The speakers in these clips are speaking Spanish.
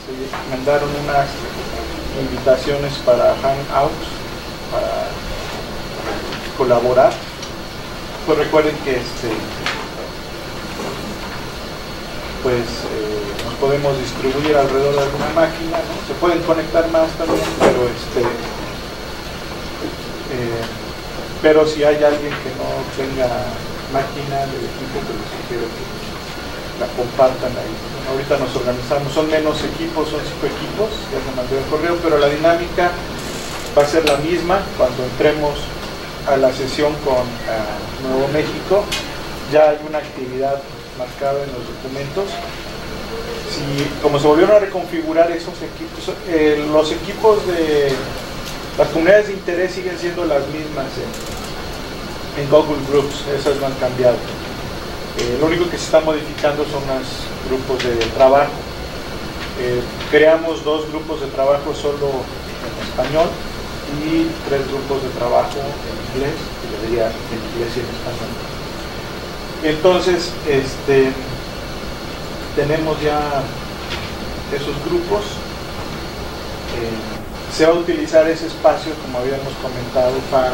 mandaron unas invitaciones para hangouts, para colaborar. Pues recuerden que nos podemos distribuir alrededor de alguna máquina, ¿no? Se pueden conectar más también, pero si hay alguien que no tenga máquina del equipo, pues les sugiero que la compartan ahí. Bueno, ahorita nos organizamos, son menos equipos, son 5 equipos, ya se mandó el correo, pero la dinámica va a ser la misma cuando entremos a la sesión con Nuevo México. Ya hay una actividad marcada en los documentos. Como se volvieron a reconfigurar esos equipos, los equipos de las comunidades de interés siguen siendo las mismas en Google Groups, esas no han cambiado. Lo único que se está modificando son los grupos de trabajo. Creamos 2 grupos de trabajo solo en español y 3 grupos de trabajo en inglés, que debería en inglés y en español. Entonces, tenemos ya esos grupos. Se va a utilizar ese espacio, como habíamos comentado,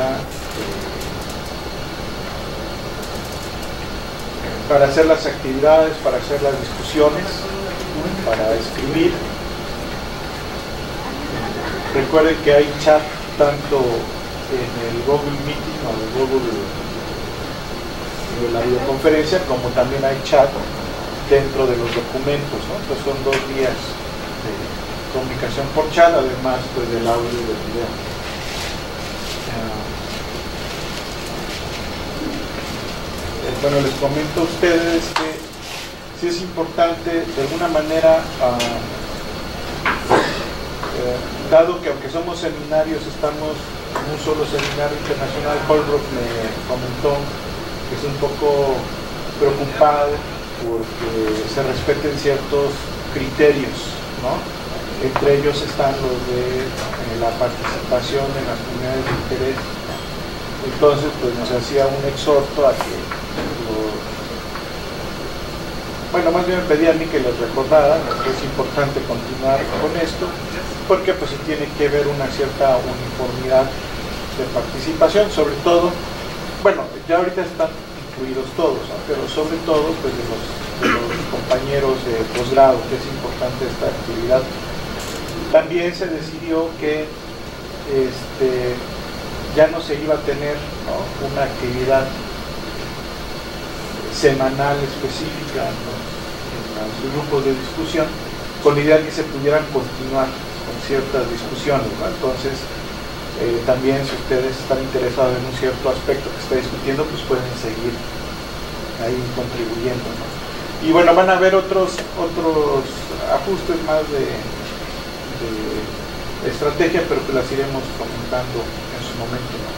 para hacer las actividades, para hacer las discusiones, para escribir. Recuerden que hay chat tanto en el Google Meeting o el Google de la videoconferencia, como también hay chat dentro de los documentos, ¿no? Entonces son 2 vías de comunicación por chat, además pues del audio y del video. Bueno, les comento a ustedes que sí es importante de alguna manera, dado que aunque somos seminarios, estamos en un solo seminario internacional. Holbrook me comentó que es un poco preocupado porque se respeten ciertos criterios, ¿no? Entre ellos están los de la participación en las comunidades de interés. Entonces, pues nos hacía un exhorto a que más bien me pedía a mí que les recordara que es importante continuar con esto, porque pues se tiene que ver una cierta uniformidad de participación, sobre todo, ya ahorita están incluidos todos, ¿no? Pero sobre todo pues de los compañeros de posgrado, que es importante esta actividad. También se decidió que ya no se iba a tener, ¿no?, una actividad semanal específica en los grupos de discusión, con la idea de que se pudieran continuar con ciertas discusiones, ¿no? Entonces, también si ustedes están interesados en un cierto aspecto que se está discutiendo, pues pueden seguir ahí contribuyendo, ¿no? Y bueno, van a haber otros ajustes más de estrategia, pero que las iremos comentando en su momento, ¿no?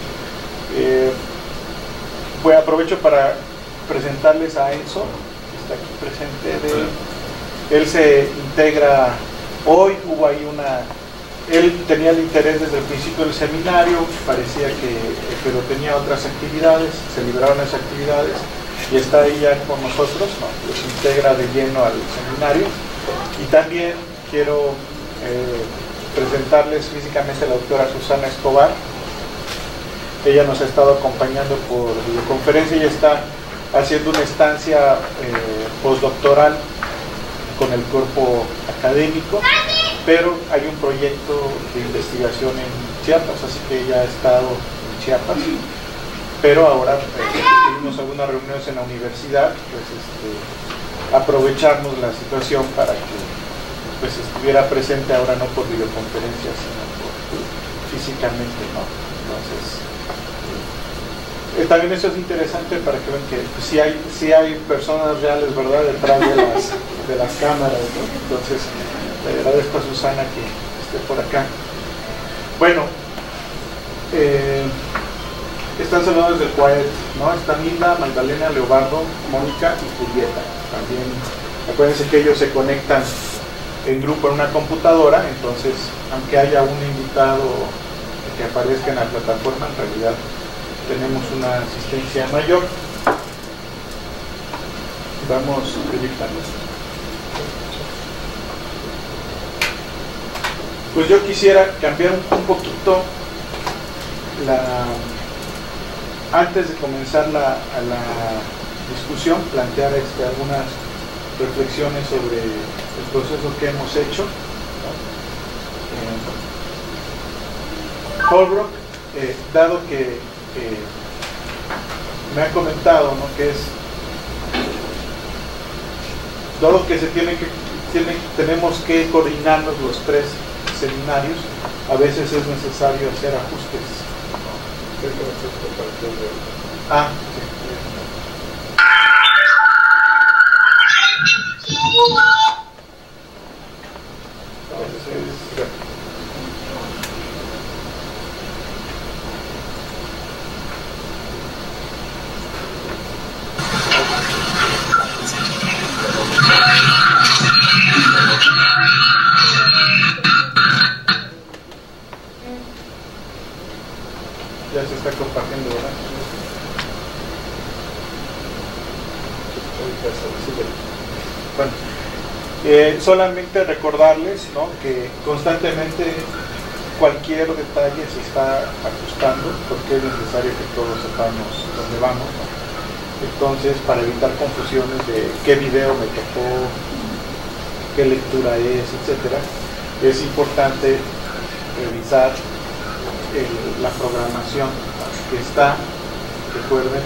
Aprovecho para presentarles a Enzo, que está aquí presente. Él se integra hoy. Hubo ahí él tenía el interés desde el principio del seminario, parecía pero tenía otras actividades, se liberaron esas actividades y está ahí ya con nosotros, ¿no? Se integra de lleno al seminario. Y también quiero presentarles físicamente a la doctora Susana Escobar. Ella nos ha estado acompañando por videoconferencia y está haciendo una estancia postdoctoral con el cuerpo académico, pero hay un proyecto de investigación en Chiapas, así que ella ha estado en Chiapas, pero ahora tuvimos algunas reuniones en la universidad, pues aprovechamos la situación para que pues estuviera presente ahora no por videoconferencia, sino físicamente, ¿no? Entonces, también eso es interesante para que vean que pues, sí hay personas reales, ¿verdad?, detrás de las cámaras, ¿no? Entonces, le agradezco a Susana que esté por acá. Bueno, están saludos del Cuaet, ¿no? Está Nilda, Magdalena, Leobardo, Mónica y Julieta. También acuérdense que ellos se conectan en grupo en una computadora, entonces aunque haya un invitado que aparezca en la plataforma, en realidad tenemos una asistencia mayor. Vamos proyectando. pues yo quisiera cambiar un poquito antes de comenzar la discusión, plantear algunas reflexiones sobre el proceso que hemos hecho. Holbrook, dado que me ha comentado, ¿no?, que dado que tenemos que coordinarnos los 3 seminarios, a veces es necesario hacer ajustes. Ah, ya se está compartiendo, ¿verdad? Bueno, solamente recordarles, ¿no?, que constantemente cualquier detalle se está ajustando porque es necesario que todos sepamos dónde vamos, ¿no? Entonces, para evitar confusiones de qué video me tocó, qué lectura es, etcétera, es importante revisar la programación que está. Recuerden,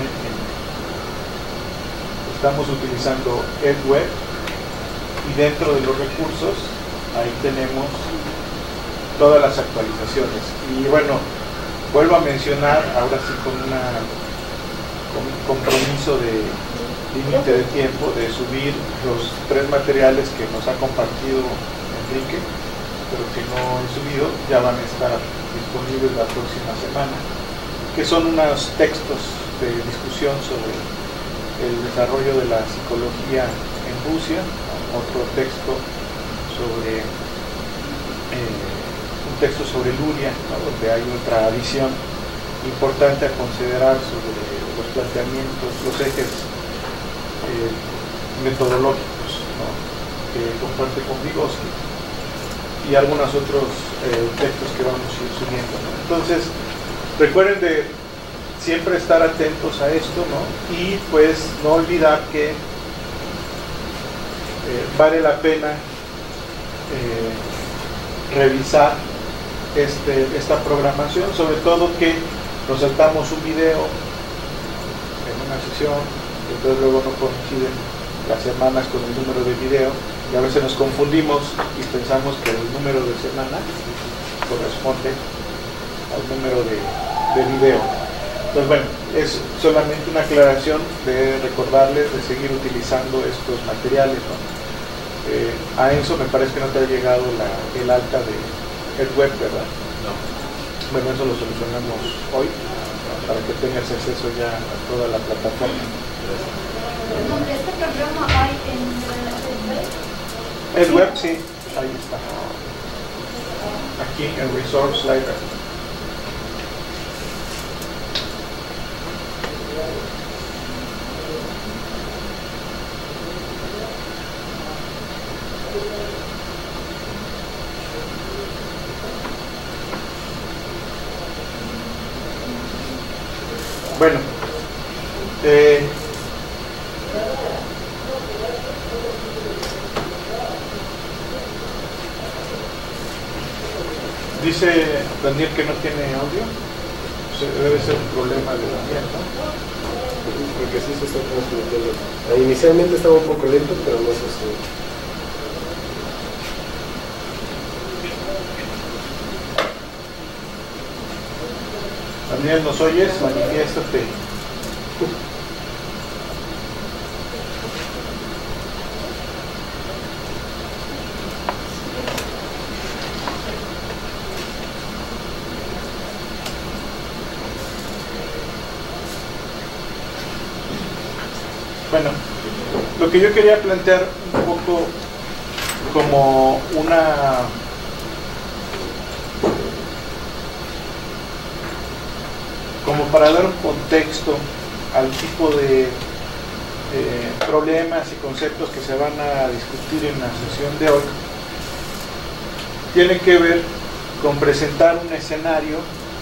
estamos utilizando EdWeb y dentro de los recursos ahí tenemos todas las actualizaciones. Y bueno, vuelvo a mencionar, ahora sí con un compromiso de límite de tiempo, de subir los 3 materiales que nos ha compartido Enrique, pero que no he subido, ya van a estar disponibles la próxima semana, que son unos textos de discusión sobre el desarrollo de la psicología en Rusia, otro texto sobre un texto sobre Luria, ¿no?, donde hay otra visión importante a considerar sobre los planteamientos, los ejes metodológicos, ¿no?, que comparte con Vygotsky, y algunos otros textos que vamos a ir subiendo, ¿no? Entonces, recuerden de siempre estar atentos a esto, ¿no?, y pues no olvidar que vale la pena revisar esta programación, sobre todo que nos saltamos un video en una sesión, entonces luego no coinciden las semanas con el número de video, y a veces nos confundimos y pensamos que el número de semana corresponde al número de video. Entonces, bueno, es solamente una aclaración de recordarles de seguir utilizando estos materiales, ¿no? A Enzo me parece que no te ha llegado el alta de EdWeb, ¿verdad? No. Bueno, eso lo solucionamos hoy, ¿no?, para que tengas acceso ya a toda la plataforma. ¿Este programa hay en EdWeb, sí, ahí está. Aquí en Resource Library. Bueno, dice Daniel que no tiene audio. Debe ser un problema de Daniel, ¿no? Porque sí se está transmitiendo. Inicialmente estaba un poco lento, pero no sé si... Daniel, ¿nos oyes? Manifiéstate. Bueno, lo que yo quería plantear un poco como para dar un contexto al tipo de problemas y conceptos que se van a discutir en la sesión de hoy, tiene que ver con presentar un escenario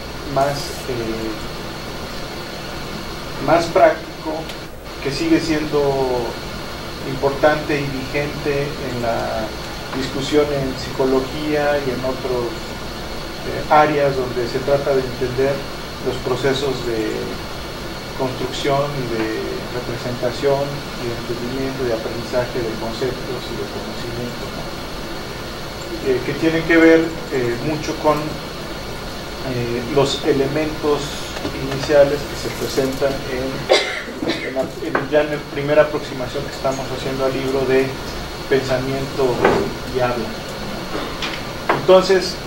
más práctico, que sigue siendo importante y vigente en la discusión en psicología y en otras áreas donde se trata de entender los procesos de construcción y de representación y de entendimiento, de aprendizaje de conceptos y de conocimiento, ¿no? Que tienen que ver mucho con los elementos iniciales que se presentan ya en la primera aproximación que estamos haciendo al libro de pensamiento y habla. Entonces,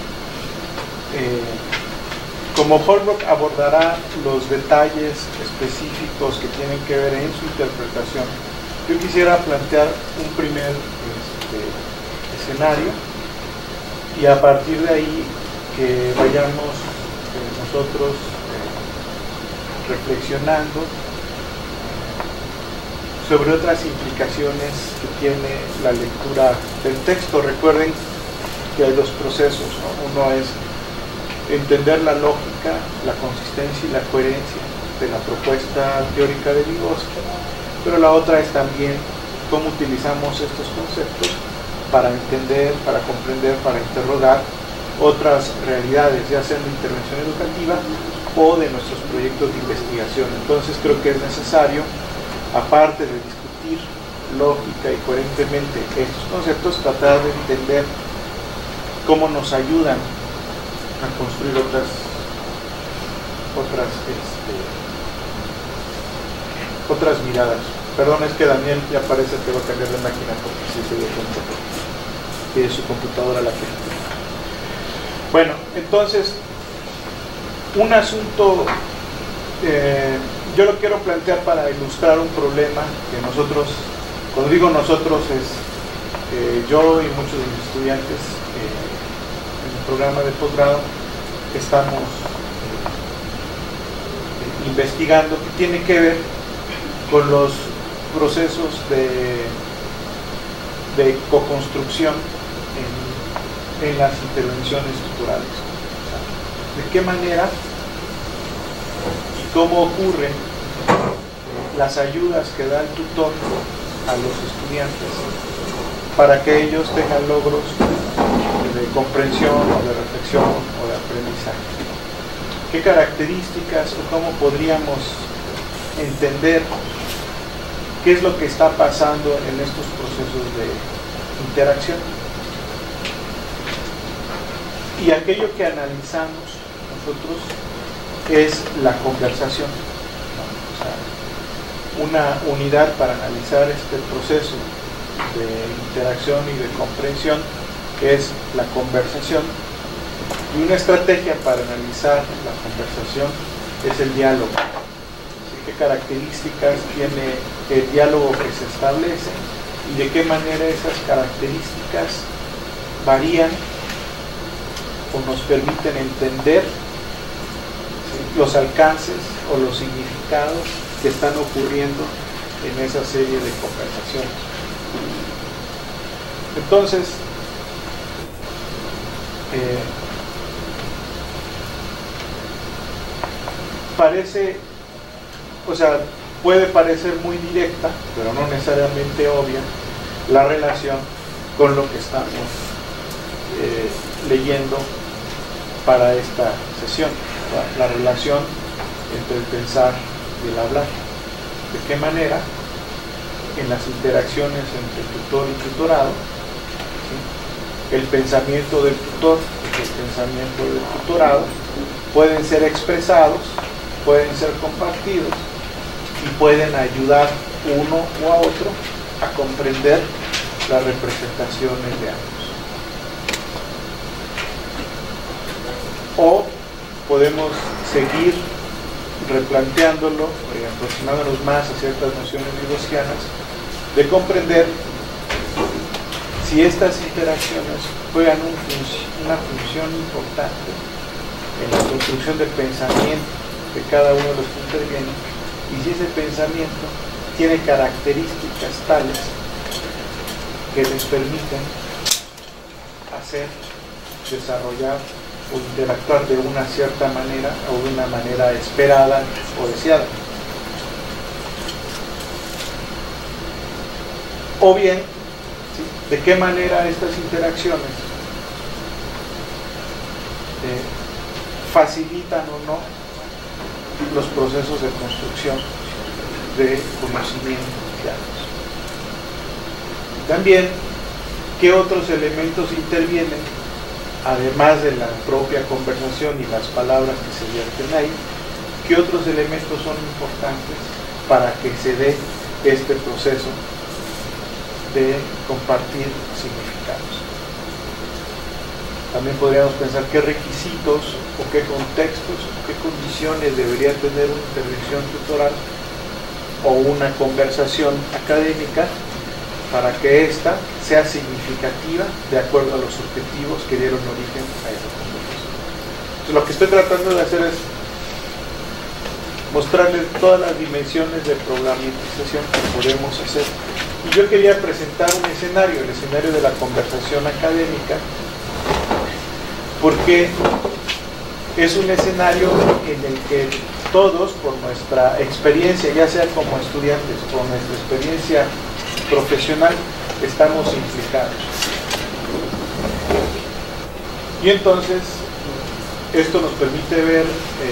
como Holbrook abordará los detalles específicos que tienen que ver en su interpretación, yo quisiera plantear un primer escenario, y a partir de ahí que vayamos nosotros reflexionando sobre otras implicaciones que tiene la lectura del texto. Recuerden que hay dos procesos, ¿no? Uno es entender la lógica, la consistencia y la coherencia de la propuesta teórica de Vygotsky, pero la otra es también cómo utilizamos estos conceptos para entender, para comprender, para interrogar otras realidades, ya sea de intervención educativa o de nuestros proyectos de investigación. Entonces creo que es necesario, aparte de discutir lógica y coherentemente estos conceptos, tratar de entender cómo nos ayudan a construir otras miradas. Perdón, es que Daniel ya parece que va a cambiar de máquina porque sí se dio cuenta que es su computadora la que... Bueno, entonces, un asunto, yo lo quiero plantear para ilustrar un problema que nosotros, cuando digo nosotros es yo y muchos de mis estudiantes en el programa de posgrado estamos investigando, que tiene que ver con los procesos de co-construcción en las intervenciones tutorales. ¿De qué manera y cómo ocurren las ayudas que da el tutor a los estudiantes para que ellos tengan logros de comprensión o de reflexión o de aprendizaje? ¿Qué características o cómo podríamos entender qué es lo que está pasando en estos procesos de interacción? Y aquello que analizamos nosotros es la conversación, ¿no? O sea, una unidad para analizar este proceso de interacción y de comprensión es la conversación, y una estrategia para analizar la conversación es el diálogo. ¿Qué características tiene el diálogo que se establece y de qué manera esas características varían o nos permiten entender los alcances o los significados que están ocurriendo en esa serie de conversaciones? Entonces, parece, o sea, puede parecer muy directa, pero no necesariamente obvia, la relación con lo que estamos leyendo para esta sesión, la relación entre el pensar y el hablar. ¿De qué manera en las interacciones entre tutor y tutorado, ¿sí?, el pensamiento del tutor y el pensamiento del tutorado pueden ser expresados, pueden ser compartidos y pueden ayudar uno o a otro a comprender las representaciones de ambos? O podemos seguir replanteándolo, aproximándonos más a ciertas nociones vygotskianas, de comprender si estas interacciones juegan una función importante en la construcción del pensamiento de cada uno de los que intervienen, y si ese pensamiento tiene características tales que les permiten desarrollar o interactuar de una cierta manera o de una manera esperada o deseada. O bien, ¿sí?, de qué manera estas interacciones facilitan o no los procesos de construcción de conocimiento. También, ¿qué otros elementos intervienen, además de la propia conversación y las palabras que se vierten ahí? ¿Qué otros elementos son importantes para que se dé este proceso de compartir significados? También podríamos pensar qué requisitos o qué contextos o qué condiciones debería tener una intervención tutoral o una conversación académica para que ésta sea significativa de acuerdo a los objetivos que dieron origen a esa conversación. Entonces, lo que estoy tratando de hacer es mostrarles todas las dimensiones de programización que podemos hacer. Y yo quería presentar un escenario, el escenario de la conversación académica, porque es un escenario en el que todos, por nuestra experiencia, ya sea como estudiantes o nuestra experiencia profesional, estamos implicados. Y entonces, esto nos permite ver,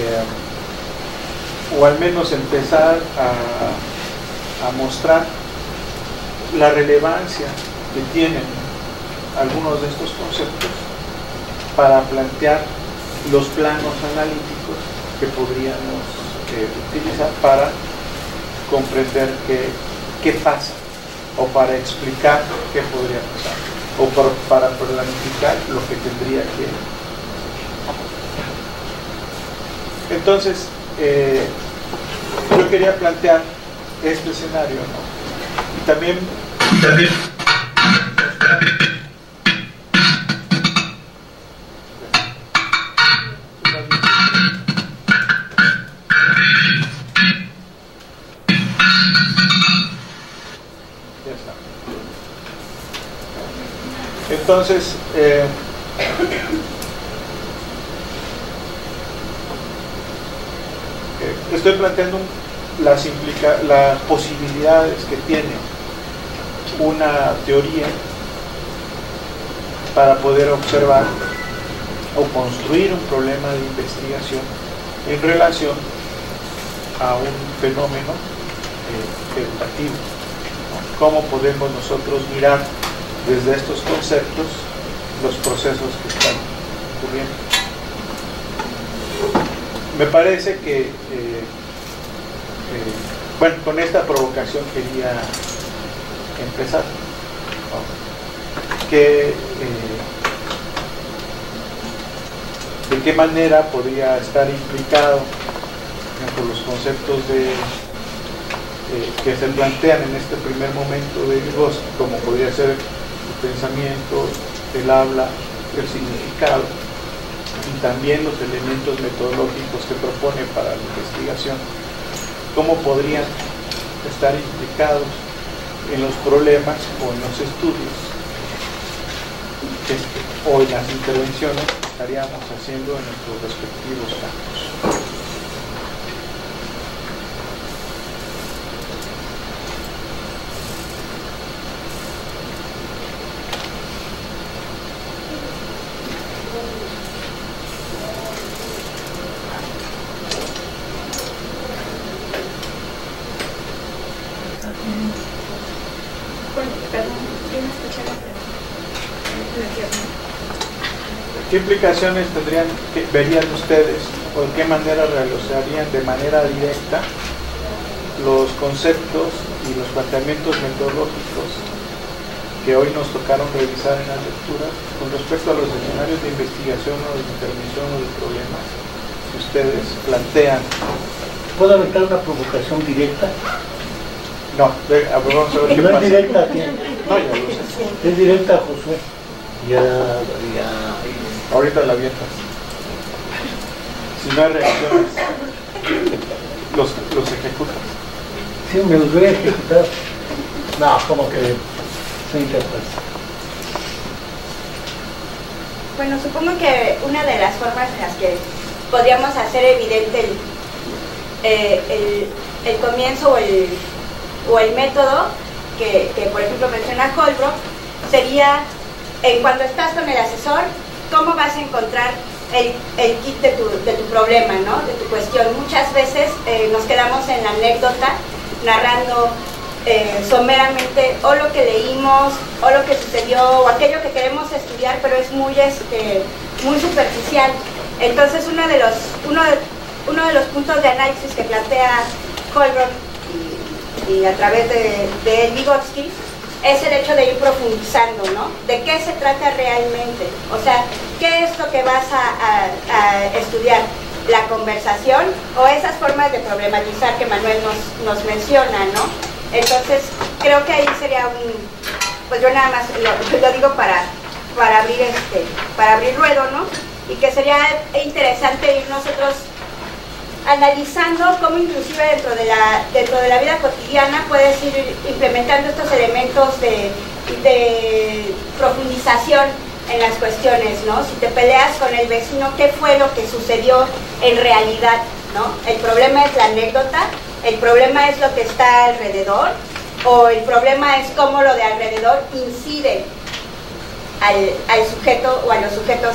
o al menos empezar a mostrar la relevancia que tienen algunos de estos conceptos para plantear los planos analíticos que podríamos utilizar para comprender qué pasa, o para explicar qué podría pasar, o para planificar lo que tendría que. Entonces, yo quería plantear este escenario, ¿no? Y también entonces, estoy planteando las posibilidades que tiene una teoría para poder observar o construir un problema de investigación en relación a un fenómeno educativo, ¿no? ¿Cómo podemos nosotros mirar desde estos conceptos los procesos que están ocurriendo? Me parece que, bueno, con esta provocación quería empezar, ¿no? ¿De qué manera podría estar implicado por los conceptos que se plantean en este primer momento de Vygotsky, como podría ser el pensamiento, el habla, el significado, y también los elementos metodológicos que propone para la investigación, cómo podrían estar implicados en los problemas o en los estudios o en las intervenciones que estaríamos haciendo en nuestros respectivos campos. ¿Qué implicaciones verían ustedes, o de qué manera realizarían de manera directa los conceptos y los planteamientos metodológicos que hoy nos tocaron revisar en las lecturas con respecto a los escenarios de investigación o de intervención o de problemas que ustedes plantean? ¿Puedo aventar una provocación directa? No, vamos a ver qué no pasa. Es directa a quién. No, ya lo sé. Es directa a Josué. Ahorita la avientas. Si no hay reacciones, los ejecutas. Sí, me los voy a ejecutar. No, como que soy incapaz. Bueno, supongo que una de las formas en las que podríamos hacer evidente el comienzo o el método que por ejemplo menciona Holbrook sería cuando estás con el asesor, cómo vas a encontrar el kit de tu problema, ¿no? De tu cuestión. Muchas veces nos quedamos en la anécdota narrando someramente o lo que leímos o lo que sucedió o aquello que queremos estudiar, pero es muy superficial. Entonces uno de los puntos de análisis que plantea Holbrook y a través de Vygotsky es el hecho de ir profundizando, ¿no? ¿De qué se trata realmente? O sea, ¿qué es lo que vas a estudiar? ¿La conversación o esas formas de problematizar que Manuel nos menciona, ¿no? Entonces, creo que ahí sería pues yo nada más lo digo para abrir ruedo, ¿no? Y que sería interesante ir nosotros analizando cómo inclusive dentro de la vida cotidiana puedes ir implementando estos elementos de profundización en las cuestiones, ¿no? Si te peleas con el vecino, ¿qué fue lo que sucedió en realidad, ¿no? El problema es la anécdota, el problema es lo que está alrededor, o el problema es cómo lo de alrededor incide al sujeto o a los sujetos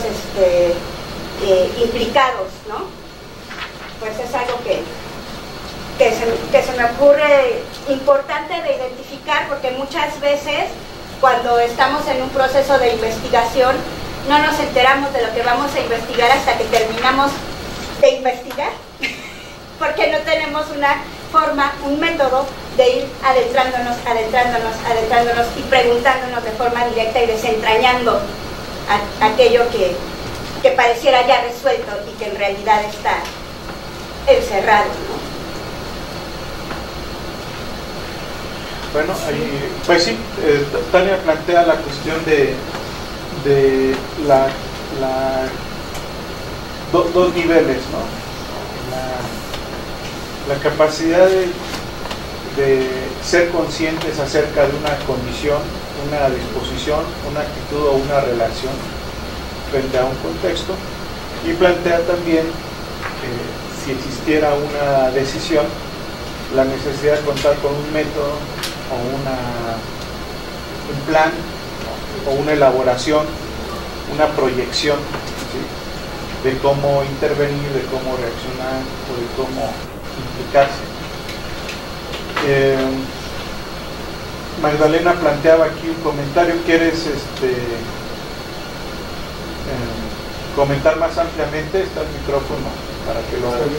implicados, ¿no? Pues es algo que se me ocurre importante de identificar, porque muchas veces cuando estamos en un proceso de investigación no nos enteramos de lo que vamos a investigar hasta que terminamos de investigar, porque no tenemos una forma, un método de ir adentrándonos y preguntándonos de forma directa y desentrañando aquello que pareciera ya resuelto y que en realidad está encerrado, ¿no? Bueno, ahí, pues sí, Tania plantea la cuestión de dos niveles, ¿no? La capacidad de ser conscientes acerca de una condición, una disposición, una actitud o una relación frente a un contexto, y plantea también si existiera una decisión, la necesidad de contar con un método o un plan o una elaboración, una proyección, ¿sí?, de cómo intervenir, de cómo reaccionar o de cómo implicarse. Magdalena planteaba aquí un comentario. ¿Quieres comentar más ampliamente? Está el micrófono para que lo hagas.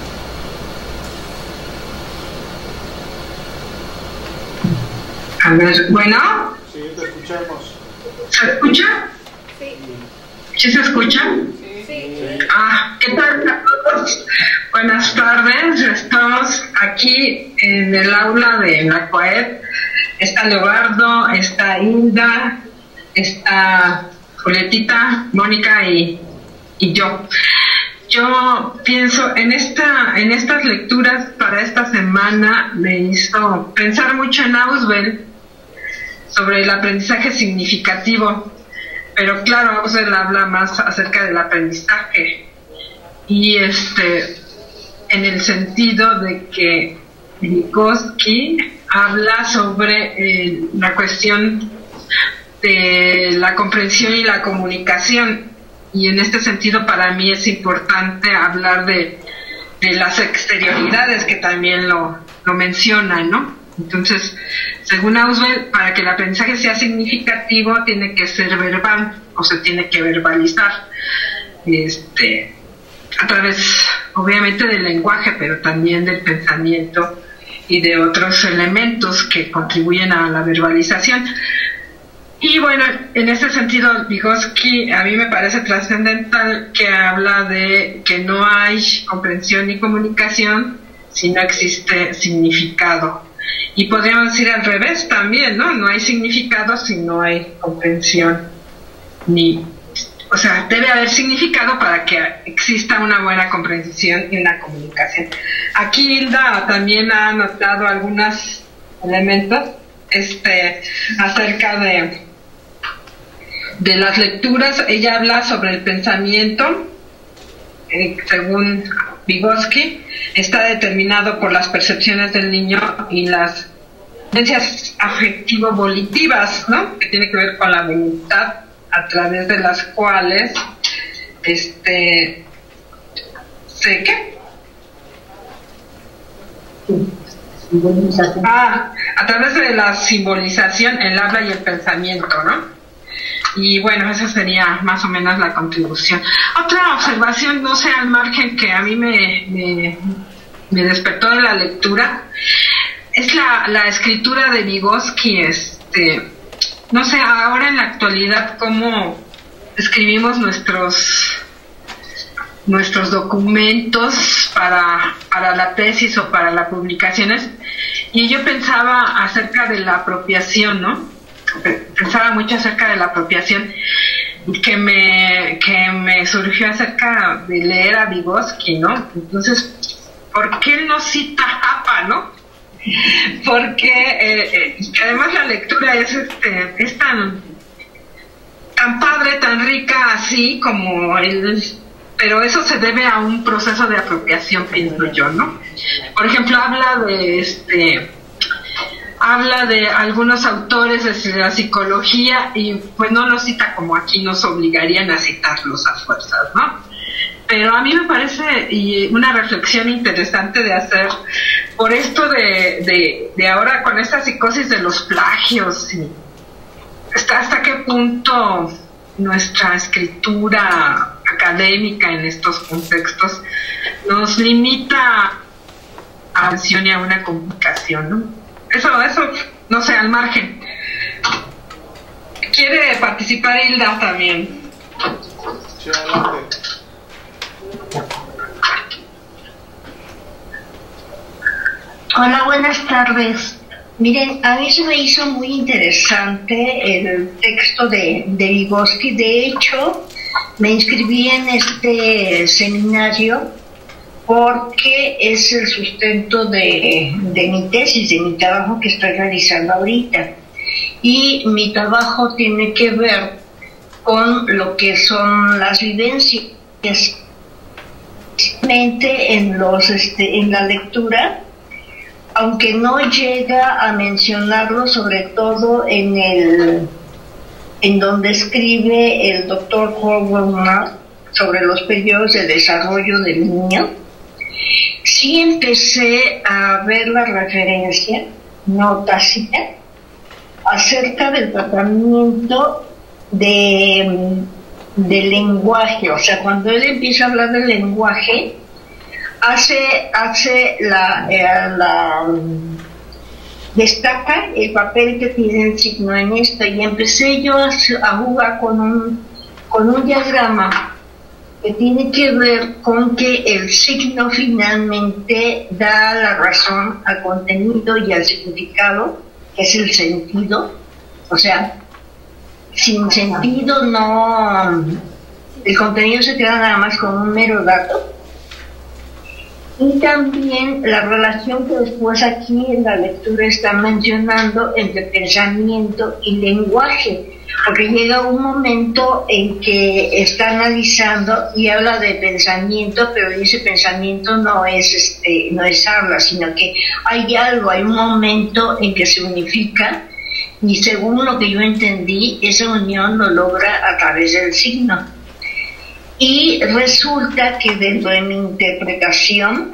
A ver, bueno. Sí, te escuchamos. ¿Se escucha? Sí. ¿Sí se escucha? Sí. Ah, ¿qué tal a todos? Buenas tardes. Estamos aquí en el aula de la COED. Está Leobardo, está Hilda, está Julietita, Mónica y yo. Yo pienso en estas lecturas para esta semana me hizo pensar mucho en Ausubel sobre el aprendizaje significativo, pero claro, Ausubel habla más acerca del aprendizaje y en el sentido de que Vygotsky habla sobre la cuestión de la comprensión y la comunicación. Y en este sentido para mí es importante hablar de las exterioridades que también lo mencionan, ¿no? Entonces, según Ausubel, para que el aprendizaje sea significativo tiene que ser verbal, o se tiene que verbalizar, a través, obviamente, del lenguaje, pero también del pensamiento y de otros elementos que contribuyen a la verbalización. Y bueno, en ese sentido, Vygotsky a mí me parece trascendental que habla de que no hay comprensión ni comunicación si no existe significado. Y podríamos decir al revés también, ¿no? No hay significado si no hay comprensión. O sea, debe haber significado para que exista una buena comprensión y una comunicación. Aquí Hilda también ha anotado algunos elementos acerca de las lecturas. Ella habla sobre el pensamiento, según Vygotsky, está determinado por las percepciones del niño y las tendencias afectivo-volitivas, ¿no? Que tiene que ver con la voluntad, a través de las cuales a través de la simbolización, el habla y el pensamiento, ¿no? Y bueno, esa sería más o menos la contribución. Otra observación, no sé, al margen, que a mí me despertó de la lectura, es la escritura de Vygotsky. No sé, ahora en la actualidad, cómo escribimos nuestros documentos para la tesis o para las publicaciones, y yo pensaba acerca de la apropiación, ¿no? Pensaba mucho acerca de la apropiación que me surgió acerca de leer a Vygotsky, ¿no? Entonces, ¿por qué no cita APA, no? Porque además la lectura es tan padre, tan rica, así como pero eso se debe a un proceso de apropiación, pienso yo, ¿no? Por ejemplo, habla de algunos autores de la psicología y pues no los cita como aquí nos obligarían a citarlos a fuerzas, ¿no? Pero a mí me parece una reflexión interesante de hacer por esto de ahora con esta psicosis de los plagios, y hasta qué punto nuestra escritura académica en estos contextos nos limita a la acción y a una comunicación, ¿no? Eso, no sé, al margen. ¿Quiere participar Hilda también? Sí, adelante. Hola, buenas tardes. Miren, a mí se me hizo muy interesante el texto de Vygotsky. De hecho, me inscribí en este seminario porque es el sustento de mi tesis, de mi trabajo que estoy realizando ahorita. Y mi trabajo tiene que ver con lo que son las vivencias en la lectura, aunque no llega a mencionarlo, sobre todo en donde escribe el doctor Howard sobre los periodos de desarrollo del niño. Sí empecé a ver la referencia, no tácita, acerca del tratamiento del lenguaje. O sea, cuando él empieza a hablar del lenguaje, destaca el papel que tiene el signo en esto, y empecé yo a jugar con un diagrama que tiene que ver con que el signo finalmente da la razón al contenido y al significado, que es el sentido. O sea, sin sentido el contenido se queda nada más con un mero dato. Y también la relación que después aquí en la lectura está mencionando entre pensamiento y lenguaje, porque llega un momento en que está analizando y habla de pensamiento, pero dice pensamiento no es habla, sino que hay un momento en que se unifica, y según lo que yo entendí, esa unión lo logra a través del signo. Y resulta que dentro de mi interpretación,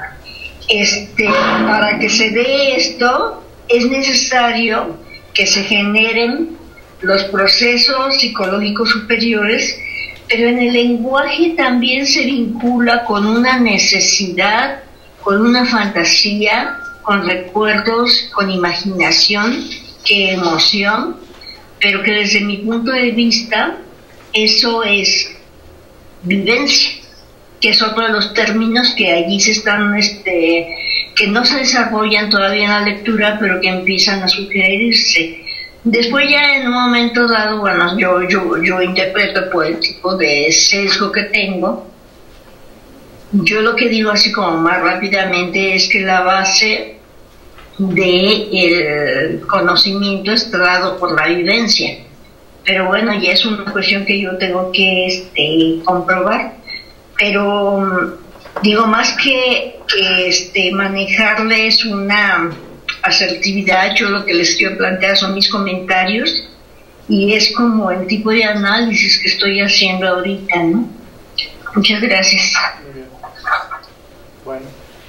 para que se dé esto, es necesario que se generen los procesos psicológicos superiores, pero en el lenguaje también se vincula con una necesidad, con una fantasía, con recuerdos, con imaginación, que emoción, pero que desde mi punto de vista eso es vivencia, que es otro de los términos que allí se están, que no se desarrollan todavía en la lectura, pero que empiezan a sugerirse. Después ya en un momento dado, bueno, yo interpreto por el tipo de sesgo que tengo. Yo lo que digo así como más rápidamente es que la base del conocimiento está dado por la vivencia. pero bueno, ya es una cuestión que yo tengo que comprobar. Pero digo, más que manejarles una asertividad, yo lo que les quiero plantear son mis comentarios, y es como el tipo de análisis que estoy haciendo ahorita, ¿no? Muchas gracias. Muy bien. Bueno.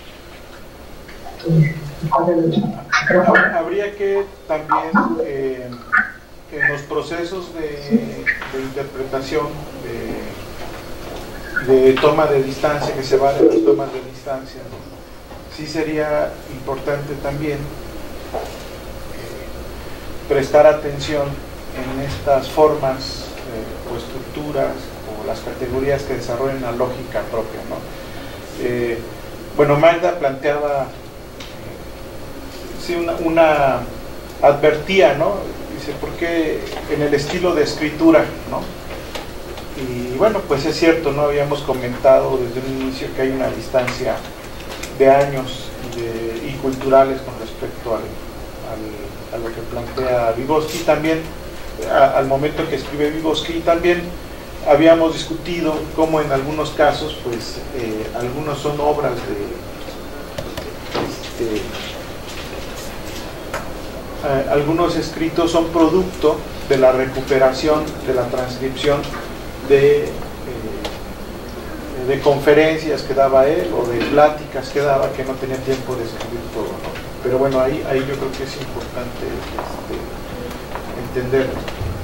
Habría que también en los procesos de interpretación, de toma de distancia, que se valen las tomas de distancia, sí sería importante también prestar atención en estas formas o estructuras o las categorías que desarrollan la lógica propia, ¿no? Bueno, Magda planteaba sí, una advertía, ¿no? Dice, ¿por qué en el estilo de escritura, ¿no? Y bueno, pues es cierto, ¿no? Habíamos comentado desde un inicio que hay una distancia de años y culturales con respecto a lo que plantea Vygotsky. También al momento que escribe Vygotsky, también habíamos discutido cómo en algunos casos, pues algunos son obras algunos escritos son producto de la recuperación, de la transcripción de conferencias que daba él o de pláticas que daba, que no tenía tiempo de escribir todo, ¿no? Pero bueno, ahí yo creo que es importante entenderlo.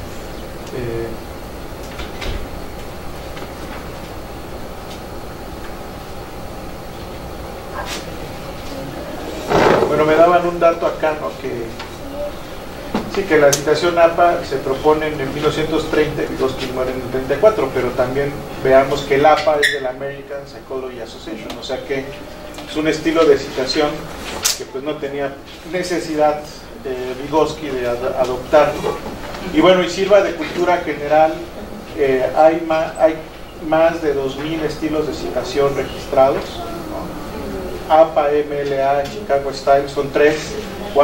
Bueno, me daban un dato acá, ¿no? Que la citación APA se propone en 1930 y Vygotsky muere en el 34, pero también veamos que el APA es de la American Psychology Association, o sea que es un estilo de citación que pues no tenía necesidad Vygotsky de adoptarlo. Y bueno, y sirva de cultura general, hay más de 2000 estilos de citación registrados, ¿no? APA, MLA, Chicago Style, son tres.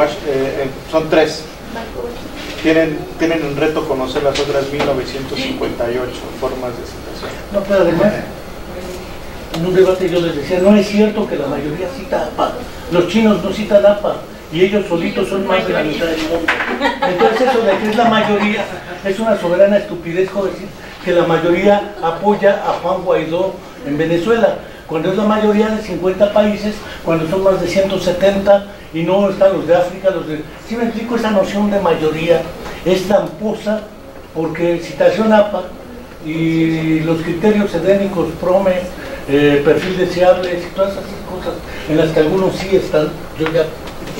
Tienen un reto conocer las otras 1958 formas de citación. No, pero además, en un debate yo les decía, no es cierto que la mayoría cita APA. Los chinos no citan APA y ellos solitos son más de la mitad del mundo. Entonces eso de que es la mayoría es una soberana estupidez decir que la mayoría apoya a Juan Guaidó en Venezuela, cuando es la mayoría de 50 países, cuando son más de 170 y no están los de África, los de... ¿Sí me explico? Esa noción de mayoría es tramposa, porque citación APA y los criterios edénicos, PROME, perfil deseable y todas esas cosas en las que algunos sí están, yo ya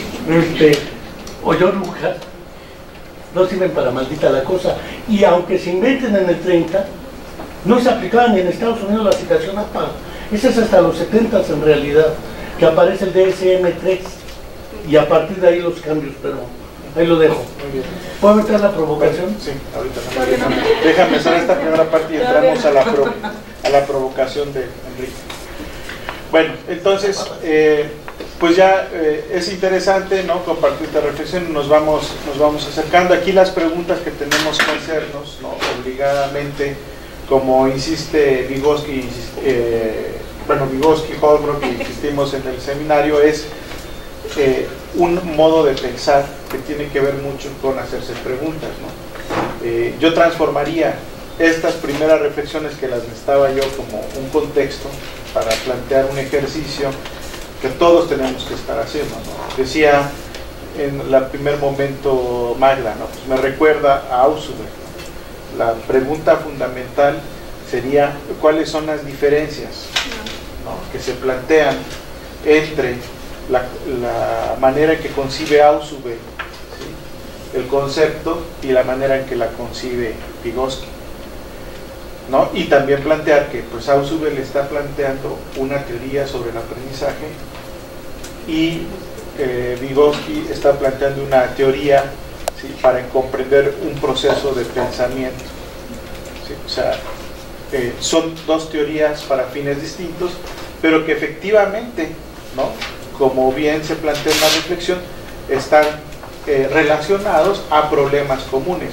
oyorujas, no sirven para maldita la cosa. Y aunque se inventen en el 30, no se aplicaba ni en Estados Unidos la citación APA. Esa es hasta los 70 en realidad, que aparece el DSM-3 y a partir de ahí los cambios, pero ahí lo dejo. ¿Puedo meter la provocación? Sí, ahorita. Déjame hacer esta primera parte y entramos a la provocación de Enrique. Bueno, entonces, pues ya es interesante, ¿no?, compartir esta reflexión. Nos vamos acercando. Aquí las preguntas que tenemos que hacernos, ¿no?, obligadamente, como insiste Vygotsky, Vygotsky, Holbrook, y insistimos en el seminario, es un modo de pensar que tiene que ver mucho con hacerse preguntas, ¿no? Yo transformaría estas primeras reflexiones, que las necesitaba yo como un contexto para plantear un ejercicio que todos tenemos que estar haciendo, ¿no? Decía en el primer momento Magda, ¿no?, pues me recuerda a Ausubel, ¿no? La pregunta fundamental sería cuáles son las diferencias, ¿no?, que se plantean entre la manera en que concibe Ausubel, ¿sí?, el concepto, y la manera en que la concibe Vygotsky, ¿no? Y también plantear que pues Ausubel está planteando una teoría sobre el aprendizaje y Vygotsky está planteando una teoría, ¿sí?, para comprender un proceso de pensamiento, ¿sí? O sea, son dos teorías para fines distintos, pero que efectivamente, ¿no?, como bien se plantea en la reflexión, están relacionados a problemas comunes.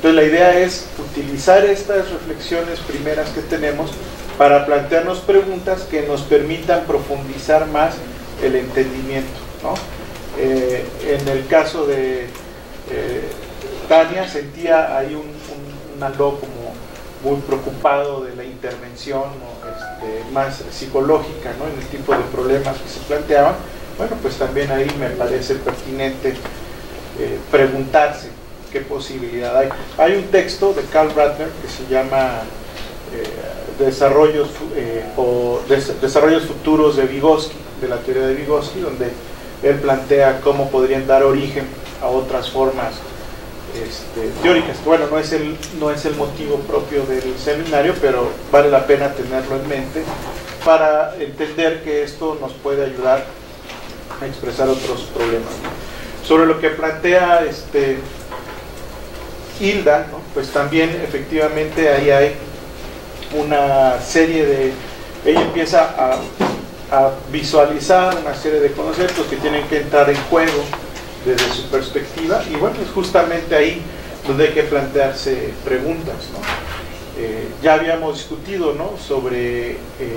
Entonces la idea es utilizar estas reflexiones primeras que tenemos para plantearnos preguntas que nos permitan profundizar más el entendimiento, ¿no? En el caso de Tania, sentía ahí un algo como muy preocupado de la intervención, ¿no? Más psicológica, ¿no? En el tipo de problemas que se planteaban. Bueno, pues también ahí me parece pertinente preguntarse qué posibilidad hay. Hay un texto de Karl Ratner que se llama Desarrollos futuros de Vygotsky, de la teoría de Vygotsky, donde él plantea cómo podrían dar origen a otras formas teóricas. Bueno, no es el motivo propio del seminario, pero vale la pena tenerlo en mente para entender que esto nos puede ayudar a expresar otros problemas. Sobre lo que plantea Hilda, ¿no? Pues también efectivamente ahí hay una serie de... Ella empieza a visualizar una serie de conceptos que tienen que entrar en juego desde su perspectiva, y bueno, es justamente ahí donde hay que plantearse preguntas, ¿no? Ya habíamos discutido, ¿no? Sobre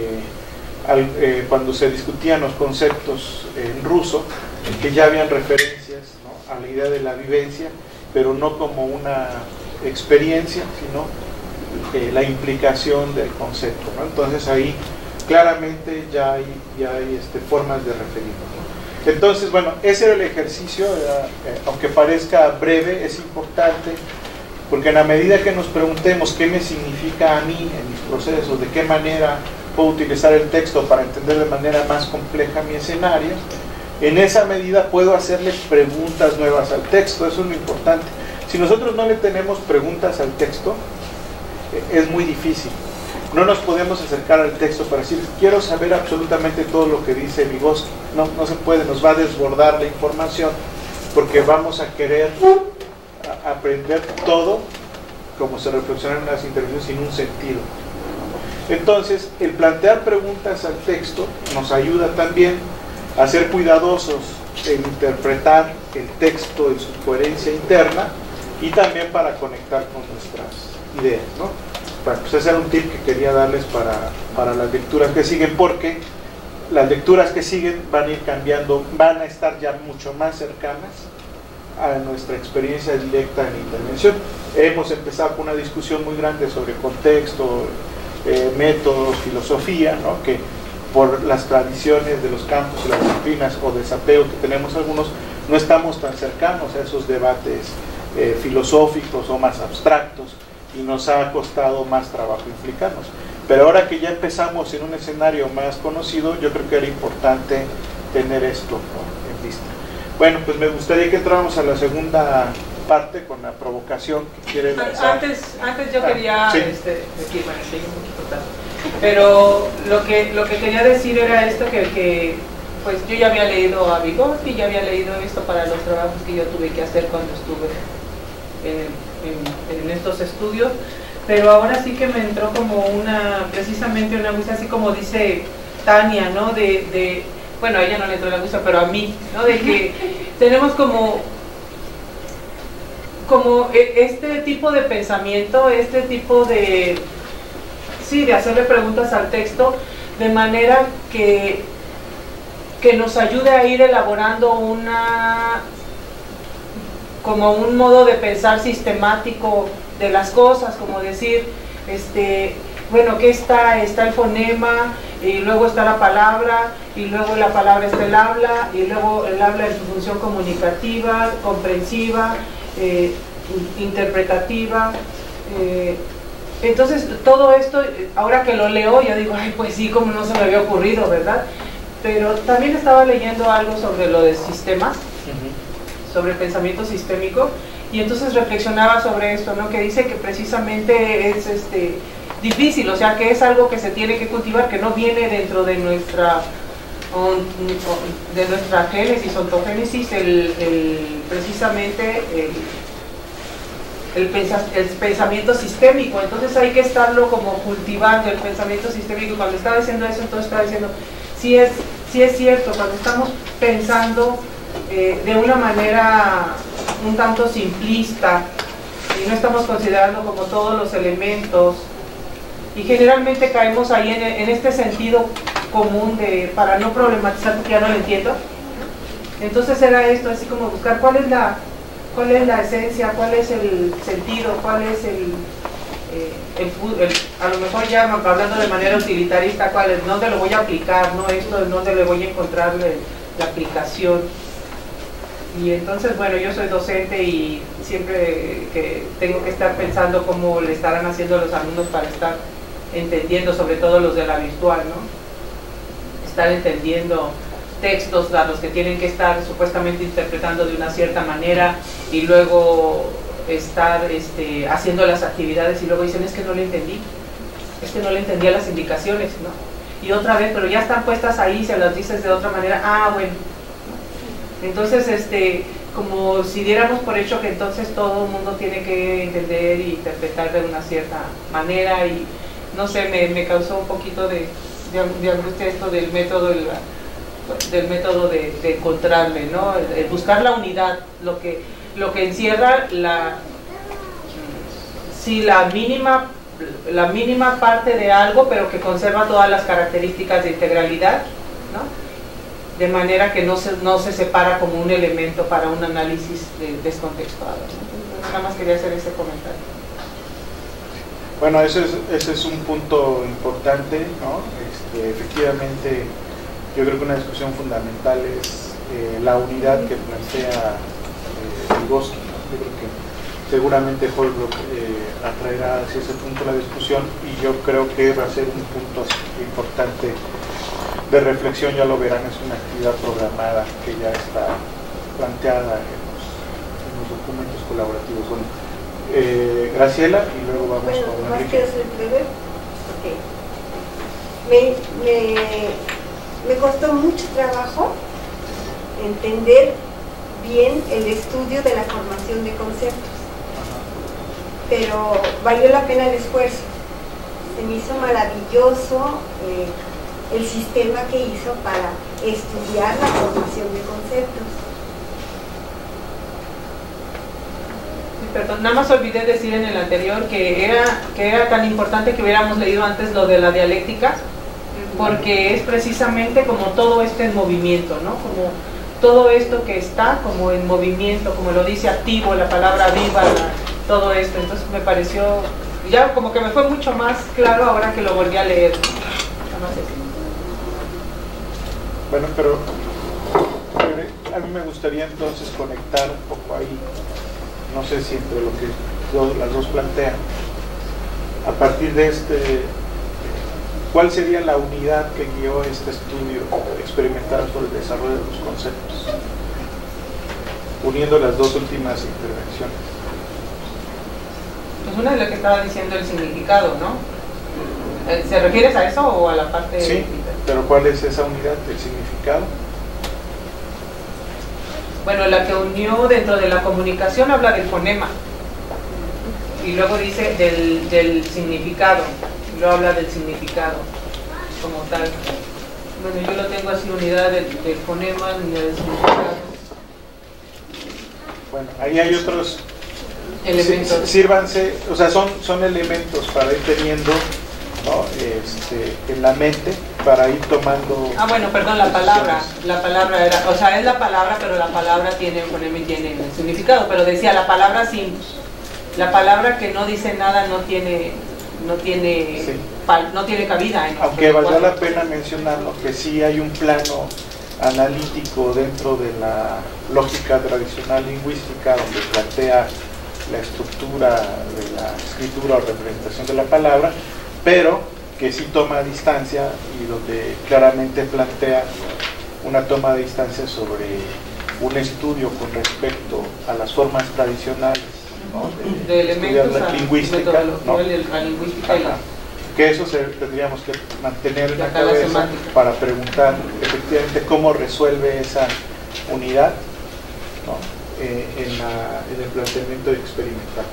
cuando se discutían los conceptos en ruso, que ya habían referencias, ¿no? A la idea de la vivencia, pero no como una experiencia, sino la implicación del concepto, ¿no? Entonces ahí claramente ya hay formas de referirnos, ¿no? Entonces, bueno, ese era el ejercicio, aunque parezca breve, es importante, porque en la medida que nos preguntemos qué me significa a mí en mis procesos, de qué manera puedo utilizar el texto para entender de manera más compleja mi escenario, en esa medida puedo hacerle preguntas nuevas al texto. Eso es lo importante. Si nosotros no le tenemos preguntas al texto, es muy difícil. No nos podemos acercar al texto para decir, quiero saber absolutamente todo lo que dice Vygotsky. No se puede, nos va a desbordar la información, porque vamos a querer aprender todo, como se reflexiona en las intervenciones, sin un sentido. Entonces, el plantear preguntas al texto nos ayuda también a ser cuidadosos en interpretar el texto en su coherencia interna, y también para conectar con nuestras ideas, ¿no? Bueno, pues ese era un tip que quería darles para las lecturas que siguen, porque las lecturas que siguen van a ir cambiando, van a estar ya mucho más cercanas a nuestra experiencia directa en intervención. Hemos empezado con una discusión muy grande sobre contexto, métodos, filosofía, ¿no? Que por las tradiciones de los campos y las disciplinas o desapego que tenemos algunos, no estamos tan cercanos a esos debates filosóficos o más abstractos, y nos ha costado más trabajo implicarnos. Pero ahora que ya empezamos en un escenario más conocido, yo creo que era importante tener esto, ¿no? En vista. Bueno, pues me gustaría que entráramos a la segunda parte con la provocación que quiere lanzar. Antes yo quería sí. decir, bueno, seguí un poquito tarde, pero lo que quería decir era esto, que pues yo ya había leído a Vygotsky, ya había leído esto para los trabajos que yo tuve que hacer cuando estuve en estos estudios, pero ahora sí que me entró como precisamente una angustia, así como dice Tania, ¿no? Bueno, a ella no le entró la angustia, pero a mí, ¿no? De que tenemos como este tipo de pensamiento, este tipo de hacerle preguntas al texto, de manera que nos ayude a ir elaborando como un modo de pensar sistemático de las cosas, como decir, bueno, ¿qué está? Está el fonema, y luego está la palabra, y luego en la palabra está el habla, y luego el habla en su función comunicativa, comprensiva, interpretativa. Entonces, todo esto, ahora que lo leo, yo digo, ay, pues sí, como no se me había ocurrido, ¿verdad? Pero también estaba leyendo algo sobre lo de sistemas, sobre el pensamiento sistémico, y entonces reflexionaba sobre esto, ¿no? Que dice que precisamente es difícil, o sea, que es algo que se tiene que cultivar, que no viene dentro de nuestra génesis, ontogénesis, precisamente el pensamiento sistémico. Entonces hay que estarlo como cultivando, el pensamiento sistémico. Cuando estaba diciendo eso, entonces estaba diciendo, sí es cierto, cuando estamos pensando de una manera un tanto simplista, y no estamos considerando como todos los elementos, y generalmente caemos ahí en este sentido común de para no problematizar porque ya no lo entiendo. Entonces era esto, así como buscar cuál es la esencia, cuál es el sentido, cuál es a lo mejor ya hablando de manera utilitarista, cuál es, dónde lo voy a aplicar, no esto, dónde le voy a encontrar la aplicación. Y entonces, bueno, yo soy docente y siempre que tengo que estar pensando cómo le estarán haciendo los alumnos para estar entendiendo, sobre todo los de la virtual, ¿no? Estar entendiendo textos a los que tienen que estar supuestamente interpretando de una cierta manera y luego estar haciendo las actividades y luego dicen, es que no le entendí, es que no le entendía las indicaciones, ¿no? Y otra vez, pero ya están puestas ahí, se las dices de otra manera, ah, bueno. Entonces, como si diéramos por hecho que entonces todo el mundo tiene que entender y interpretar de una cierta manera, y no sé, me causó un poquito de angustia esto del método de encontrarle, ¿no? El buscar la unidad, lo que encierra la mínima parte de algo, pero que conserva todas las características de integralidad, ¿no? De manera que no se separa como un elemento para un análisis descontextuado. Entonces, nada más quería hacer ese comentario. Bueno, ese es un punto importante, ¿no? Efectivamente, yo creo que una discusión fundamental es la unidad que plantea Vygotsky, ¿no? Yo creo que seguramente Holbrook atraerá hacia ese punto la discusión, y yo creo que va a ser un punto importante de reflexión. Ya lo verán, es una actividad programada que ya está planteada en los documentos colaborativos. Bueno, Graciela, y luego vamos con más Enrique. que ser breve, me costó mucho trabajo entender bien el estudio de la formación de conceptos, pero valió la pena el esfuerzo. Se me hizo maravilloso el sistema que hizo para estudiar la formación de conceptos. Perdón, nada más olvidé decir en el anterior que era tan importante que hubiéramos leído antes lo de la dialéctica, porque es precisamente como todo esto en movimiento, ¿no? Como todo esto que está como en movimiento, como lo dice activo, la palabra viva, todo esto. Entonces me pareció, ya como que me fue mucho más claro ahora que lo volví a leer. Nada más eso. Bueno, pero a mí me gustaría entonces conectar un poco ahí, no sé si entre lo que las dos plantean, a partir de ¿cuál sería la unidad que guió este estudio experimental sobre el desarrollo de los conceptos? Uniendo las dos últimas intervenciones. Pues una es la que estaba diciendo el significado, ¿no? ¿Se refieres a eso o a la parte? Sí, pero ¿cuál es esa unidad del significado? Bueno, la que unió dentro de la comunicación habla del fonema y luego dice del significado, y luego habla del significado como tal. Bueno, yo lo tengo así, unidad del fonema, unidad del significado. Bueno, ahí hay otros elementos. Sírvanse, o sea, son elementos para ir teniendo, ¿no? En la mente, para ir tomando. Ah, bueno, perdón, la palabra era, o sea, es la palabra, pero la palabra tiene un fonema y tiene un significado, pero decía la palabra sin, la palabra que no dice nada no tiene sí. No tiene cabida en aunque valdrá la pena mencionarlo, que sí hay un plano analítico dentro de la lógica tradicional lingüística, donde plantea la estructura de la escritura o representación de la palabra, pero que sí toma distancia, y donde claramente plantea una toma de distancia sobre un estudio con respecto a las formas tradicionales, ¿no? de elementos la lingüística, ¿no? Lingüística. Que eso tendríamos que mantener en la cabeza para preguntar efectivamente cómo resuelve esa unidad, ¿no? En el planteamiento experimental.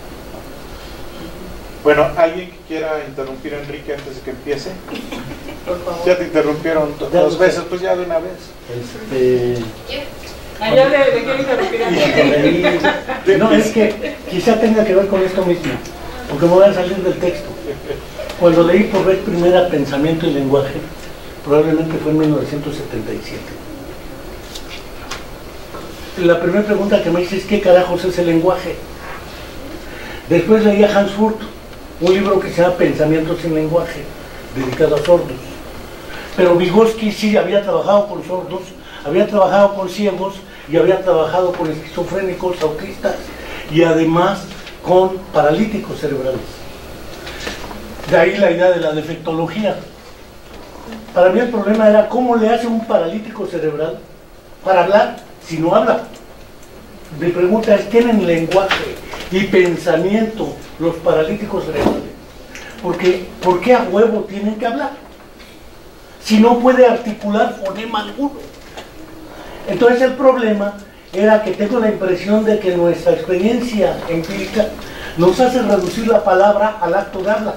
Bueno, ¿alguien que quiera interrumpir a Enrique antes de que empiece? Por favor. Ya te interrumpieron dos veces, pues ya de una vez. Allá le quiero interrumpir. No, es que quizá tenga que ver con esto mismo, porque me voy a salir del texto. Cuando leí por vez primera Pensamiento y Lenguaje, probablemente fue en 1977. La primera pregunta que me hice es ¿qué carajos es el lenguaje? Después leí a Hans Furt, un libro que se llama Pensamiento sin Lenguaje, dedicado a sordos. Pero Vygotsky sí había trabajado con sordos, había trabajado con ciegos y había trabajado con esquizofrénicos, autistas y además con paralíticos cerebrales. De ahí la idea de la defectología. Para mí el problema era cómo le hace un paralítico cerebral para hablar si no habla. Mi pregunta es, ¿tienen lenguaje y pensamiento los paralíticos cerebrales? Porque, ¿por qué a huevo tienen que hablar? Si no puede articular fonema alguno. Entonces el problema era que tengo la impresión de que nuestra experiencia empírica nos hace reducir la palabra al acto de hablar.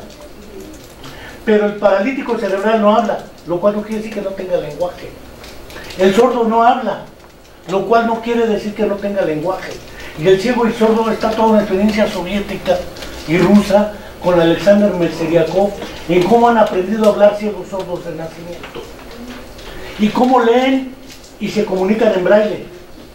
Pero el paralítico cerebral no habla, lo cual no quiere decir que no tenga lenguaje. El sordo no habla, lo cual no quiere decir que no tenga lenguaje. Y el ciego y sordo está toda una experiencia soviética y rusa con Alexander Merceriakov en cómo han aprendido a hablar ciegos sordos de nacimiento. Y cómo leen y se comunican en braille.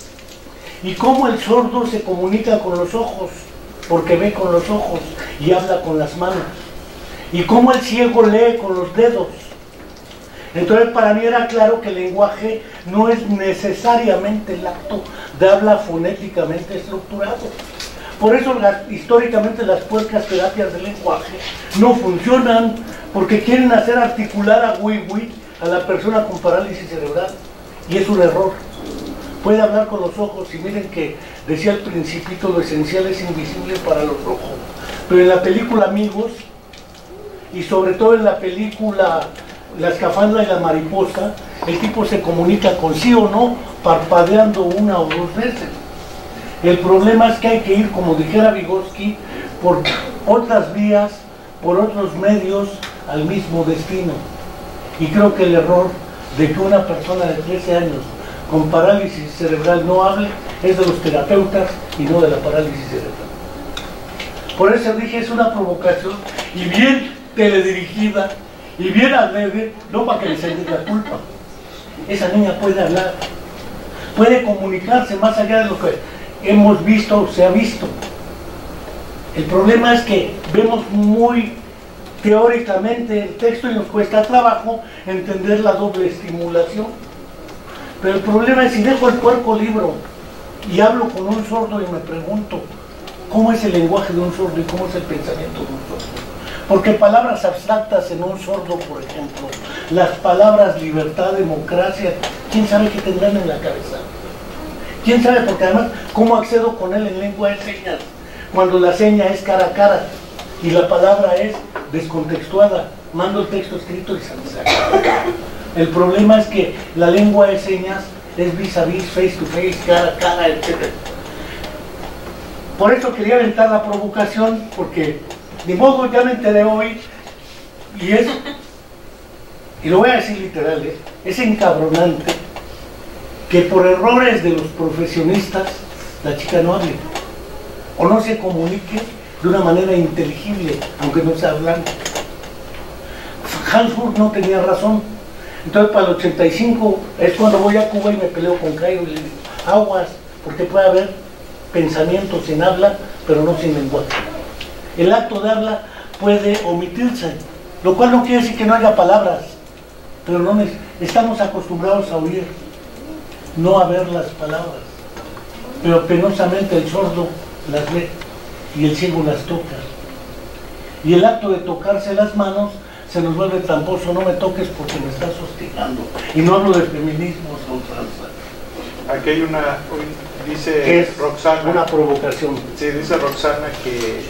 Y cómo el sordo se comunica con los ojos, porque ve con los ojos y habla con las manos. Y cómo el ciego lee con los dedos. Entonces para mí era claro que el lenguaje no es necesariamente el acto de habla fonéticamente estructurado. Por eso históricamente las puercas terapias del lenguaje no funcionan, porque quieren hacer articular a Wiwi a la persona con parálisis cerebral, y es un error. Puede hablar con los ojos, y miren que decía al principito, lo esencial es invisible para los ojos. Pero en la película Amigos, y sobre todo en la película La escafandra y la mariposa, el tipo se comunica con sí o no, parpadeando una o dos veces. El problema es que hay que ir, como dijera Vygotsky, por otras vías, por otros medios, al mismo destino. Y creo que el error de que una persona de 13 años con parálisis cerebral no hable es de los terapeutas y no de la parálisis cerebral. Por eso dije, es una provocación, y bien teledirigida, y bien adrede, no para que les eche la culpa. Esa niña puede hablar, puede comunicarse más allá de lo que hemos visto o se ha visto. El problema es que vemos muy teóricamente el texto y nos cuesta trabajo entender la doble estimulación. Pero el problema es si dejo el puerco libro y hablo con un sordo y me pregunto cómo es el lenguaje de un sordo y cómo es el pensamiento de un sordo. Porque palabras abstractas en un sordo, por ejemplo, las palabras libertad, democracia, ¿quién sabe qué tendrán en la cabeza? ¿Quién sabe? Porque además, ¿cómo accedo con él en lengua de señas? Cuando la seña es cara a cara y la palabra es descontextuada, mando el texto escrito y se saca. El problema es que la lengua de señas es vis a vis, face to face, cara a cara, etc. Por eso quería aventar la provocación, porque de modo ya me enteré hoy, y lo voy a decir literal, es encabronante que por errores de los profesionistas la chica no hable o no se comunique de una manera inteligible, aunque no sea hablando. Hans Furt no tenía razón. Entonces para el 85 es cuando voy a Cuba y me peleo con Cairo y le digo, aguas, porque puede haber pensamiento sin habla, pero no sin lenguaje. El acto de habla puede omitirse, lo cual no quiere decir que no haya palabras, pero no estamos acostumbrados a oír, no a ver las palabras. Pero penosamente el sordo las ve y el ciego las toca. Y el acto de tocarse las manos se nos vuelve tramposo. No me toques porque me estás hostigando. Y no hablo de feminismo, aquí hay dice que es Roxana, una provocación. Sí, dice Roxana que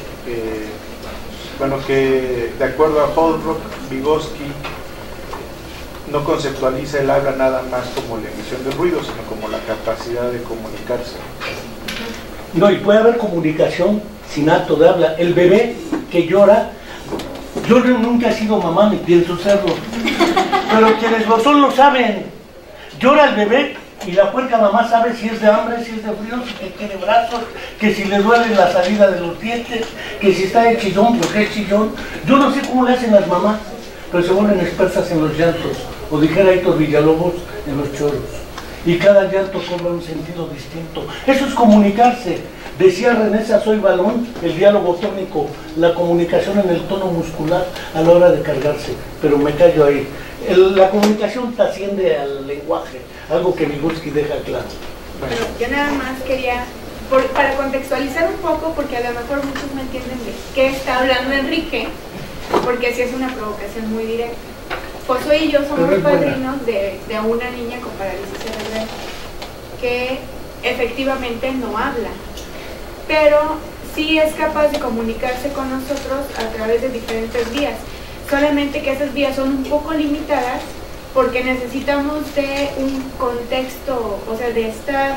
de acuerdo a Holbrook, Vygotsky no conceptualiza el habla nada más como la emisión de ruido, sino como la capacidad de comunicarse. No, y puede haber comunicación sin acto de habla. El bebé que llora, yo nunca he sido mamá ni pienso serlo, pero quienes lo son lo saben. Llora el bebé Y la puerca mamá sabe si es de hambre, si es de frío, si que tiene brazos, que si le duele la salida de los dientes, que si está de chillón, porque es chillón. Yo no sé cómo le hacen las mamás, pero se vuelven expertas en los llantos, o dijera Héctor Villalobos, en los choros. Y cada llanto cobra un sentido distinto. Eso es comunicarse. Decía René Soy Balón, el diálogo tónico, la comunicación en el tono muscular a la hora de cargarse. Pero me callo ahí. La comunicación trasciende al lenguaje, algo que Vygotsky deja claro. Bueno, yo nada más quería, para contextualizar un poco, porque a lo mejor muchos no entienden de qué está hablando Enrique, porque sí es una provocación muy directa. Josué y yo somos padrinos de una niña con parálisis cerebral que efectivamente no habla, pero sí es capaz de comunicarse con nosotros a través de diferentes vías, solamente que esas vías son un poco limitadas porque necesitamos de un contexto, o sea, de estar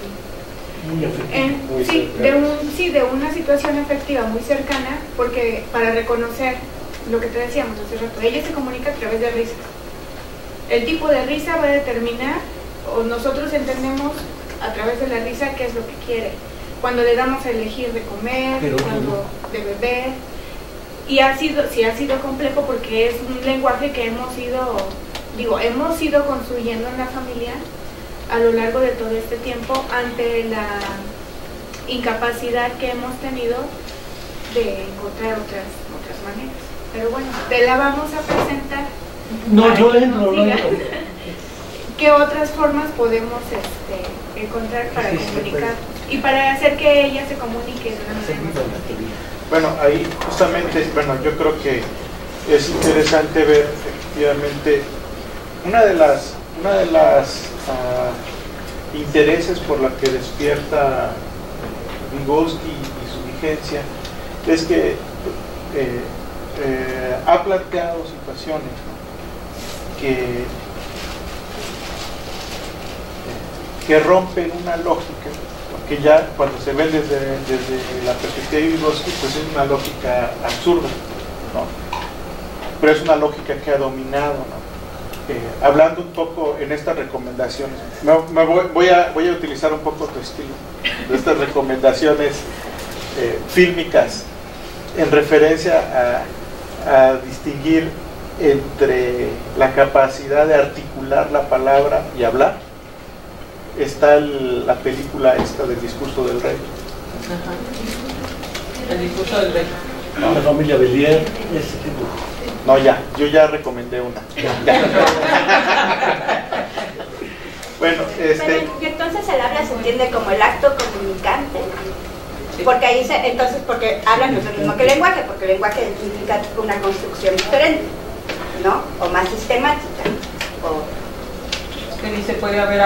de una situación afectiva muy cercana, porque para reconocer lo que te decíamos hace rato, ella se comunica a través de risas. El tipo de risa va a determinar, o nosotros entendemos a través de la risa qué es lo que quiere. Cuando le damos a elegir de comer, cuando de beber, y sí ha sido complejo porque es un lenguaje que hemos ido construyendo en la familia a lo largo de todo este tiempo ante la incapacidad que hemos tenido de encontrar otras maneras. Pero bueno, te la vamos a presentar. No, yo le entro, no entro. ¿Qué otras formas podemos encontrar para comunicar y para hacer que ella se comunique? Bueno, ahí justamente, yo creo que es interesante ver efectivamente una de las intereses por la que despierta Vygotsky y su vigencia es que ha planteado situaciones, ¿no?, que rompen una lógica, porque ya cuando se ve desde la perspectiva de Vygotsky, pues es una lógica absurda, ¿no? Pero es una lógica que ha dominado, ¿no? Hablando un poco en estas recomendaciones, voy a utilizar un poco tu estilo, de estas recomendaciones fílmicas en referencia a distinguir entre la capacidad de articular la palabra y hablar. Está la película esta del discurso del rey. Ajá. El discurso del rey. ¿No? La familia Belier, ese tipo. No, yo ya recomendé una. Bueno, y entonces el habla se entiende como el acto comunicante, porque ahí porque habla no es lo mismo que el lenguaje, porque el lenguaje implica una construcción diferente, ¿no? O más sistemática. Que dice puede haber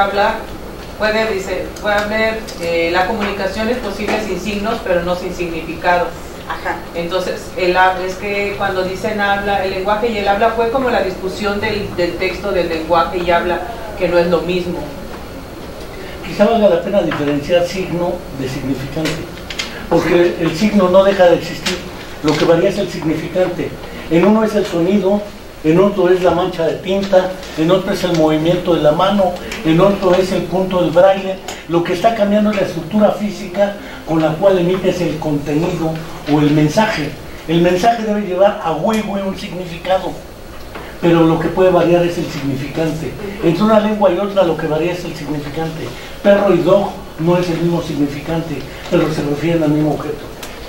la comunicación es posible sin signos, pero no sin significado. Ajá. Entonces, es que cuando dicen habla, el lenguaje y el habla fue como la discusión del texto del lenguaje y habla, que no es lo mismo. Quizá valga la pena diferenciar signo de significante, porque el signo no deja de existir, lo que varía es el significante. En uno es el sonido, en otro es la mancha de tinta, en otro es el movimiento de la mano, en otro es el punto del braille. Lo que está cambiando es la estructura física con la cual emites el contenido o el mensaje. El mensaje debe llevar a huevo un significado, pero lo que puede variar es el significante. Entre una lengua y otra lo que varía es el significante. Perro y dog no es el mismo significante, pero se refieren al mismo objeto.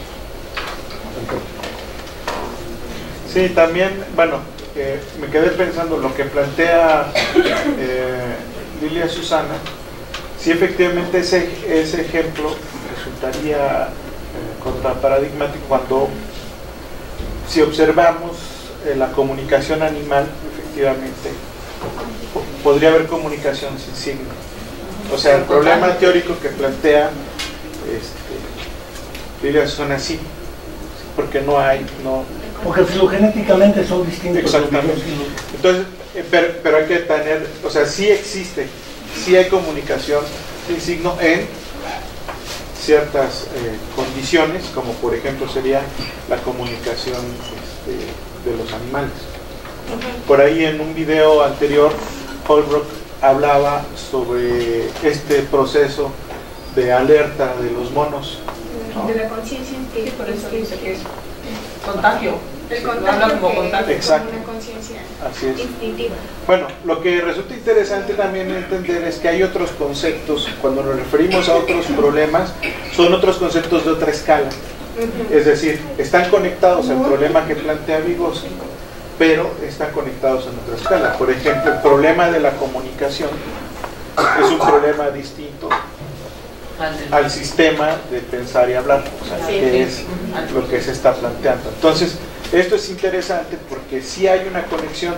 Sí, también, me quedé pensando lo que plantea Lilia Susana, si efectivamente ese ejemplo resultaría contraparadigmático cuando, si observamos la comunicación animal, efectivamente podría haber comunicación sin signo. O sea, el problema teórico que plantea Lilia Susana sí, porque porque filogenéticamente son distintos. Exactamente. Entonces, pero hay que tener, o sea, sí existe, sí hay comunicación sin signo en ciertas condiciones, como por ejemplo sería la comunicación de los animales. Por ahí en un video anterior, Holbrook hablaba sobre este proceso de alerta de los monos, ¿no? De la conciencia Sí, por eso dice que es contagio. El Lo contagio habla como que- contagio. Exacto. Una conciencia Así es. instintiva. Bueno, lo que resulta interesante también entender es que hay otros conceptos, cuando nos referimos a otros problemas, son otros conceptos de otra escala. Es decir, están conectados al problema que plantea Vygotsky, pero están conectados en otra escala. Por ejemplo, el problema de la comunicación es un problema distinto al sistema de pensar y hablar, o sea, que es lo que se está planteando. Entonces, esto es interesante porque sí hay una conexión.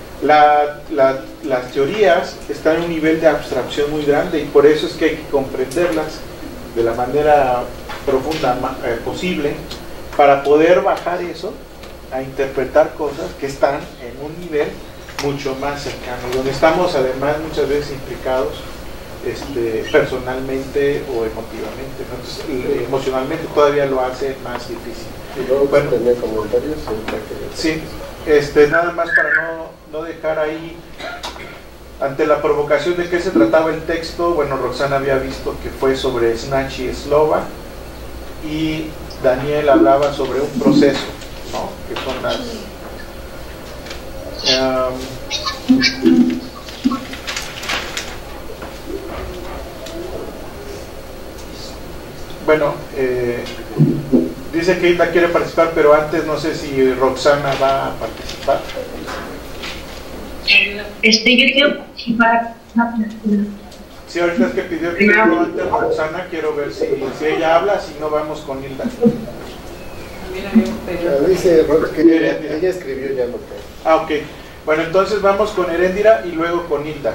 Las teorías están en un nivel de abstracción muy grande y por eso es que hay que comprenderlas de la manera profunda posible para poder bajar eso a interpretar cosas que están en un nivel mucho más cercano, donde estamos además muchas veces implicados personalmente o emotivamente, ¿no? Entonces, emocionalmente todavía lo hace más difícil. Y luego Bueno, tenía comentarios. sí, nada más para no dejar ahí, ante la provocación de qué se trataba el texto. Bueno, Roxana había visto que fue sobre Snatch y Slova, y Daniel hablaba sobre un proceso, ¿no? Que son las... bueno, dice que Hilda quiere participar, pero antes no sé si Roxana va a participar. Yo quiero participar. Sí, ahorita es que pidió que yo antes Roxana, quiero ver si ella habla, si no vamos con Hilda. Dice Rox que ella escribió ya lo que... Ah, ok. Bueno, entonces vamos con Heréndira y luego con Hilda.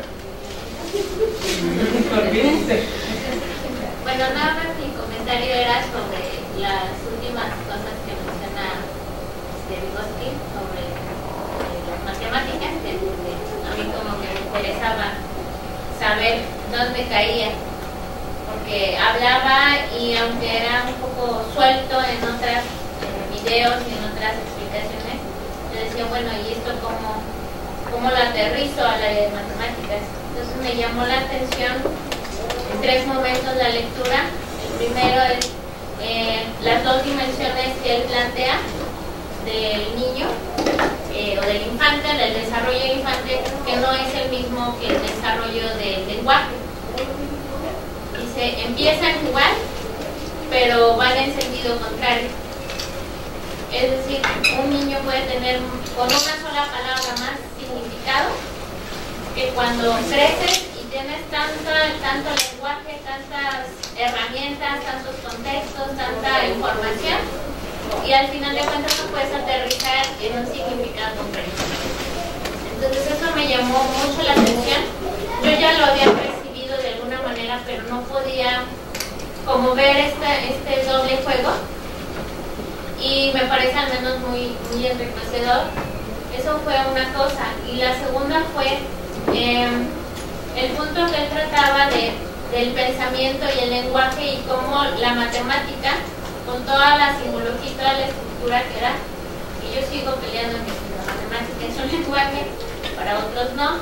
Bueno, nada más mi comentario era sobre las últimas cosas que menciona Vygotsky sobre las matemáticas, que a mí como que me interesaba saber dónde caía, porque hablaba y aunque era un poco suelto en otros videos y en otras explicaciones, yo decía, bueno, ¿y esto cómo lo aterrizo al área de matemáticas? Entonces me llamó la atención en 3 momentos la lectura. El primero es las 2 dimensiones que él plantea del niño o del infante, del desarrollo del infante, que no es el mismo que el desarrollo del lenguaje. Dice, empiezan igual, pero van en sentido contrario. Es decir, un niño puede tener con una sola palabra más significado que cuando creces y tienes tanto lenguaje, tantas herramientas, tantos contextos, tanta información, y al final de cuentas no puedes aterrizar en un significado concreto. Entonces eso me llamó mucho la atención. Yo ya lo había percibido de alguna manera, pero no podía como ver este doble juego, y me parece al menos muy enriquecedor. Eso fue una cosa. Y la segunda fue el punto que él trataba del pensamiento y el lenguaje, y cómo la matemática, con toda la simbología y toda la estructura que da, y yo sigo peleando en que la matemática es un lenguaje, para otros no,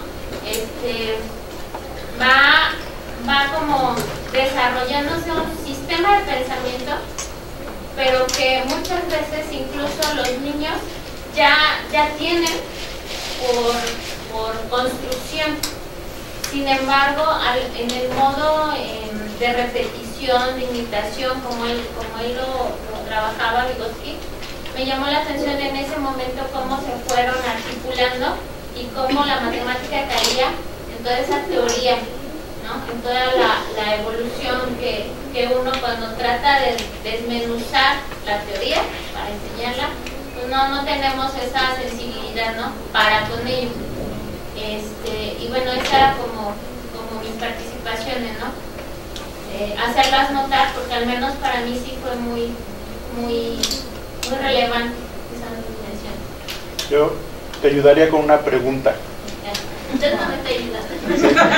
va como desarrollándose un sistema de pensamiento, pero que muchas veces incluso los niños ya tienen por construcción. Sin embargo, en el modo de repetición, de imitación, como él lo trabajaba Vygotsky, me llamó la atención en ese momento cómo se fueron articulando y cómo la matemática caía en toda esa teoría, ¿no? En toda la evolución que uno, cuando trata de desmenuzar la teoría para enseñarla, pues no tenemos esa sensibilidad, ¿no? Para con ello. Y bueno, esa era como mis participaciones, ¿no? Hacerlas notar, porque al menos para mí sí fue muy relevante esa dimensión. Yo te ayudaría con una pregunta. Entonces no me te ayudas.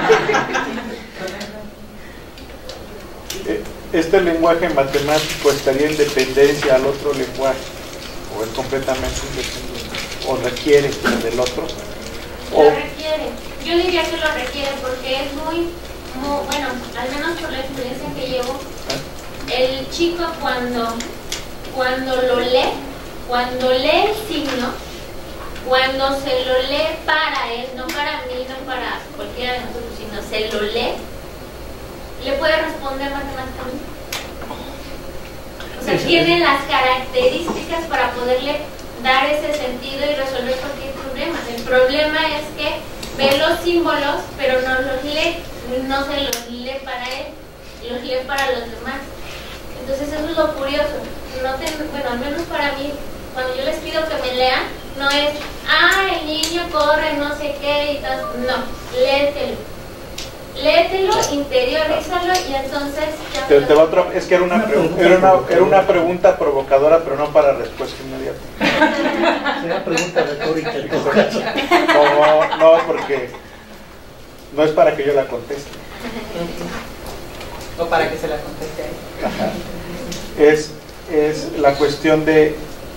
¿Este lenguaje matemático estaría en dependencia al otro lenguaje? ¿O es completamente independiente? ¿O requiere del otro? Lo requiere. yo diría que lo requiere porque es muy, bueno, al menos por la experiencia que llevo, el chico cuando lo lee, cuando lee el signo, cuando se lo lee para él, no para mí, no para cualquiera de nosotros, sino se lo lee, le puede responder matemáticamente. O sea, tiene las características para poderle dar ese sentido y resolver cualquier problema. El problema es que ve los símbolos, pero no los lee, no se los lee para él, los lee para los demás. Entonces eso es lo curioso. Bueno, al menos para mí, cuando yo les pido que me lean, no es, el niño corre, no sé qué, y tal. No, léetelo, interiorízalo y entonces ya... Es que era una pregunta provocadora, pero no para respuesta inmediata. Era pregunta retórica en todo caso. No, porque no es para que yo la conteste. O para que se la conteste a él. Es la cuestión de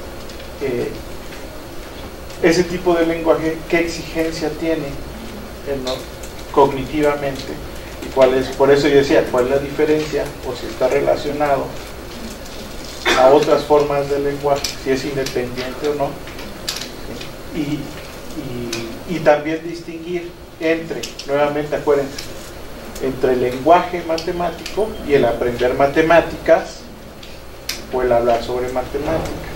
ese tipo de lenguaje, qué exigencia tiene cognitivamente, y cuál es, por eso yo decía, cuál es la diferencia, o si está relacionado a otras formas de lenguaje, si es independiente o no, y también distinguir entre, nuevamente acuérdense, entre el lenguaje matemático y el aprender matemáticas o el hablar sobre matemáticas.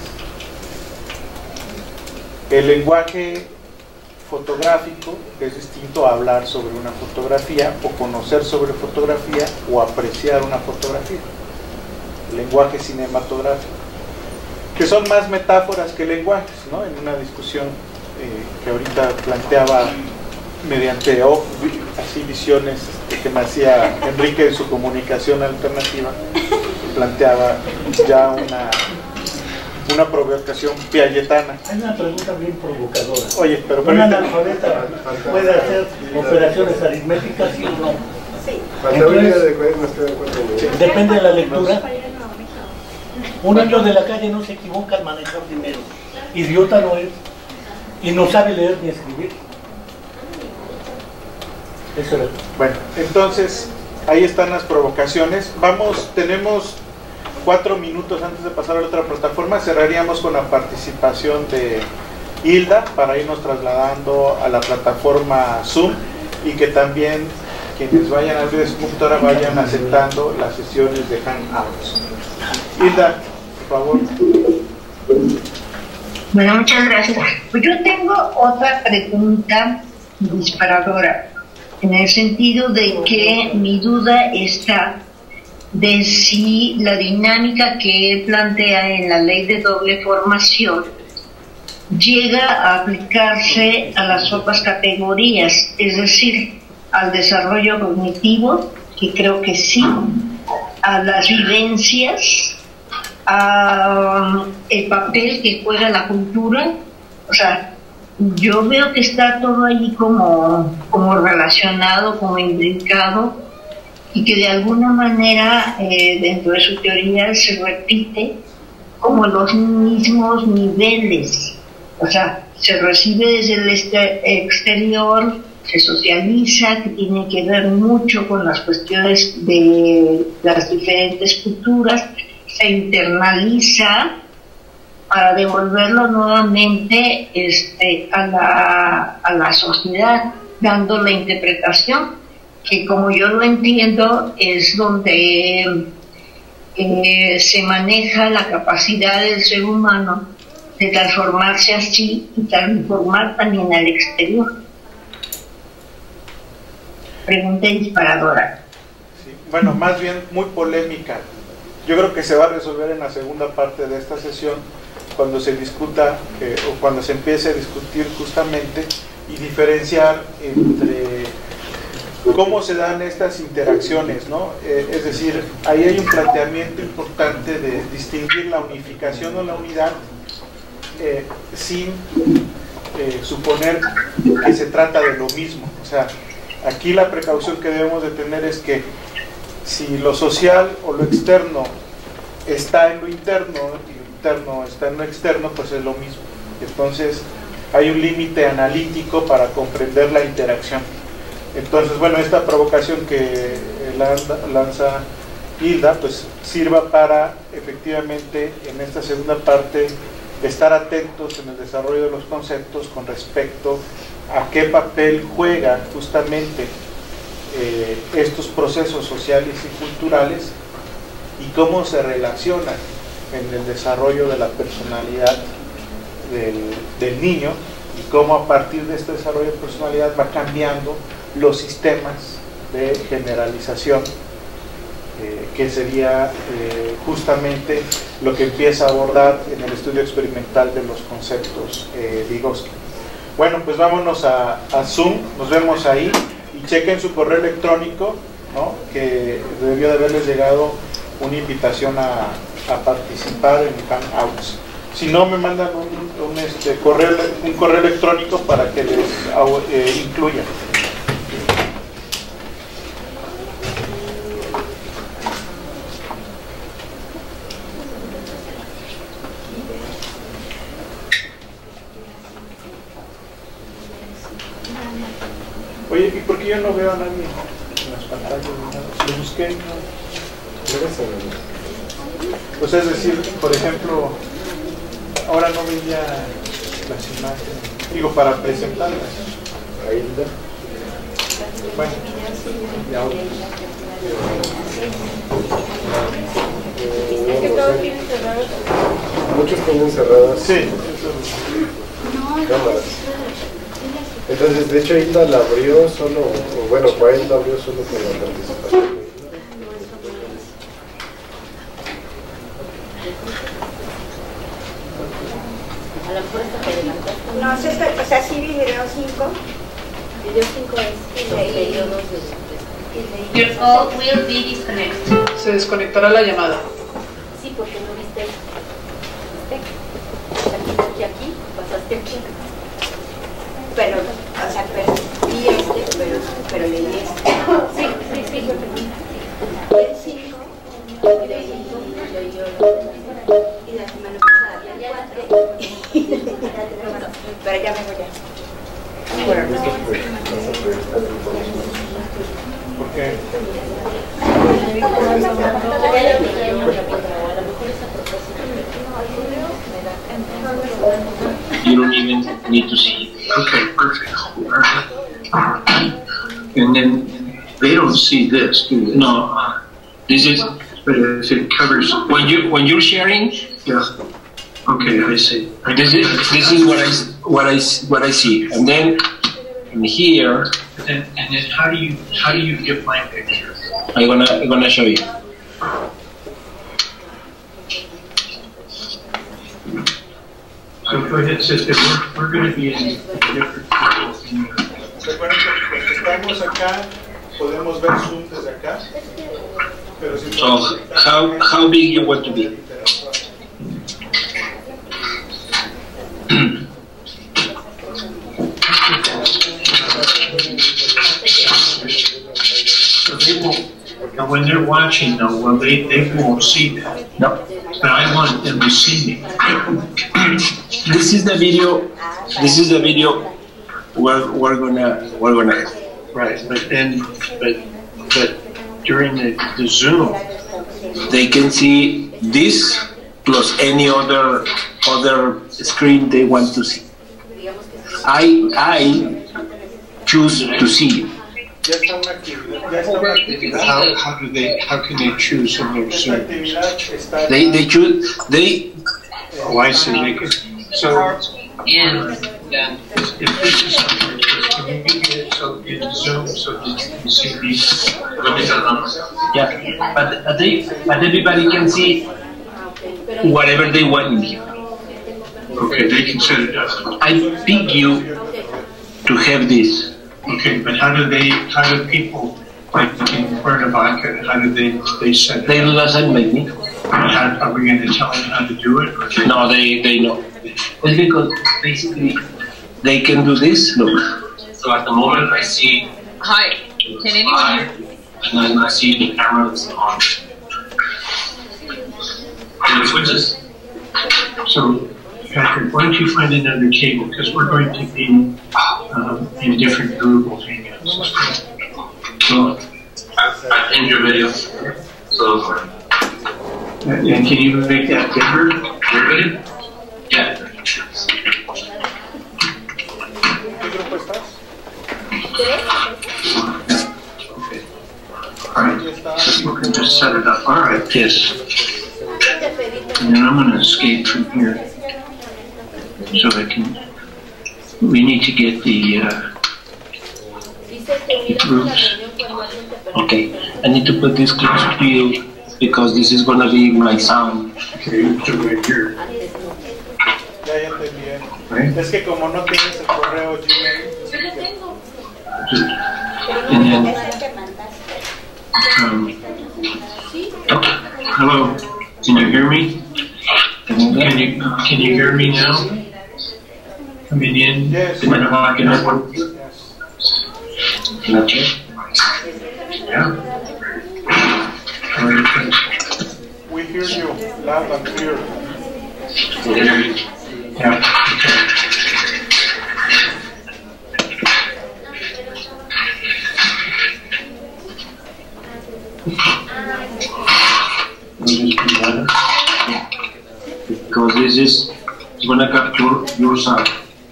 El lenguaje fotográfico es distinto a hablar sobre una fotografía o conocer sobre fotografía o apreciar una fotografía. El lenguaje cinematográfico, que son más metáforas que lenguajes, ¿no? En una discusión que ahorita planteaba mediante así visiones que me hacía Enrique en su comunicación alternativa, planteaba ya una provocación piagetana. Hay una pregunta bien provocadora. Oye, pero ¿un analfabeta puede hacer operaciones aritméticas, sí o no? Sí. Entonces, depende de la lectura. Un niño de la calle no se equivoca al manejar dinero. Idiota no es. Y no sabe leer ni escribir. Eso es. Bueno, entonces ahí están las provocaciones. Tenemos 4 minutos antes de pasar a la otra plataforma. Cerraríamos con la participación de Hilda para irnos trasladando a la plataforma Zoom, y que también quienes vayan a abrir su computadora vayan aceptando las sesiones de Hangouts. Hilda, por favor. Bueno, muchas gracias. Pues yo tengo otra pregunta disparadora, en el sentido de que mi duda está de si la dinámica que plantea en la ley de doble formación llega a aplicarse a las otras categorías, es decir, al desarrollo cognitivo, que creo que sí, a las vivencias, a el papel que juega la cultura. O sea, yo veo que está todo ahí como relacionado, como imbricado, y que de alguna manera dentro de su teoría se repite como los mismos niveles. O sea, se recibe desde el exterior, se socializa, que tiene que ver mucho con las cuestiones de las diferentes culturas, se internaliza para devolverlo nuevamente a la sociedad, dando la interpretación que, como yo lo entiendo, es donde se maneja la capacidad del ser humano de transformarse así y transformar también al exterior. Pregunta disparadora. Sí, bueno, más bien muy polémica. Yo creo que se va a resolver en la segunda parte de esta sesión, cuando se discuta o cuando se empiece a discutir justamente y diferenciar entre cómo se dan estas interacciones, ¿no? Es decir, ahí hay un planteamiento importante de distinguir la unificación o la unidad sin suponer que se trata de lo mismo. O sea, aquí la precaución que debemos de tener es que si lo social o lo externo está en lo interno y lo interno está en lo externo, pues es lo mismo. Entonces hay un límite analítico para comprender la interacción. Entonces, bueno, esta provocación que lanza Hilda, pues sirva para efectivamente en esta segunda parte estar atentos en el desarrollo de los conceptos con respecto a qué papel juega justamente estos procesos sociales y culturales y cómo se relacionan en el desarrollo de la personalidad del niño, y cómo a partir de este desarrollo de personalidad va cambiando los sistemas de generalización, que sería justamente lo que empieza a abordar en el estudio experimental de los conceptos Vygotsky. Bueno, pues vámonos a Zoom, nos vemos ahí, y chequen su correo electrónico, ¿no?, que debió de haberles llegado una invitación a participar en Hangouts. Si no, me mandan un correo electrónico para que les incluya. Oye, ¿y por qué yo no veo a nadie en las pantallas? Lo busqué, ¿no? Pues es decir, por ejemplo, ahora no veía las imágenes, digo, para presentarlas. Ahí está. Bueno, y ahora. Es que todos tienen cerrados. Muchos tienen cerradas. Sí. Cámaras. Entonces, de hecho, Hilda la abrió solo, o bueno, Juan la abrió solo con la participación. No, o sea, sí, video 5. Video 5 es video 2 de... Your call will be disconnected. Se desconectará la llamada. Sí, porque no viste. ¿Viste? Aquí, pasaste aquí. Pero, o sea, vi pero leí este. Sí, el 5, el 5, y la semana pasada había 4. Pero ya me voy a... ¿Por qué? You don't even need to see it. Okay, perfect. And then they don't see this, do they? No. This is, but if it covers when you're sharing. Yeah. Okay, I see. This is what I see, and then in here. And then how do you get my picture? I'm gonna show you. So go ahead, sister. We're going to be in different people. Recuerden que los que estamos acá podemos ver Zoom desde acá. Pero si so how big you want to be? So they won't, when they're watching though, well, they won't see that. No. But I want them to see me. This is the video. This is the video we're gonna have. Right, but during the Zoom, they can see this plus any other screen they want to see. I choose to see it. How can they choose in their Zoom? They choose, oh, I see, they can, so, if this is something, can we get it so in Zoom so that you can see these? Yeah, but everybody can see whatever they want in here. Okay, they can set it up. I pick you to have this. Okay, but how do people, like in Cuernavaca, how do they set it? They do the same like me. Are we going to tell them how to do it? Or no, they know. It's because basically they can do this, look. So at the moment I see Hi, can anyone? And then I see the cameras on. And it switches. So Patrick, why don't you find another cable? Because we're going to be in different group of hangouts. I think your video. So, and can you make that bigger? Everybody? Yeah. ¿Qué grupo estás? Alright, so we can just set it up. Alright, yes. And then I'm going to escape from here. So I can. We need to get the groups. Okay, I need to put this close to you because this is going to be my sound. Okay, so right here. Ya te envié. Es que como no tienes el correo Gmail. And then, okay. Hello, can you hear me? Can you hear me now? Coming in? Yes. Okay. Yeah. We hear you loud and clear. Yeah. Because this is going to capture your sound.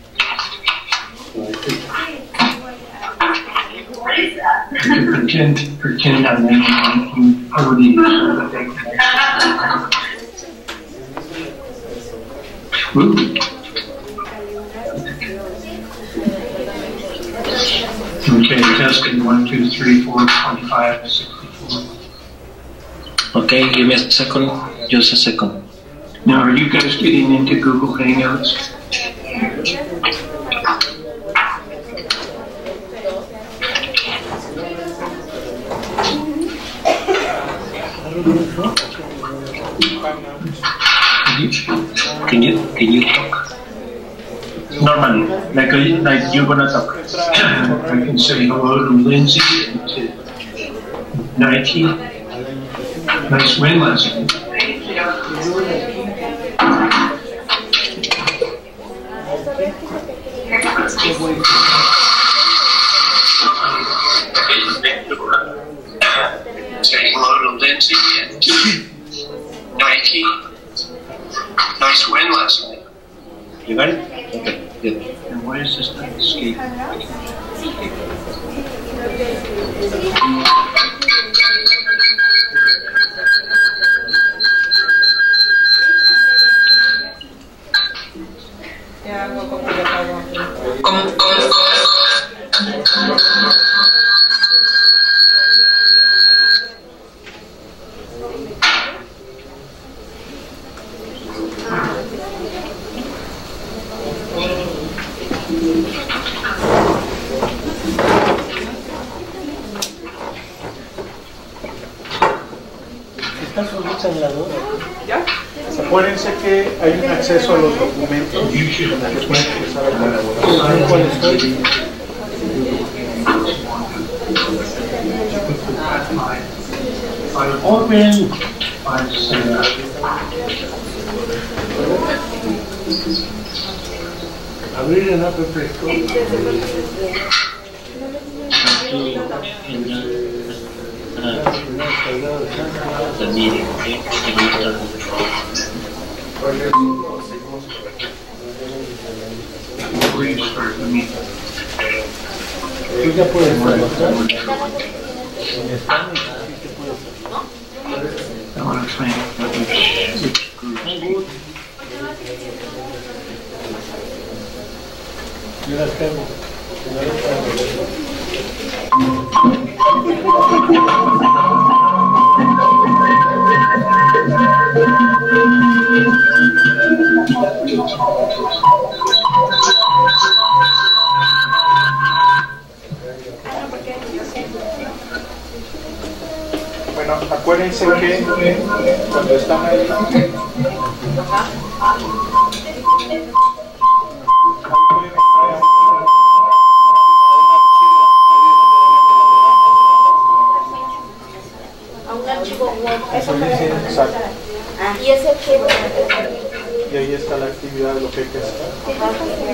You can pretend and then already okay, testing 1, 2, 3, 4, 25, 64. Okay, give me a second, just a second. Now, are you guys getting into Google Hangouts? Can you talk? Normally, like you're gonna talk. I can say hello to Lindsay and to Nike. Nice win last night. Say hello to Lindsay and to Nike. Nice win last night. You got it? Okay, good. And why is this not escape? Acuérdense que hay un acceso a los documentos donde pueden empezar a colaborar. ¿Cuál estoy? Open. Abrir en App Store. The meeting, okay? And you start the control. Please start the meeting. Tú ya puedes trabajar. I want to find which group. Yo las cargo. Bueno, acuérdense que cuando están ahí, a un archivo Word. Eso exacto. Y ese archivo. Y ahí está la actividad de lo que hay que hacer.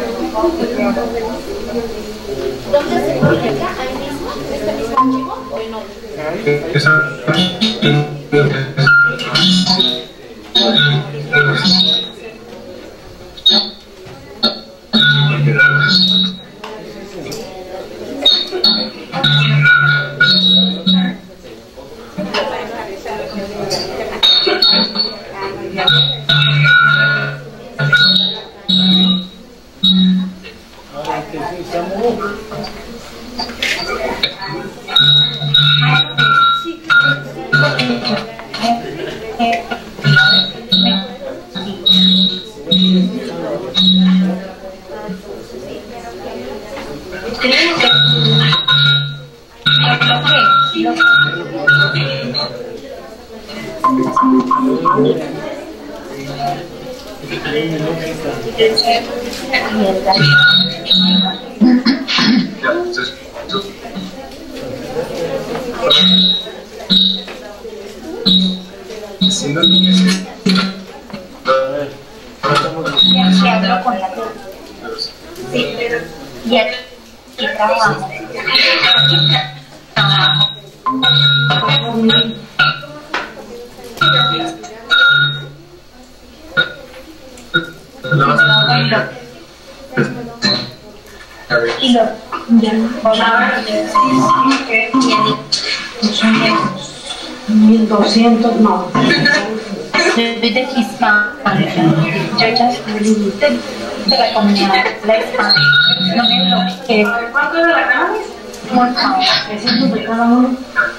¿Dónde se publica? ¿Ahí mismo? ¿Este mismo archivo? ¿Cuánto de la cama? 300 de cada uno.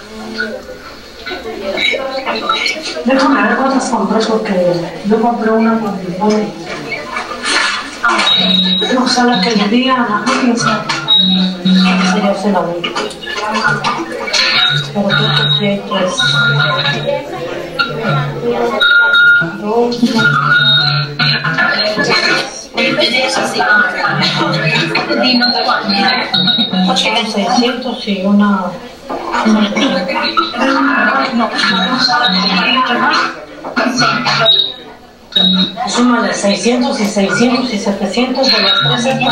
Déjame ver cuántas compré porque yo compré una con mi pobre. No sé la que le diga a la gente, yo se la doy. Pero creo que es... Son 600 y una... Suma de 600 y 600 y 700 de las 3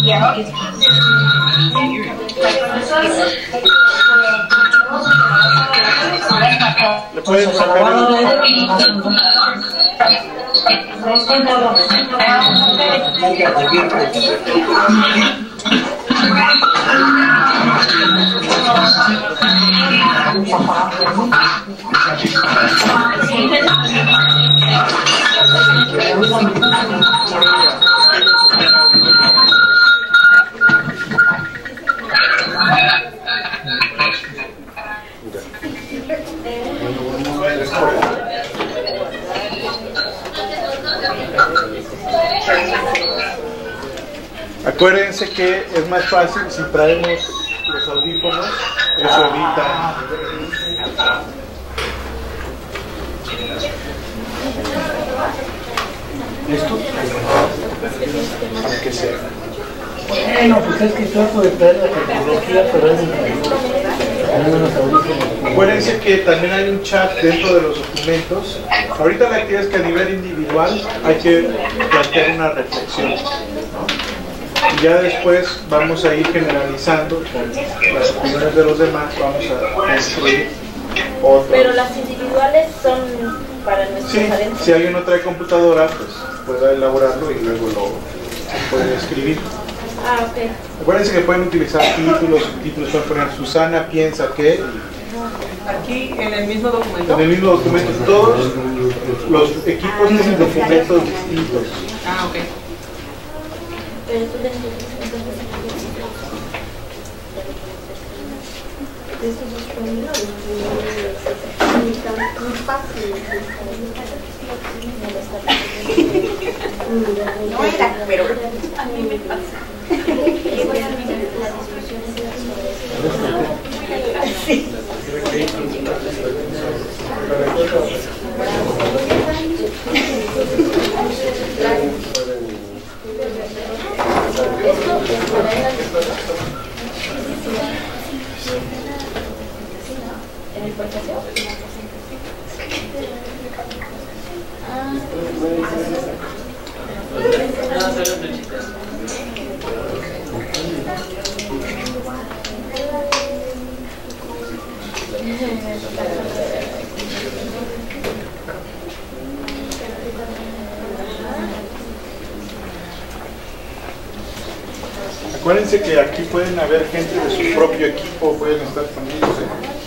¿Le puedes sacar Acuérdense que es más fácil si traemos los audífonos, eso evita. ¿Esto? Aunque sea. Bueno, pues es que trato de traer la tecnología, pero es Acuérdense que también hay un chat dentro de los documentos. Ahorita la actividad es que a nivel individual hay que plantear una reflexión, ¿no? Y ya después vamos a ir generalizando con las opiniones de los demás, vamos a construir otro. Pero las individuales son para nuestros Sí, si alguien no trae computadora, pues pueda elaborarlo y luego lo puede escribir. Ah, ok. Acuérdense que pueden utilizar títulos, subtítulos, pueden poner Susana piensa que. Aquí en el mismo documento. En el mismo documento, todos los equipos tienen documentos distintos. Ah, ok. Pero tú no era, pero a mí me pasa. Sí. ¿En el portacio? Acuérdense que aquí pueden haber gente de su propio equipo, pueden estar con ellos.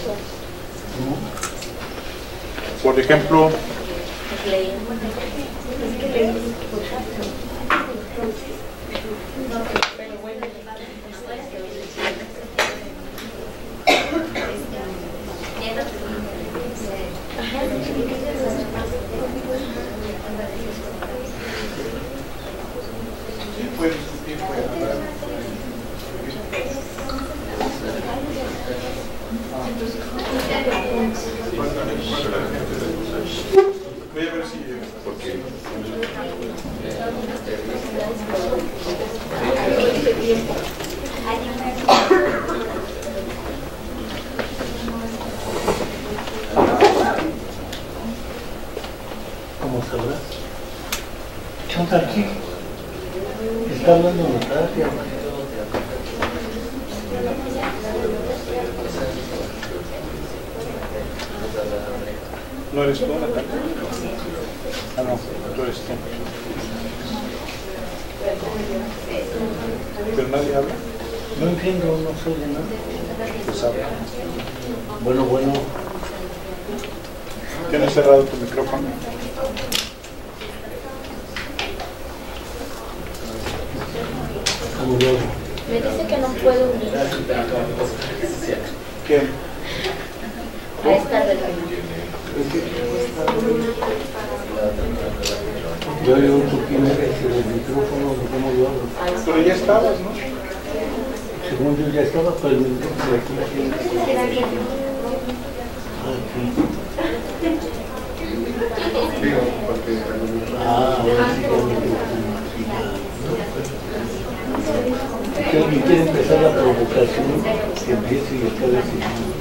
Por ejemplo, voy a ver si porque ¿Cómo sabrás? Chonta aquí. Está hablando de Natalia. ¿no eres tú, Natalia? Ah, no, tú eres tú. ¿Pero nadie habla? No entiendo, no se oye nada. Pues habla. Bueno. ¿Tienes cerrado tu micrófono? ¿Cómo lo hago? Me dice que no puedo unir ¿Quién? a esta relación. Yo digo, tú tienes el micrófono, ¿cómo lo hago? Pero ya estabas, ¿no? Según yo ya estaba, pero el micrófono aquí lo tiene. Ahora sí ya me quiere empezar la provocación, que empiece y está decidiendo.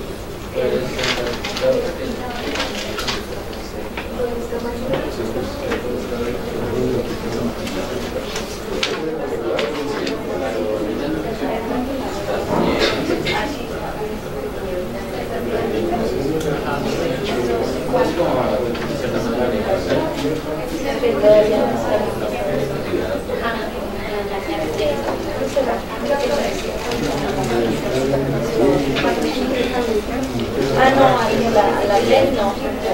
Ah, no, ahí la ley no.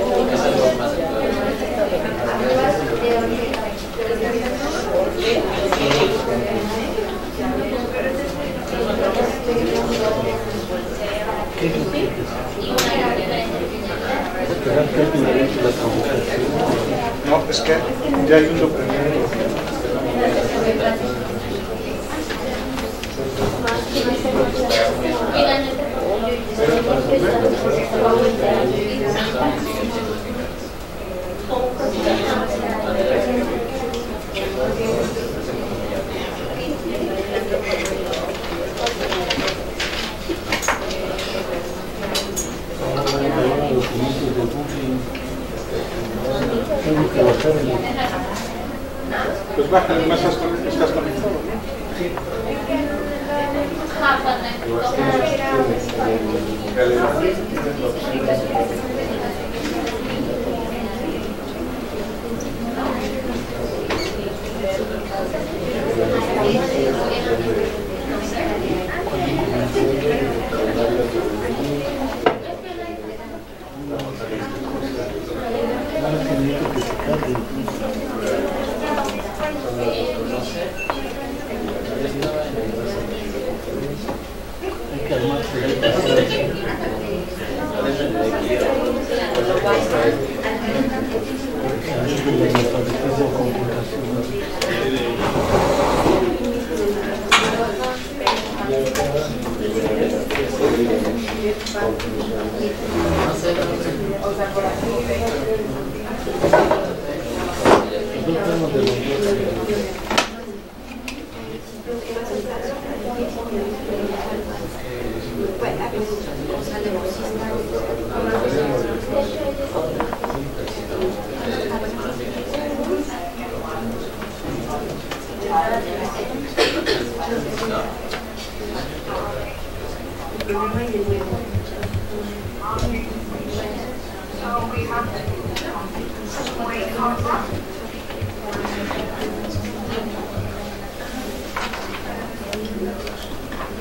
No, es que ya hay un documento. Pues baja, además estás conectado, ¿no? Sí.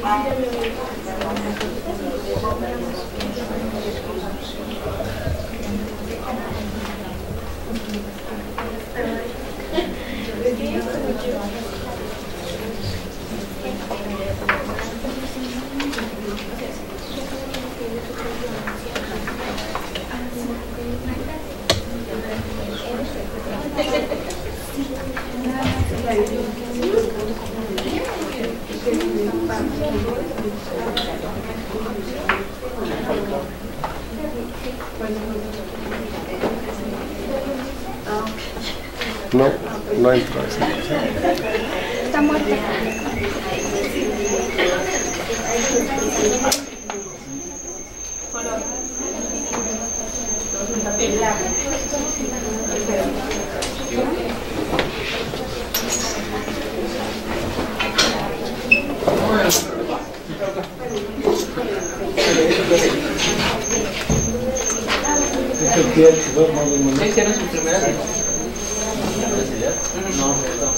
No, no entra. Está muerta. ¿Ya hicieron sus primeras citas? No,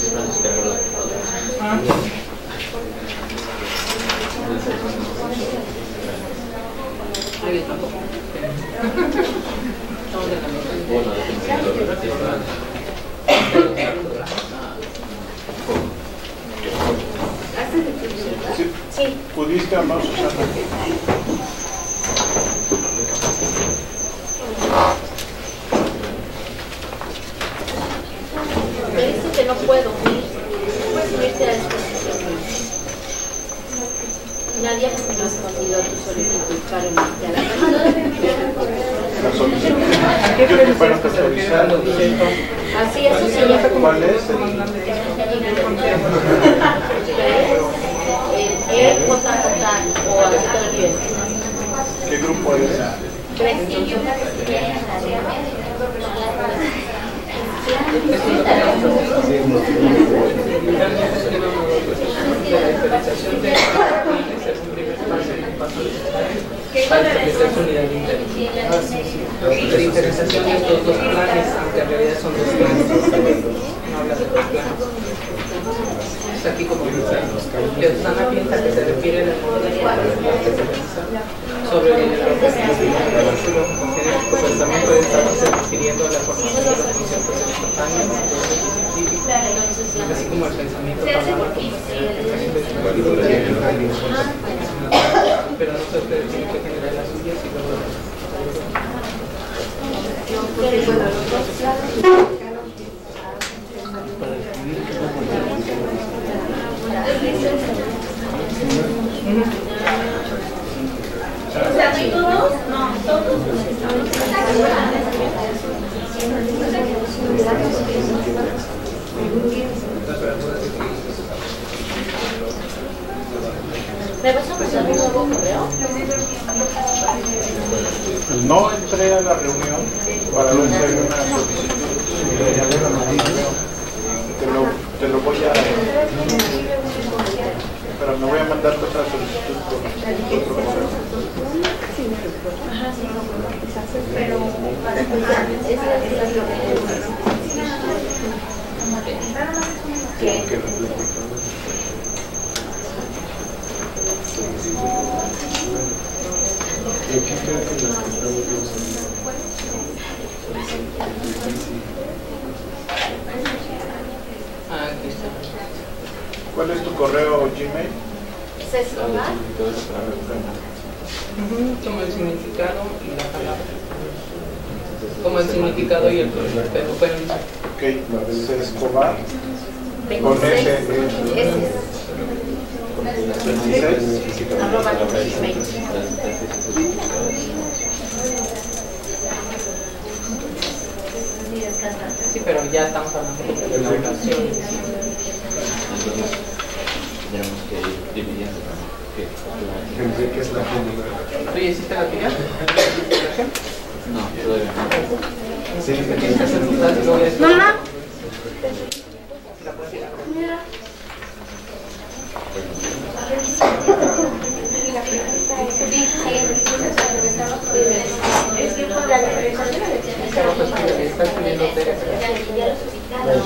Yo tampoco. Estamos de Sí. ¿Pudiste o no, Susana? Me dice que no puedo. Puedes subirte a la exposición. Nadie me ha respondido a tu solicitud, Karen. La solicitud. Yo te para autorizar. Así, eso sí, ya. ¿Cuál es? El JJ o Antonio. ¿Qué grupo es? Presidio. La diferenciación de estos dos planes, aunque en realidad son dos planes, no habla de dos planes. Está aquí como que Susana piensa que se refiere al modelo sobre el pues también puede estarse refiriendo a la formación de los conceptos espontáneos, así como el pensamiento pero no sé, ustedes tienen que generar las suyas y luego O sea, ¿no todos? No, todos. ¿Me vas a pasar un nuevo correo? No entré a la reunión para ver si hay una solicitud. Te lo voy a... Pero me voy a mandar otra solicitud con otro correo. Pero aquí está. ¿Cuál es tu correo Gmail? Como el significado y la palabra. Como el significado y el pero Ok, Escobar. Con S. 26. Arroba Gmail. Sí, pero ya estamos hablando de la oración. Tenemos que ir dividiendo, ¿no? Enrique es la primera. ¿Tú ya hiciste la tuya? No, todavía no. Sí, ¿Tienes que hacer un tal y luego ya está? mamá. Mira.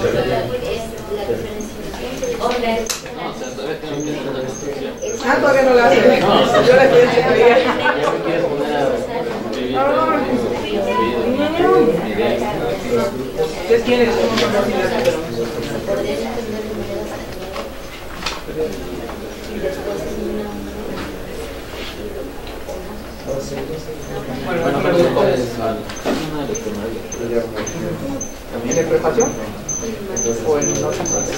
Todavía no Yo la quiero estudiar. ¿Ustedes quieren? Bueno, ¿en preparación? ¿O en otra cosa?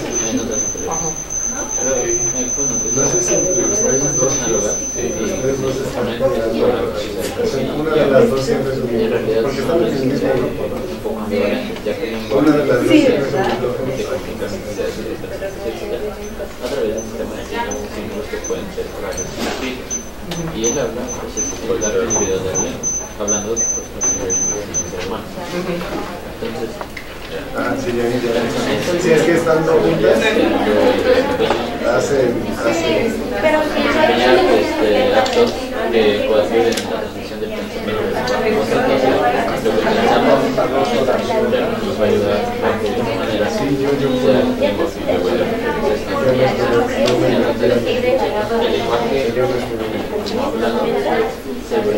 No sé si entre ustedes dos, ustedes dos están una de las dos siempre es un porque estamos en el mismo grupo, ¿no? Una de las dos siempre es un grupo. A través del sistema de símbolos que pueden ser claros y él habla, pues es el video de él hablando pues, con el hermano. Entonces, sí, ya. Sí, es que estando juntas hacen actos que coadyuven en la transmisión del pensamiento. Lo que pensamos nos va a ayudar a que de una manera sea tiempo y luego de el lenguaje hablado se ve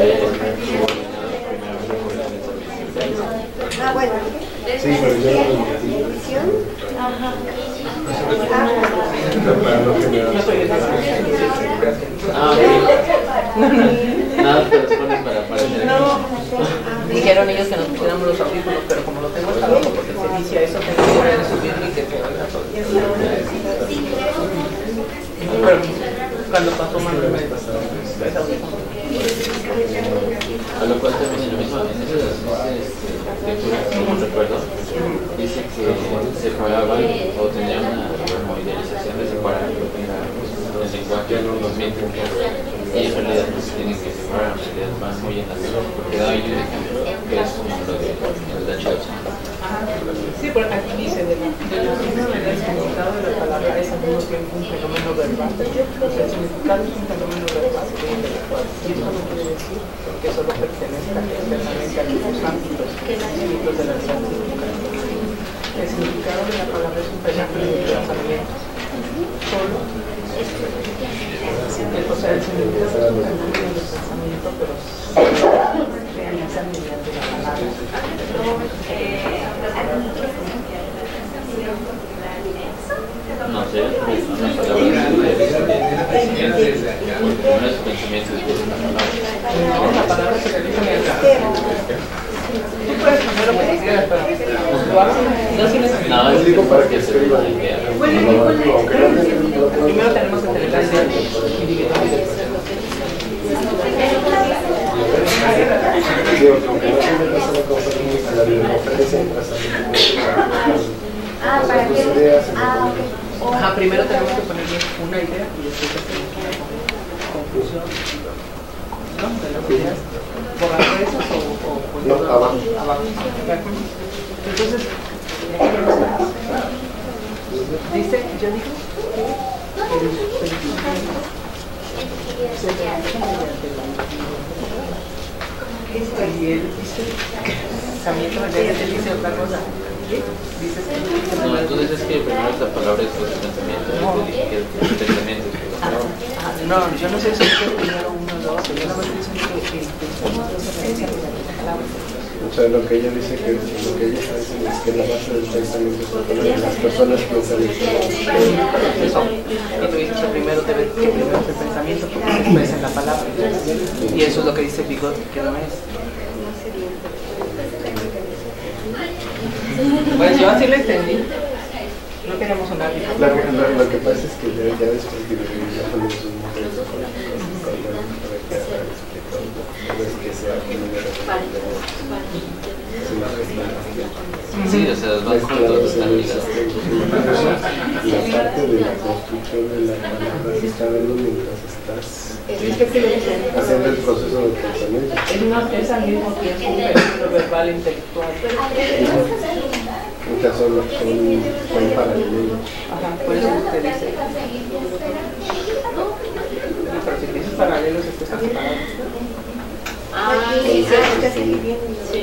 bueno. Sí, pero yo nada te los pones para aparecer. No. Dijeron ellos que nos pusiéramos los audífonos, pero como lo tengo hasta abajo porque se inicia eso, tengo que subirlo y que se oiga todo. Pero cuando pasó Manuel me pasó ese audífono. A lo cual también en lo mismo, en ese como recuerdo, dice que separaban o tenían una como idealización de separar lo que era el lenguaje de los mitos y en realidad no se tienen que separar, en realidad van muy en la luz, porque da ahí un ejemplo que es como lo de el de Chelsea. Sí, porque aquí dice de la el significado de la palabra es al mismo tiempo un fenómeno verbal. O sea, el significado es un fenómeno verbal y intelectual. Y eso no quiere decir que solo pertenezca externamente a los ámbitos de la realidad significativa. El significado de la palabra es un fenómeno de pensamiento. Solo. O sea, el significado es un fenómeno de pensamiento, pero se realiza mediante la palabra. No sé, una palabra no es pensamiento, es una palabra. No, la palabra se realiza mediante tú puedes poner lo que quieras, pero no tienes. No, es digo para que se vea la idea. Primero tenemos que tener la idea individual. Primero tenemos que poner una idea y después hacemos una conclusión, ¿no? De las ideas. ¿Borrando esas o abajo? Entonces, dice, yo digo que el pensamiento se realiza mediante la y él dice pensamiento, él dice otra cosa. No, entonces es que primero esta palabra es el pensamiento, que el pensamiento es la palabra. No, yo no sé si es primero uno o dos, yo no me estoy diciendo que el pensamiento se realiza mediante la palabra. O sea, lo que ella dice que lo que ella está diciendo es que la base del pensamiento es lo que las personas piensan en sí mismas. Y tú dices que primero es el pensamiento porque después es la palabra. Y eso es lo que dice Bigot que no es. Pues yo así lo entendí. No queríamos sonar. Lo que pasa es que ya después de ya con sus mujeres que sea sí, o sea, van juntos, están ligados. La parte de la construcción de la palabra se está viendo mientras estás haciendo el proceso de pensamiento. Es al mismo tiempo un fenómeno verbal e intelectual. O sea, son paralelos. Ajá, por eso usted dice. Pero si dices paralelos es que están separados.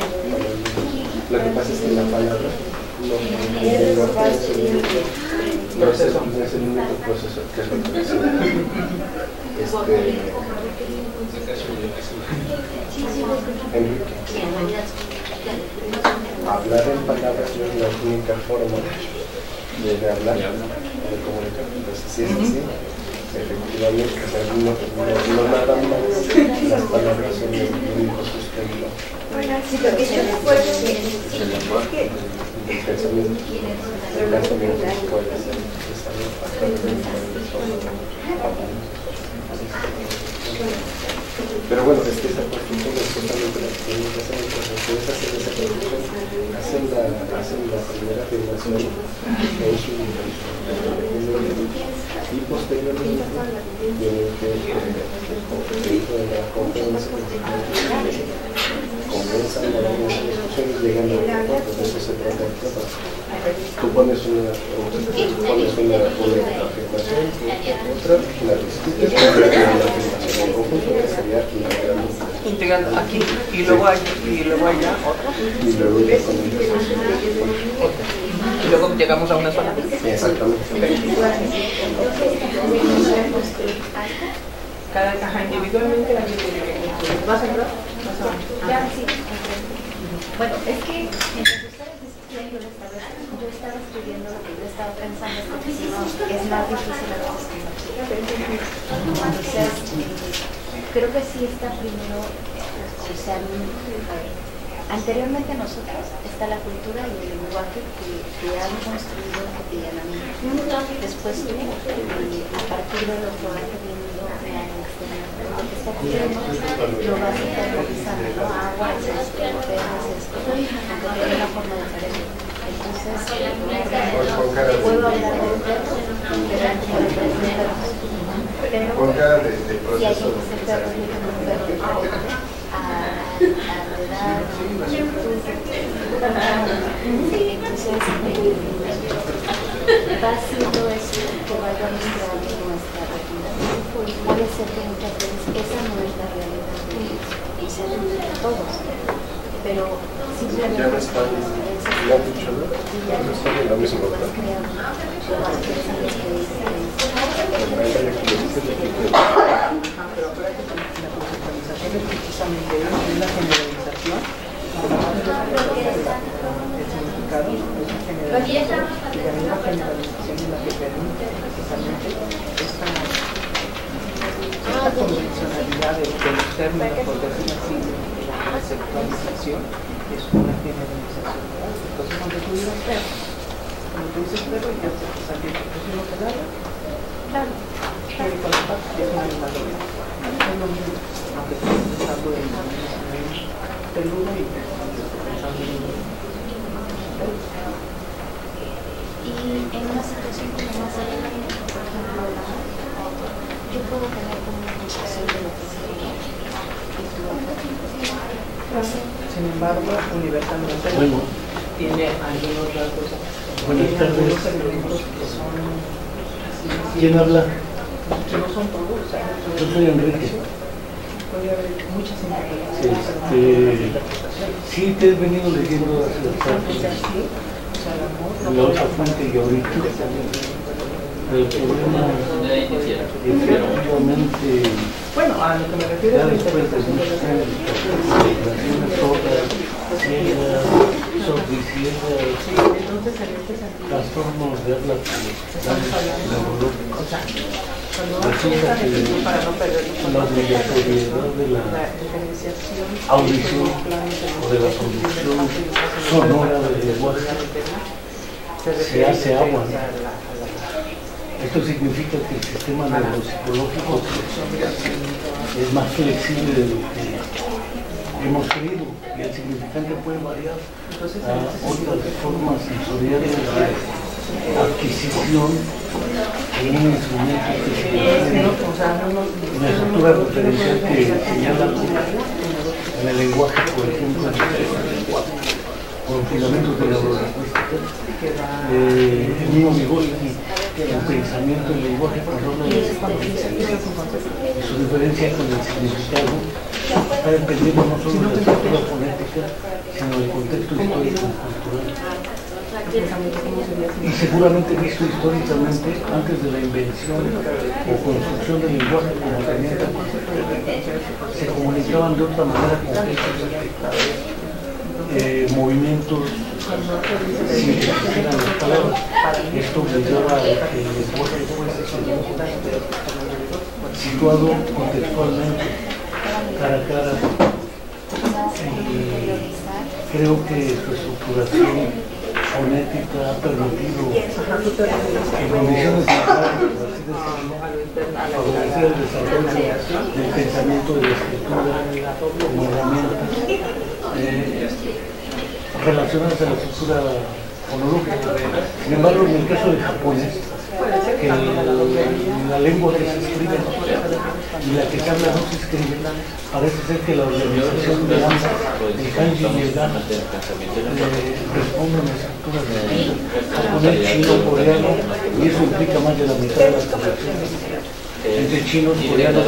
Lo que pasa es que la palabra proceso. No es el único proceso que es lo que Enrique. Hablar en palabras no es la única forma de hablar, de comunicar. Entonces, si es así, efectivamente, no nada más las palabras son el único sustento del pensamiento. El pensamiento puede ser pero bueno, es que esa construcción es totalmente la que tenemos que hacer. Entonces, ustedes hacen esa construcción, hacen la primera afirmación en su y posteriormente tienen que dentro de la conferencia conversan a las discusiones, llegan a un acuerdo. De eso se trata el trabajo. Tú pones una afirmación, otra la discutes, la afirmación en conjunto, que sería integrando aquí y luego allá otra. Y luego ya con el y luego llegamos a una sola. Exactamente. Cada caja individualmente la gente tiene que construir. ¿Vas a entrar? Ya, sí. Bueno, es que mientras ustedes discutían, yo estaba escribiendo lo que yo estaba pensando, porque si no es más difícil a veces que no. Entonces, creo que sí está primero, o sea, anteriormente a nosotros está la cultura y el lenguaje que han construido cotidianamente. Después tú, a partir de lo que va teniendo lo que está ocurriendo, lo vas internalizando, ¿no? Agua, es esto, penas, esto, aunque tiene una forma diferente. Entonces, puedo hablar del perro, pero si hay que ser perro, tiene que ser perro entonces va siendo eso que vaya mostrando nuestra realidad. Puede ser que muchas veces esa no es la realidad de todos, pero simplemente ya no está dicho, ¿no? No está en la misma es precisamente una generalización, el significado es una generalización, y también la generalización es la que permite precisamente esta convencionalidad de los términos, por decirlo así, de la conceptualización, es una generalización, ¿verdad? Entonces, cuando tú dices perro, ya se te sale el mismo que el agua, claro, es un animal doméstico, es lo mismo. Aunque estoy pensando en peludo y pensando en y en una situación como más adelante, por ejemplo, yo puedo tener como una concepción de lo que sería sin embargo, universalmente tiene algunos rasgos, buenas tardes. algunos elementos que son ¿Quién habla? que no son todos, yo soy Enrique. Puede haber muchas interpretaciones. Sí, te he venido leyendo hace bastante. La otra fuente y ahorita. El problema efectivamente. Bueno, a lo que me refiero es la interpretación de las trastornos de habla neurológicos. Resulta que la obligatoriedad de la audición o de la producción sonora del lenguaje se hace agua, ¿no? Esto significa que el sistema neuropsicológico es más flexible de lo que hemos creído y el significante puede variar a otras formas sensoriales de adquisición en un instrumento que se llama una estructura referencial que señala en el lenguaje, por ejemplo, con filamentos de neurolingüística, en un Vygotsky, el pensamiento del lenguaje cuando habla de su diferencia con el significado está dependiendo no solo de la estructura fonética, sino del contexto histórico y cultural. Y seguramente visto históricamente, antes de la invención o construcción del lenguaje como herramienta, se comunicaban de otra manera con movimientos sin que existieran las palabras. Esto obligaba a que el lenguaje fuese situado contextualmente, cara a cara. Creo que su estructuración fonética ha permitido en condiciones naturales, favorecer el desarrollo del pensamiento de la escritura como herramienta relacionadas a la estructura fonológica. Sin embargo, en el caso del japonés, que la lengua que se escribe y la que se habla no se escribe, parece ser que la organización de ambas, el kanji y el gana, responden a estructuras distintas, japonés, chino, coreano, y eso implica más de la mitad de las conversaciones entre chinos, coreanos,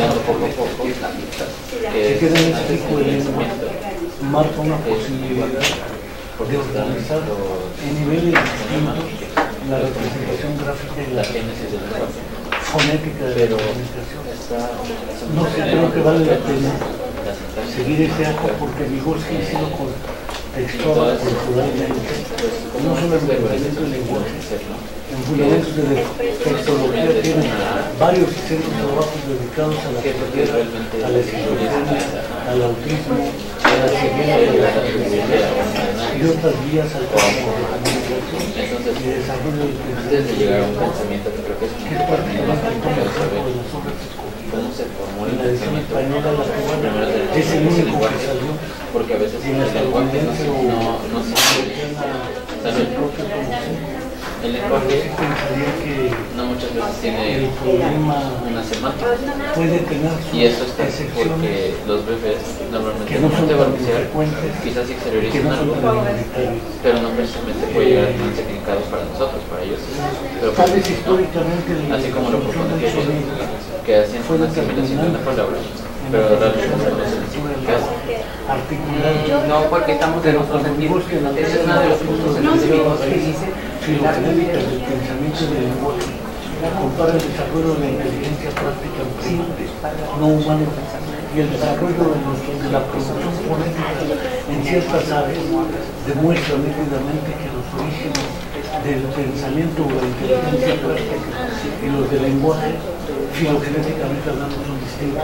que tienen ese tipo de lengua, marca una posibilidad de organizar en niveles distintos la representación gráfica y la fonética de la comunicación. No sé, creo que vale la pena seguir ese arco porque Vygotsky ha sido contextual culturalmente, no solo en fundamentos del lenguaje, en fundamentos de textología tiene varios centros de trabajo dedicados a la ceguera, a la esquizofrenia, al autismo, a la ceguera de la sensibilidad y otras vías al trabajo de comunicación y desarrollo del pensamiento, que es prácticamente todo el campo de las obras escogidas. En la edición española, la cubana es el único que salió, porque a veces en la estadounidense no se el propio conocimiento. El lenguaje pensaría que no muchas veces tiene el problema una semántica puede tener y eso está porque los bebés normalmente no son de balbucear, frecuentes, quizás exteriorizan algo, pero no precisamente puede llegar a tener significado para nosotros, para ellos. Pero tal vez históricamente así como lo propone que hacen una asimilación de una palabra, pero realmente no es el significado. No, porque estamos en otros sentidos. Ese es uno de los puntos que dice filogenéticas del pensamiento y del lenguaje. Compara el desarrollo de la inteligencia práctica no humana y el desarrollo de la producción fonética en ciertas áreas demuestra nítidamente que los orígenes del pensamiento o la inteligencia práctica y los del lenguaje filogenéticamente hablando son distintos.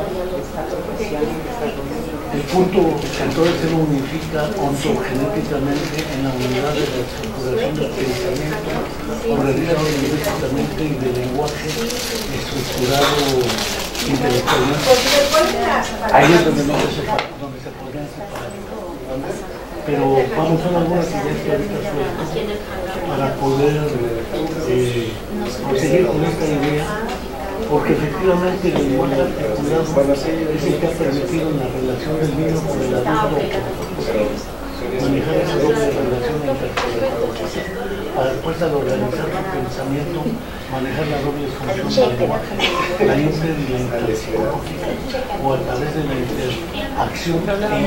El punto entonces se unifica ontogenéticamente en la unidad de la estructuración del pensamiento organizado lingüísticamente y del lenguaje estructurado intelectualmente. Ahí es donde se podrían separar. Pero vamos a algunas ideas que ahorita sueltas para poder proseguir con esta idea, porque efectivamente el lenguaje articulado es el que ha permitido en la relación del niño con el adulto manejar esa doble relación interpretadora, para después al organizar su pensamiento manejar la doble función del lenguaje, la inter y la interpsicológica, o a través de la interacción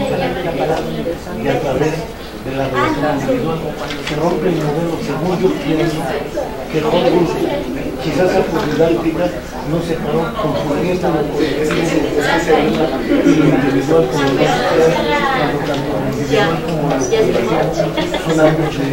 y a través de la relación individual, que rompe el modelo, según yo pienso, que Hollywood quizás a por didáctica no separó confundiendo lo colectivo y lo individual con lo social, cuando tanto lo individual como lo colectivo son ambos de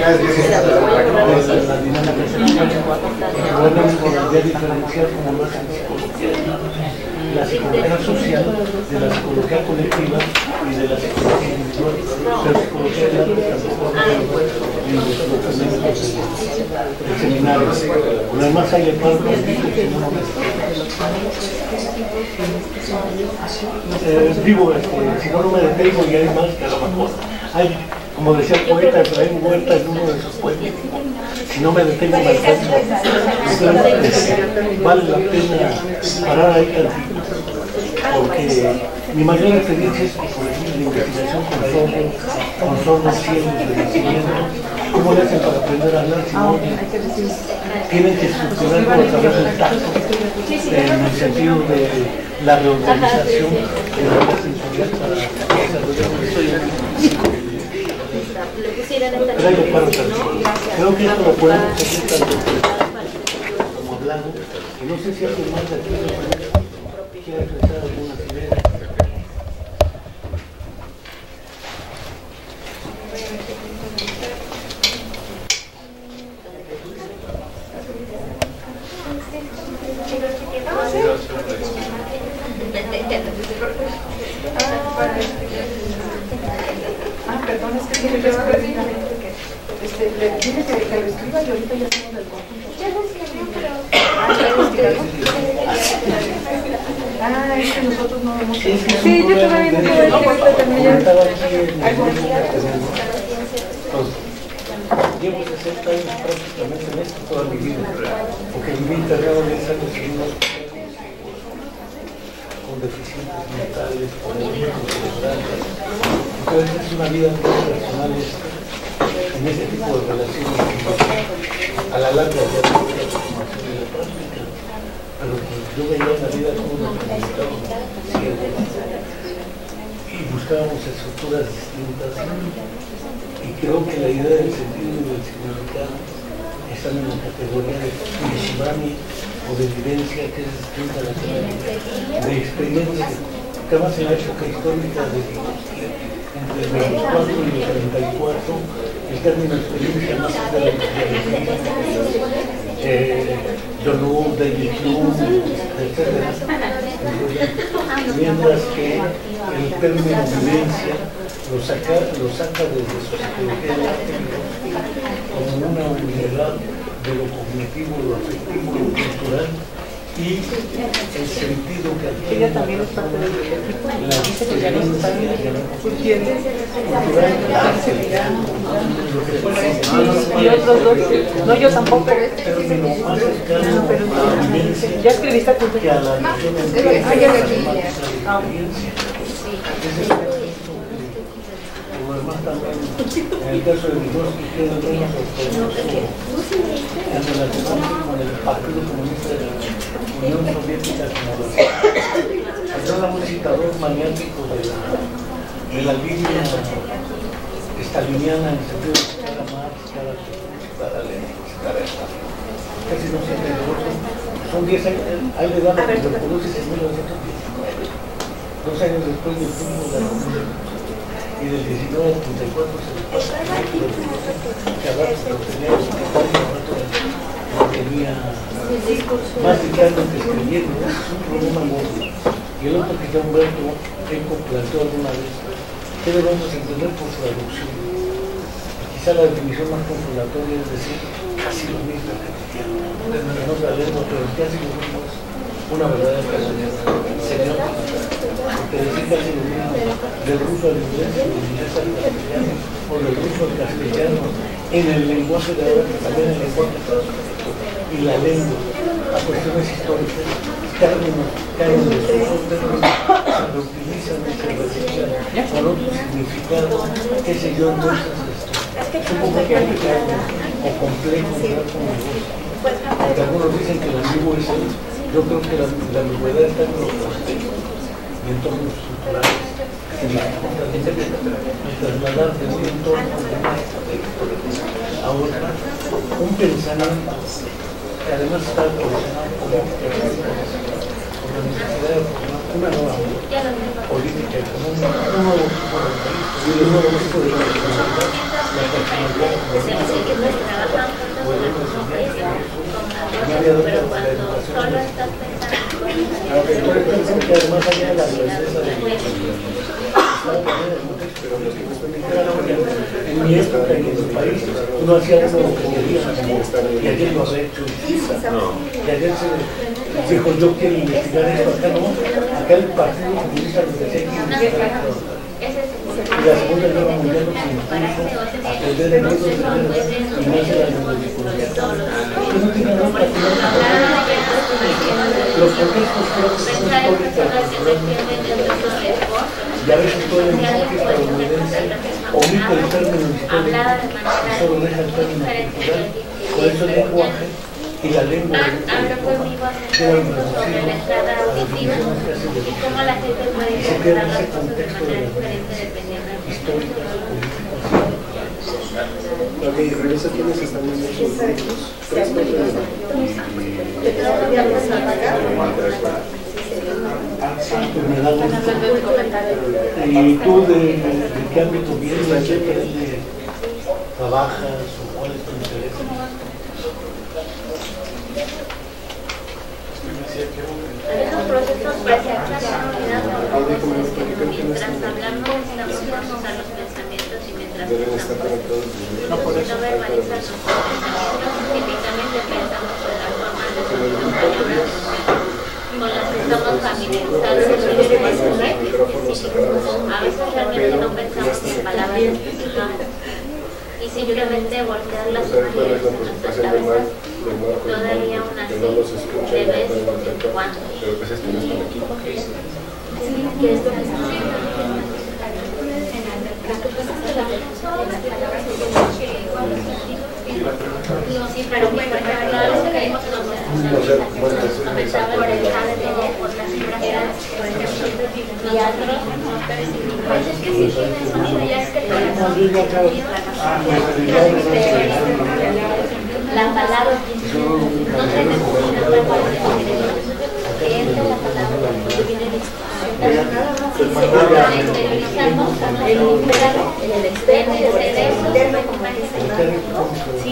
la dinámica sexual, y probablemente debería diferenciar como lo hace en psicología, la psicología social de la psicología colectiva y de la psicología individual, pero psicología de arte tampoco en los documentos del seminario. Además hay el paro político que no digo, si no me detengo y hay más que a lo mejor hay, como decía el poeta Efraín Huerta en uno de sus poemas, si no me detengo me alcanzo. Vale la pena parar ahí tantito, porque mi mayor experiencia es, por ejemplo, la investigación con sordos ciegos de nacimiento. ¿Cómo le hacen para aprender a hablar si no tienen que estructurarlo a través del tacto, en el sentido de la reorganización de la sensorial para desarrollar eso? tienen esta Creo que esto lo podemos hacer tanto como hablando. Y no sé si alguien más de aquí quiere expresar algunas ideas. Perdón, es que tiene que ver precisamente que le dije que lo escriba y ahorita ya tenemos el conjunto. Ya lo escribió, pero... Es que nosotros no hemos... Sí, yo todavía no puedo decir terminar. Llevo 60 años prácticamente en esto toda mi vida, porque viví internado 10 años en un hospital con deficientes mentales, con movimientos cerebrales. Entonces es una vida muy personal en este tipo de relaciones. A la larga ya tengo la formación y la práctica, pero yo veía la vida como una comunidad y buscábamos estructuras distintas. Y creo que la idea del sentido y del significado están en la categoría de Shivani o de vivencia, que es distinta a la de experiencia, que además en la época histórica entre el 24 y el 34, el término experiencia más es de la John David Hume, etc. Mientras que el término vivencia lo saca desde su psicología como una unidad de lo cognitivo, lo afectivo, lo cultural y el sentido que adquiere ella también es parte del equipo, dice que ya no está y otros dos, no, yo tampoco, ya escribiste tu que a la nación además también, en el caso de Vygotsky, que es el reino en relación con el Partido Comunista de la Unión Soviética como era un citador maniático de la línea staliniana en el sentido de cada Marx, cada Lenin, cada Stalin. Casi no se entiende. Son 10 años, ahí le dan la tuberculosis en 1919, 2 años después del fin de la Revolución. Y del 19 al 34 se le pasa que a ratos lo tenía más dictando que escribiendo. Es un problema muy. Y el otro que ya Humberto Eco planteó alguna vez, ¿qué debemos entender por traducción? Quizá la definición más consolatoria es decir, casi lo mismo que cristiano. No sabemos, pero casi lo mismo es una verdadera castellana. Señor, porque decir casi lo mismo del ruso al inglés, del inglés al castellano, o del ruso al castellano, en el lenguaje de ahora, también en el lenguaje y la lengua, a cuestiones históricas, términos de esos términos se reutilizan y se reciclan con otro significado, qué sé yo, entonces es un poco complicado o complejo hablar con el voz. Porque algunos dicen que el ambiguo es el, yo creo que la ambigüedad está en los contextos y entornos culturales, en la trasladar de un entorno a otra, un pensamiento que además está relacionado con la necesidad de formar una nueva política económica, un nuevo tipo de país y un nuevo tipo de personalidad, la personalidad que además allá de la grandeza de en mi época y en mi país uno hacía uno lo que quería y ayer lo ha hecho y ayer se dijo yo quiero investigar esto, acá no, acá el Partido Comunista lo decía que y la Segunda Guerra Mundial nos impuso a perder el mundo y nace la neuroeconomía. Yo no tengo nada para los contextos creo que son históricos y a veces todo el enfoque estadounidense omite el término histórico y solo deja el término cultural. Por eso el lenguaje y la lengua quedan reducidos a definiciones que hacen de y se pierde ese contexto de las históricas, políticas. Ok, revisa quiénes están en esos grupos. 3, 4 ¿Y tú de qué ámbito vienes? ¿De qué trabajas o cuál es tu interés? Esos procesos presenciales de unidad mientras hablamos estamos usar los pensamientos y mientras pensamos no verbalizar los pensamientos, típicamente pensamos en la forma de sus palabras con las que estamos familiarizados a veces realmente no pensamos en palabras específicas y simplemente voltear las imágenes en nuestra cabeza todavía aún así de vez en cuando. Sí, pero bueno, cada vez que vimos nos comenzaba por el cable por las vibraciones, por ejemplo, teatro, pues es que si tienes mucho ya es que el corazón la palabra no se necesita la palabra que entra la palabra porque viene de exteriorizamos en el externo y el interno como sí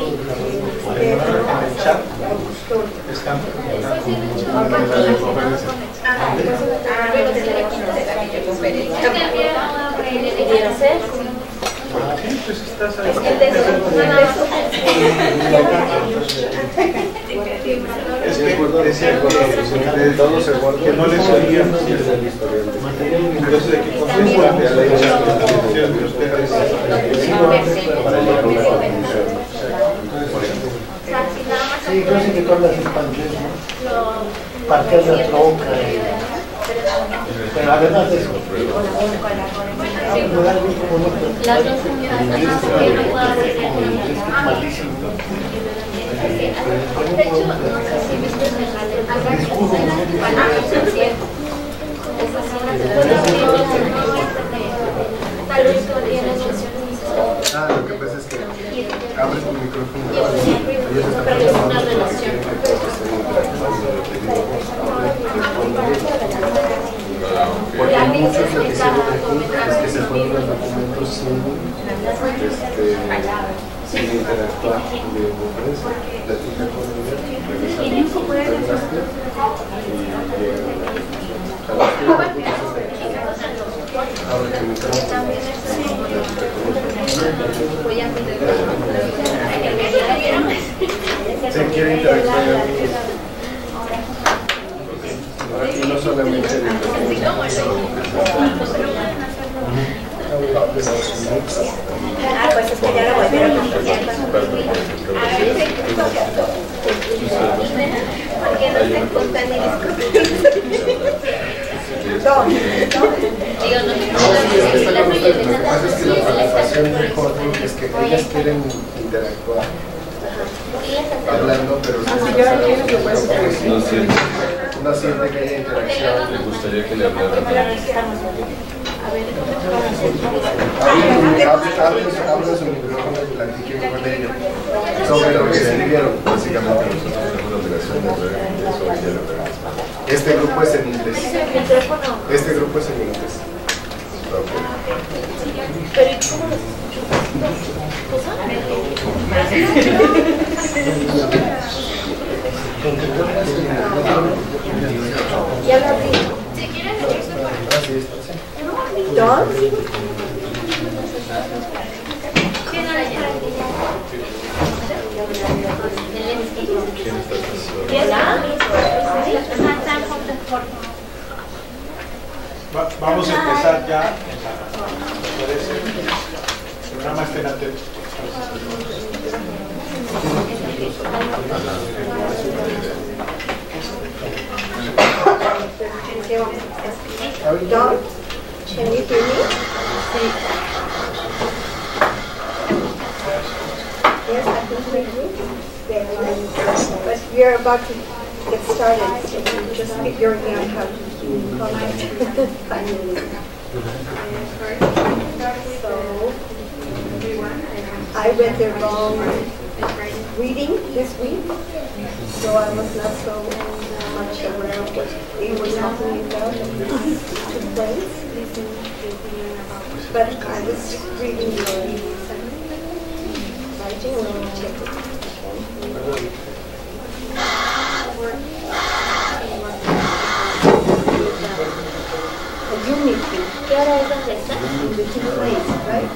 que no les oía entonces aquí sí, yo sé que tú hablas español, ¿no? Parquear la troca, pero además de eso, las dos unidades que no puedo hacer malísimo. de hecho, no sé si viste lo que pasa es que abres tu micrófono pero es una relación. Porque muchos lo que se ve es que se ponen los documentos sin interactuar de mujeres, platica con ella, regresaste y abre tu micrófono. Se quiere interactuar y no solamente pues es que ya lo volvieron a cambiar. ¿Por qué no se juntan y la pasión del joven es que ellas quieren interactuar hablando, pero no siente que haya interacción. Me gustaría que le hablaran. Habla su micrófono y platiquen con ellos sobre lo que escribieron. Básicamente nosotros tenemos la obligación de ver eso y ya lo veremos. Este grupo es en inglés. Este grupo es en inglés. Pero ¿y cómo los escucho? Ya lo abrí. Si quieres, ¿Don? Vamos a empezar ya. Parece. El programa está en atento. Don, can you hear me? Yes, I can hear you. But we're about to get started, so you just figuring out how to connect. So, I read the wrong reading this week, so I was not so much aware of what it was talking about took place. But I was reading your writing and I'll check it. A unity. ¿Qué hora es donde está? In the two places, right?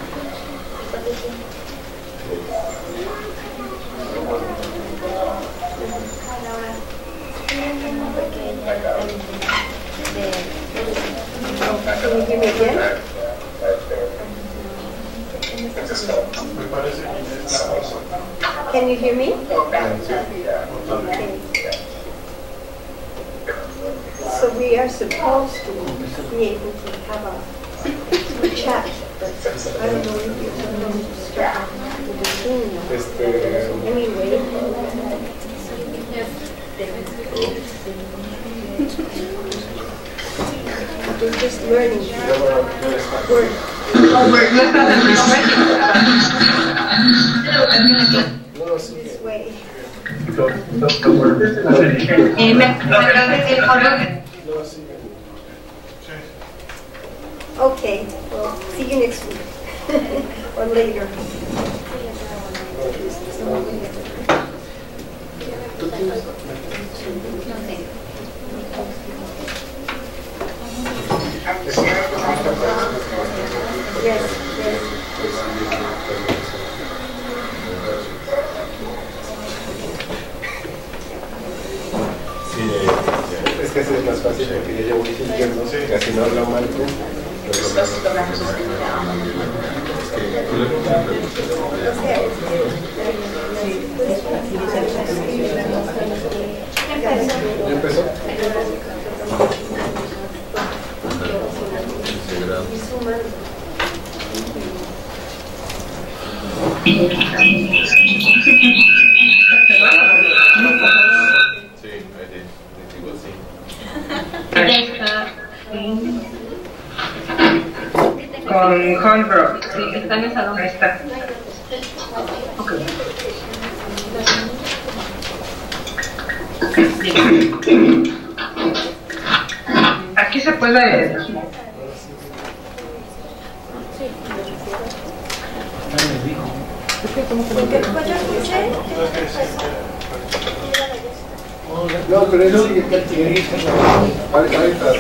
Can you hear me again? Can you hear me? Okay. So we are supposed to be able to have a chat, but I don't know if you're supposed to start with the Zoom now. Anyway. We're just learning work. This way. Okay, well, see you next week or later. Yes, Es que así es más fácil porque yo ya voy sintiendo que así no habla mal. ¿Empezó? Con Holbrook, sí, está en el salón. Ahí está. Okay. Aquí se puede. No, pero él sigue que activista. Ahorita.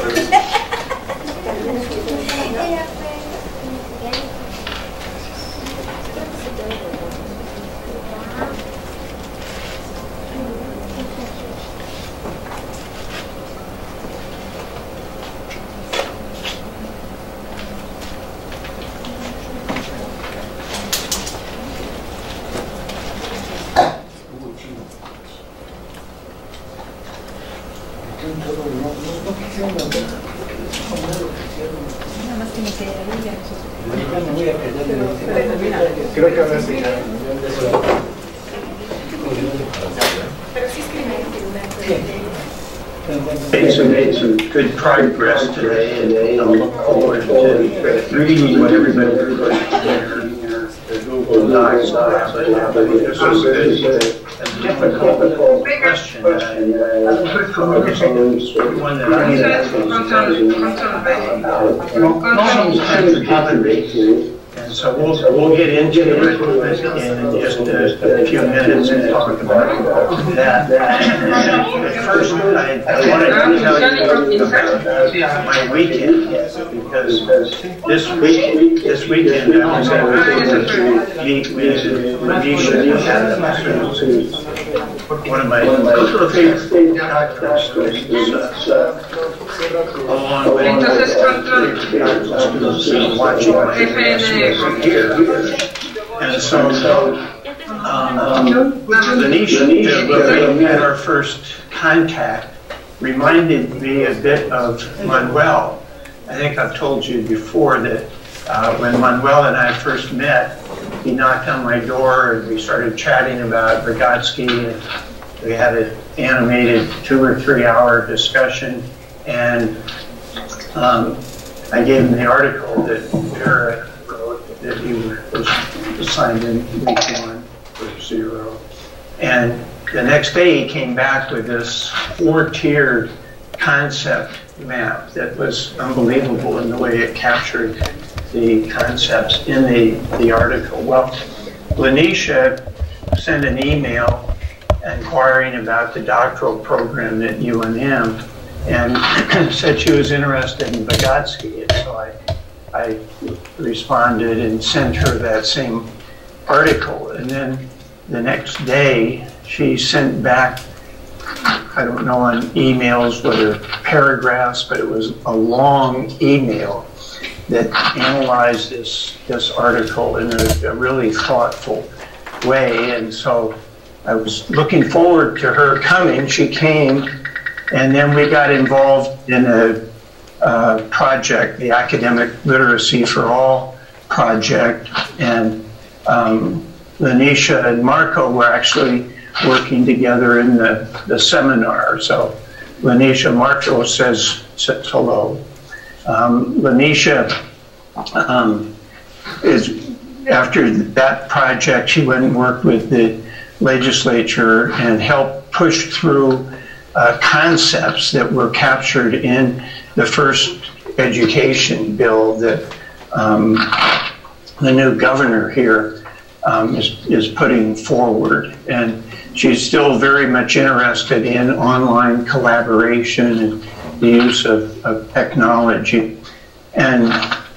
Creo que ahora sí. Made some good progress today, and I look forward to reading what everybody Google Docs. This was a difficult question. One that I had. And so we'll get into it in just a few minutes and talk about that. At first, I wanted to tell you about my weekend, because this weekend I was able to meet with Manisha Adams, one of my favorite doctors, along with watching here. And so Manisha, when at our first contact, reminded me a bit of Manuel. I think I've told you before that when Manuel and I first met, he knocked on my door and we started chatting about Vygotsky, and we had an animated 2 or 3 hour discussion, and I gave him the article that Vera wrote that he was assigned in week 1 for 0. And the next day he came back with this 4-tiered concept map that was unbelievable in the way it captured the concepts in the article. Well, Lanisha sent an email inquiring about the doctoral program at UNM and said she was interested in Vygotsky. And so I responded and sent her that same article. And then the next day she sent back, I don't know on emails whether paragraphs, but it was a long email that analyzed this article in a really thoughtful way. And so I was looking forward to her coming. She came, and then we got involved in a project, the Academic Literacy for All project, and Lanisha and Marco were actually working together in the seminar. So Lanisha, Marco says hello. Lanisha is, after that project, she went and worked with the legislature and helped push through concepts that were captured in the first education bill that the new governor here is putting forward. And she's still very much interested in online collaboration and the use of technology. And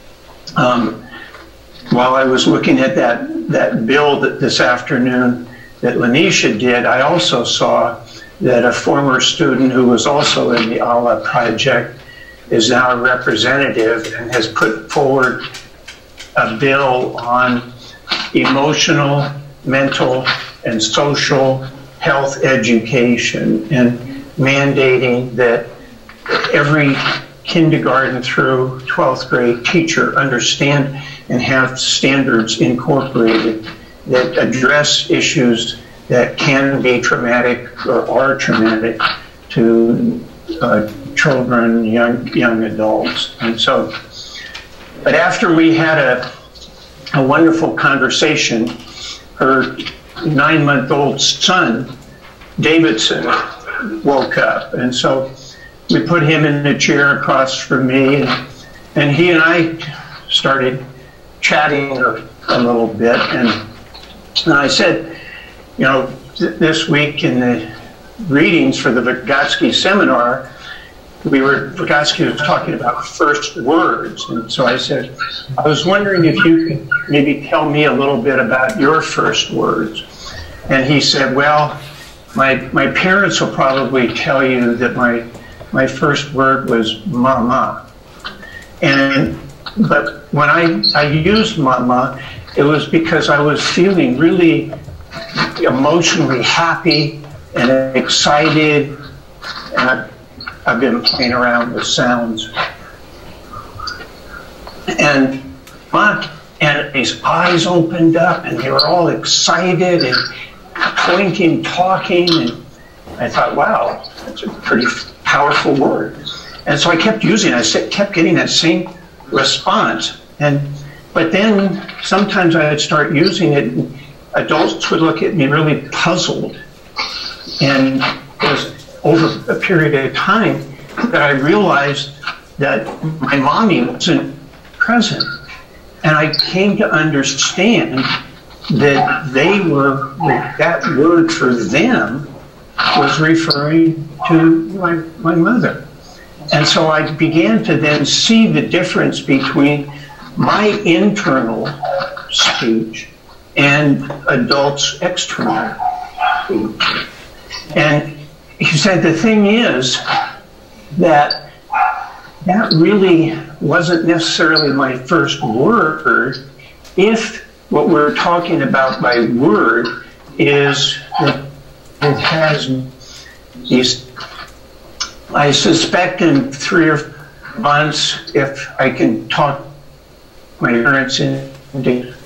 while I was looking at that bill this afternoon that Lanisha did, I also saw that a former student who was also in the ALA project is now a representative and has put forward a bill on emotional, mental, and social health education, and mandating that every kindergarten through 12th grade teacher understand and have standards incorporated that address issues that can be traumatic or are traumatic to children, young adults. And so, but after we had a wonderful conversation, her 9-month-old son, Davidson, woke up. And so we put him in a chair across from me, and he and I started chatting a little bit. And I said, you know, this week in the readings for the Vygotsky seminar, Vygotsky was talking about first words. And so I said, I was wondering if you could maybe tell me a little bit about your first words. And he said, well, my parents will probably tell you that my first word was mama. But when I used mama, it was because I was feeling really emotionally happy and excited, and I've been playing around with sounds. And his eyes opened up, and they were all excited and pointing, talking, and I thought, wow, that's a pretty powerful word. And so I kept using it. I kept getting that same response. But then sometimes I'd start using it, and adults would look at me really puzzled. And it was over a period of time that I realized that my mommy wasn't present. And I came to understand that that word for them was referring to my mother. And so I began to then see the difference between my internal speech and adults' external speech. And he said the thing is that really wasn't necessarily my first word if what we're talking about by word is that it has these, I suspect in 3 or 4 months, if I can talk my parents into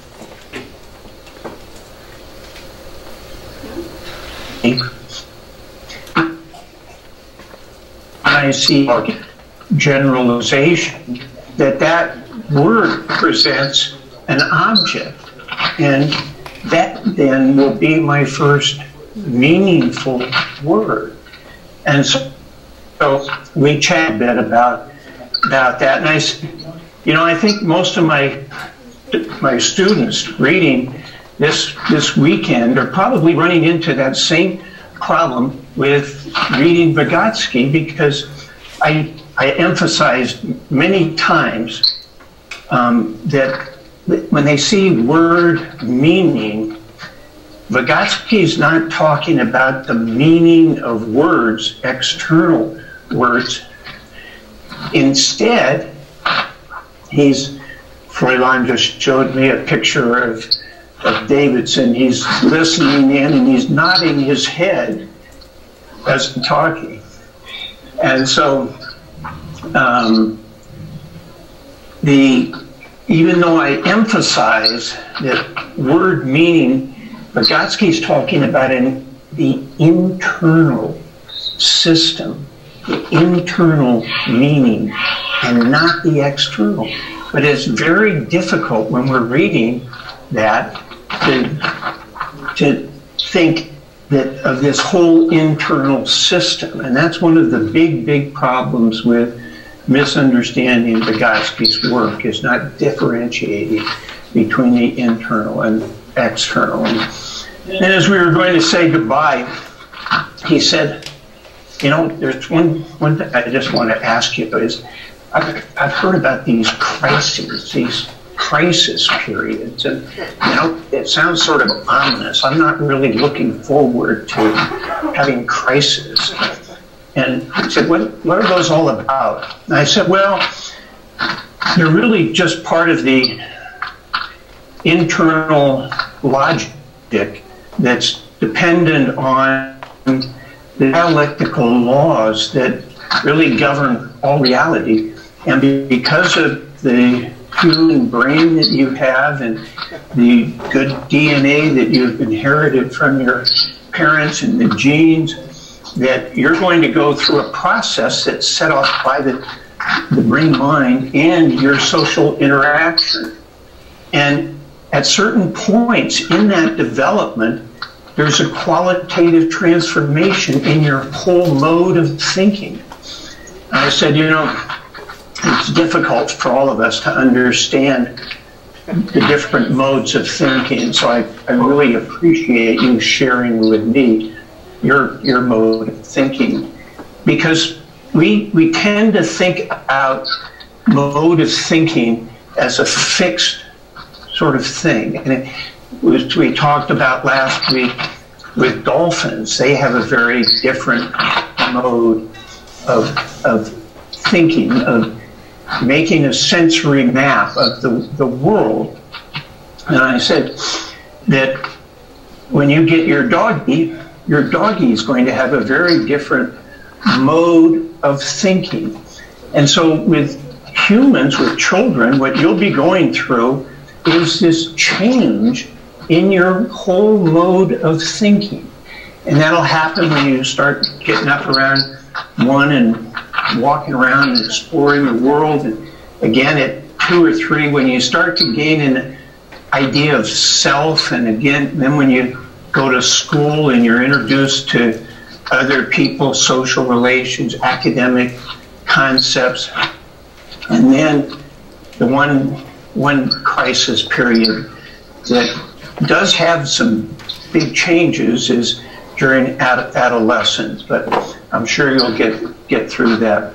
I see generalization that word presents an object. And that then will be my first meaningful word. And so we chat a bit about that. And I think most of my students reading this weekend are probably running into that same problem with reading Vygotsky, because I emphasized many times that when they see word meaning, Vygotsky's not talking about the meaning of words, external words. Instead, Froilan just showed me a picture of Davidson. He's listening in and he's nodding his head as I'm talking. And so, even though I emphasize that word meaning, Vygotsky's talking about the internal system, the internal meaning, and not the external. But it's very difficult when we're reading that to think of this whole internal system. And that's one of the big problems with misunderstanding Vygotsky's work, is not differentiating between the internal and external. And as we were going to say goodbye, he said, there's one thing I just want to ask you is, I've heard about these crises periods, and it sounds sort of ominous. I'm not really looking forward to having crisis. And he said, what are those all about? And I said, well, they're really just part of the internal logic that's dependent on the dialectical laws that really govern all reality. And because of the human brain that you have and the good DNA that you've inherited from your parents and the genes, that you're going to go through a process that's set off by the brain-mind and your social interaction. And at certain points in that development, there's a qualitative transformation in your whole mode of thinking. And I said, it's difficult for all of us to understand the different modes of thinking. So I really appreciate you sharing with me your mode of thinking, because we tend to think about mode of thinking as a fixed sort of thing. And we talked about last week with dolphins. They have a very different mode of thinking, of making a sensory map of the world. And I said that when you get your doggy is going to have a very different mode of thinking. And so with humans, with children, what you'll be going through is this change in your whole mode of thinking. And that'll happen when you start getting up around 1 and walking around and exploring the world. And again, at 2 or 3, when you start to gain an idea of self, and again, then when you go to school and you're introduced to other people, social relations, academic concepts, and then the one crisis period that does have some big changes is during adolescence, but I'm sure you'll get through that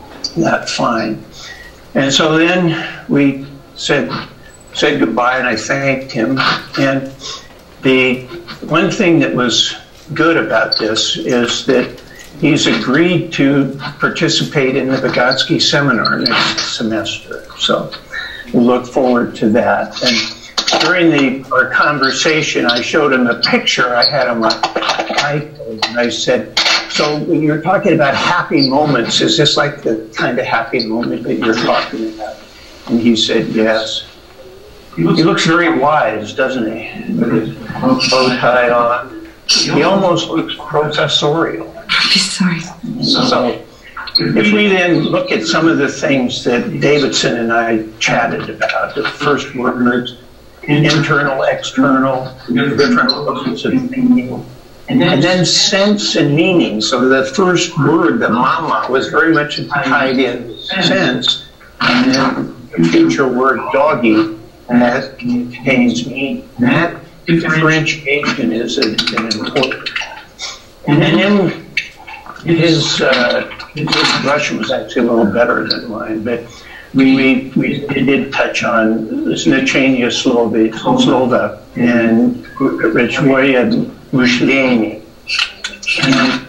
fine. And so then we said goodbye, and I thanked him. And the one thing that was good about this is that he's agreed to participate in the Vygotsky seminar next semester. So we'll look forward to that. And during our conversation, I showed him a picture I had on my iPhone, and I said, so when you're talking about happy moments, is this like the kind of happy moment that you're talking about? And he said, yes. He looks very wise, doesn't he? With his bow tie on. He almost looks professorial. Sorry. So if we then look at some of the things that Davidson and I chatted about, the first words, internal, external, different levels of thinking, and then sense and meaning. So the first word, the mama, was very much tied in sense, and then the future word doggy, that contains meaning. That differentiation is an important. And then his Russian was actually a little better than mine, but we did touch on Значение слова and Речевое мышление. And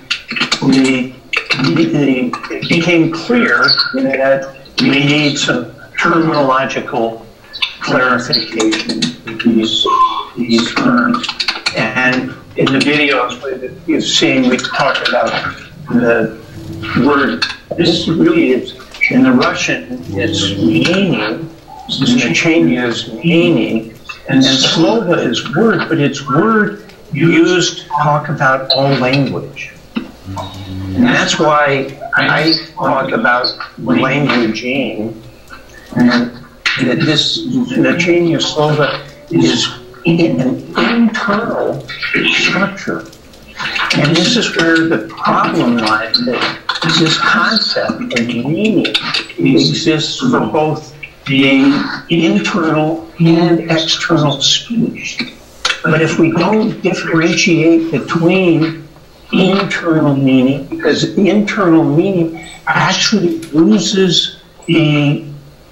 it became clear that we need some terminological clarification of these terms. And in the videos you've seen, we talked about the word. This really is, in the Russian, it's meaning, Значение is meaning, and slova is word, but it's word used to talk about all language. And that's why I talk about languaging, and that this Значение slova is in an internal structure. And this is where the problem lies, that this concept of meaning exists for both the internal and external speech. But if we don't differentiate between internal meaning, because internal meaning actually loses the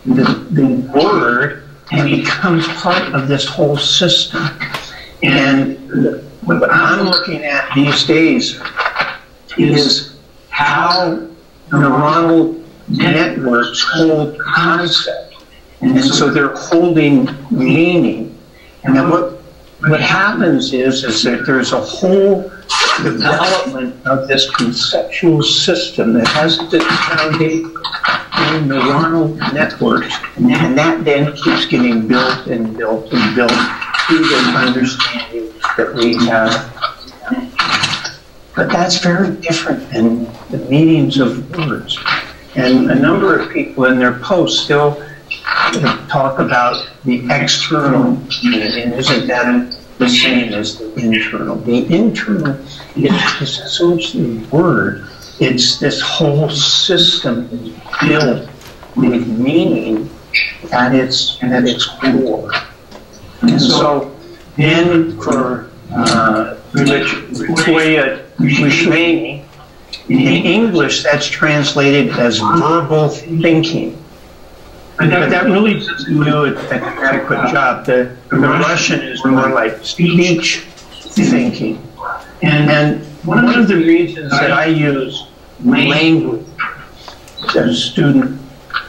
word and becomes part of this whole system. And what I'm looking at these days is how neuronal networks hold concept. And so they're holding meaning. And what happens is that there's a whole development of this conceptual system that has this foundation in neuronal networks, and that then keeps getting built and built and built through this understanding that we have. But that's very different than the meanings of words. And a number of people in their posts still talk about the external meaning. Isn't that the same as the internal? The internal is so much the word. It's this whole system built with meaning at its core. And so then for Речевое мышление, in English that's translated as verbal thinking. But that really doesn't do an adequate job. The Russian is more like speech thinking. And one of the reasons that I use language as a student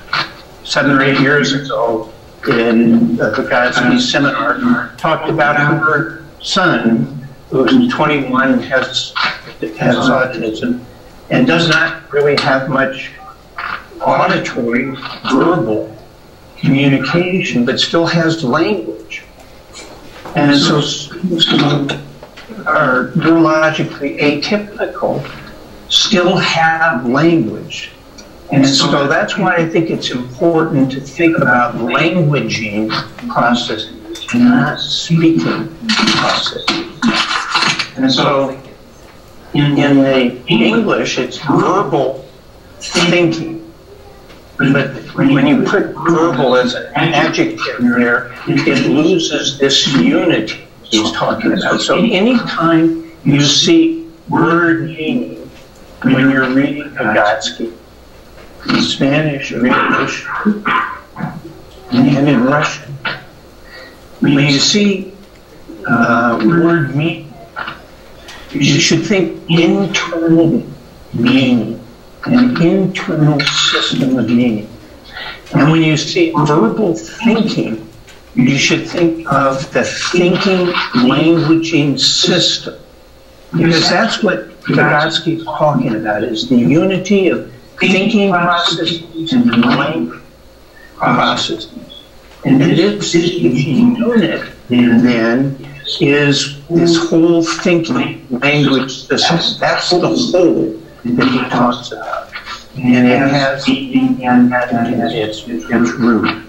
7 or 8 years ago in the Vygotsky seminar, talked about her son, who's 21, has autism, and does not really have much auditory, verbal communication, but still has language. And so students who are neurologically atypical still have language. And so that's why I think it's important to think about languaging processes and not speaking processes. And so in the English, it's verbal thinking. But when you put verbal as an adjective there, it loses this unity he's talking about. So anytime you see word meaning when you're reading Vygotsky, in Spanish or English, and in Russian, when you see word meaning, you should think internal meaning, an internal system of meaning. And when you see verbal thinking, you should think of the thinking, languaging system. Because that's what Vygotsky is talking about, is the unity of thinking processes and language processes. And this unit then is this whole thinking language system. That's the whole that he talks about. and it has meaning and its root.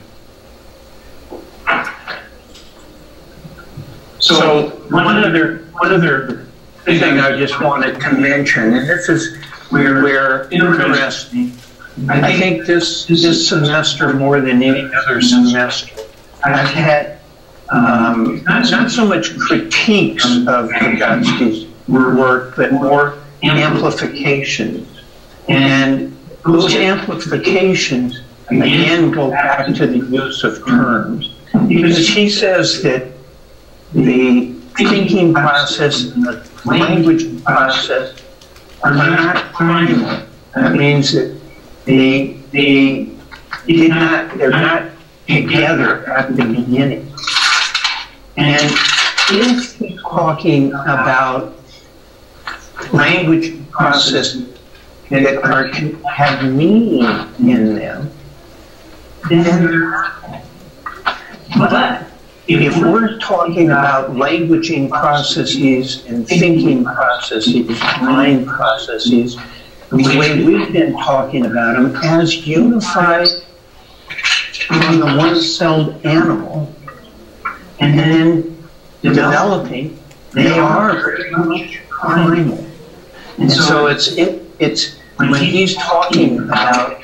So one other thing I just wanted to mention, and this is where interesting. I think this semester more than any other semester, I've had not so much critiques of Vygotsky's work, but more amplifications. And those amplifications, again, go back to the use of terms. Because he says that the thinking process and the language process are not primal. That means that they're not together at the beginning. And if he's talking about language processes that have meaning in them, then they're not. But if we're talking about languaging processes and thinking processes, mind processes, the way we've been talking about them as unified from the one-celled animal, and then developing, they are very much primal. And so it's when he's talking about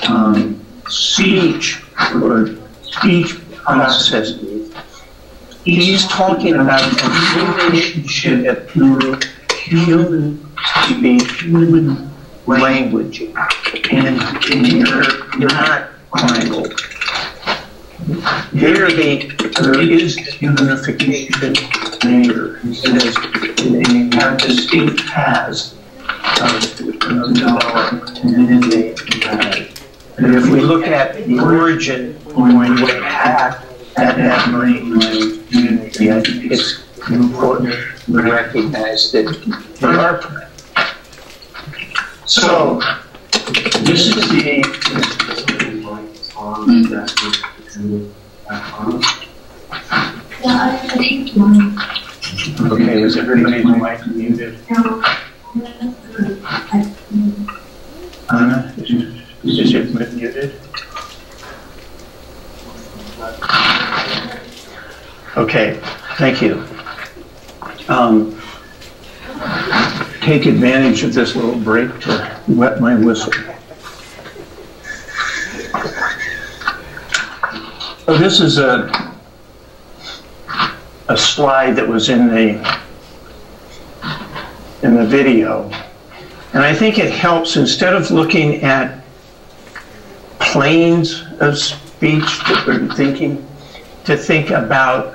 speech or speech processes, he's talking about a relationship between human speech, human language, and you're not primal. There is unification there. He says they have distinct paths of development, and then they divide. And if we look at the origin going way back at that brain unity, I think it's important to recognize that they are primal. So, this is the okay, is everybody's mic muted? Anna, is your mic muted? Okay, thank you. Take advantage of this little break to wet my whistle. So this is a slide that was in the video, and I think it helps, instead of looking at planes of speech that we're thinking, to think about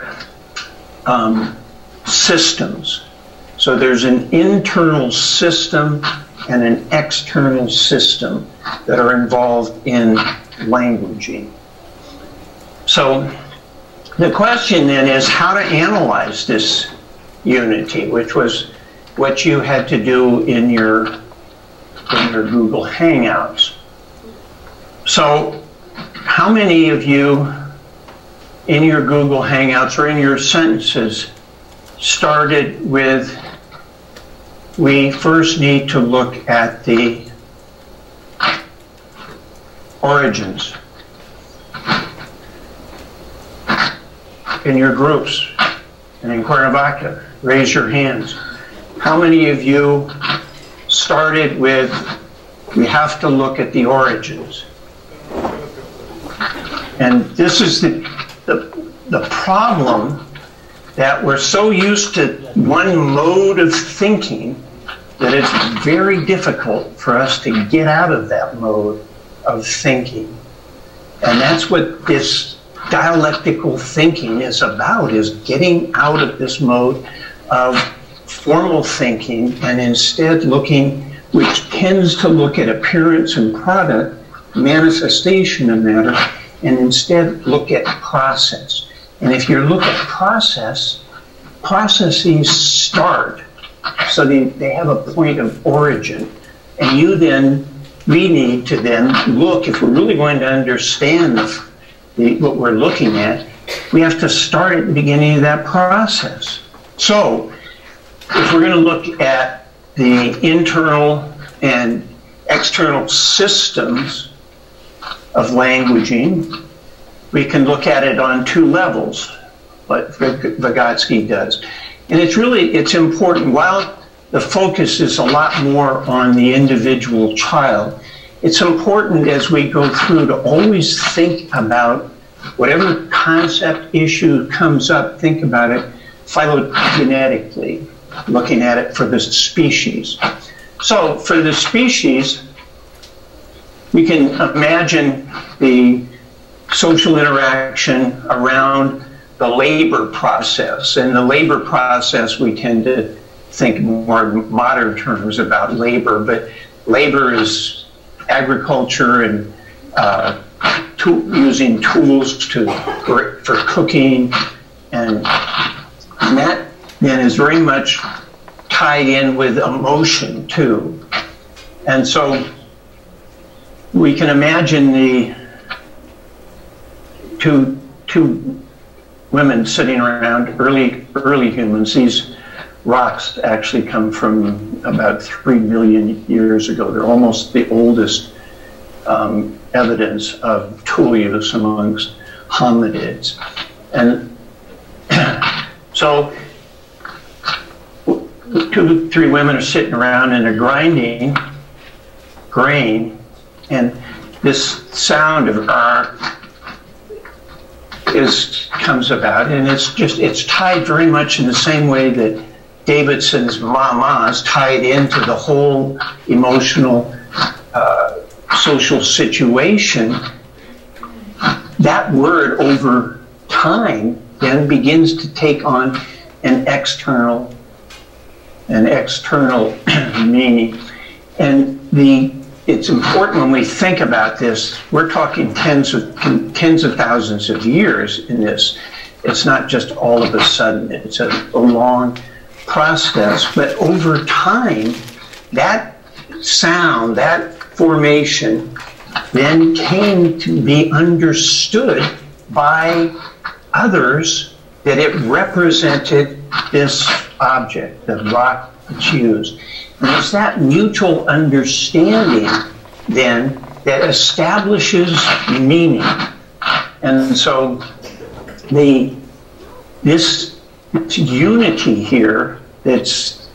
systems. So there's an internal system and an external system that are involved in languaging. So the question then is how to analyze this unity, which was what you had to do in your Google Hangouts. So how many of you in your Google Hangouts or in your sentences started with, we first need to look at the origins in your groups and in Cuernavaca? Raise your hands. How many of you started with, we have to look at the origins? And this is the problem, that we're so used to one mode of thinking that it's very difficult for us to get out of that mode of thinking. And that's what this dialectical thinking is about, is getting out of this mode of formal thinking and instead looking, which tends to look at appearance and product, manifestation of matter, and instead look at process. And if you look at processes start, so they have a point of origin, and we need to then look, if we're really going to understand what we're looking at, we have to start at the beginning of that process. So, if we're going to look at the internal and external systems of languaging, we can look at it on two levels, like Vygotsky does. And it's important, while the focus is a lot more on the individual child, it's important as we go through to always think about whatever concept issue comes up, think about it phylogenetically, looking at it for the species. So for the species, we can imagine the social interaction around the labor process. And the labor process, we tend to think more in modern terms about labor, but labor is agriculture and using tools for cooking, and that then is very much tied in with emotion too. And so we can imagine the two women sitting around, early humans. These rocks actually come from about 3 million years ago. They're almost the oldest evidence of tool use amongst hominids. And so 2, 3 women are sitting around and are grinding grain, and this sound of comes about, and it's tied very much in the same way that Davidson's mama is tied into the whole emotional social situation. That word over time then begins to take on an external meaning. And it's important when we think about this, we're talking tens of thousands of years in this. It's not just all of a sudden, it's a long process. But over time, that sound, that formation, then came to be understood by others that it represented this object, the rock that's used. And it's that mutual understanding then that establishes meaning. And so this unity here that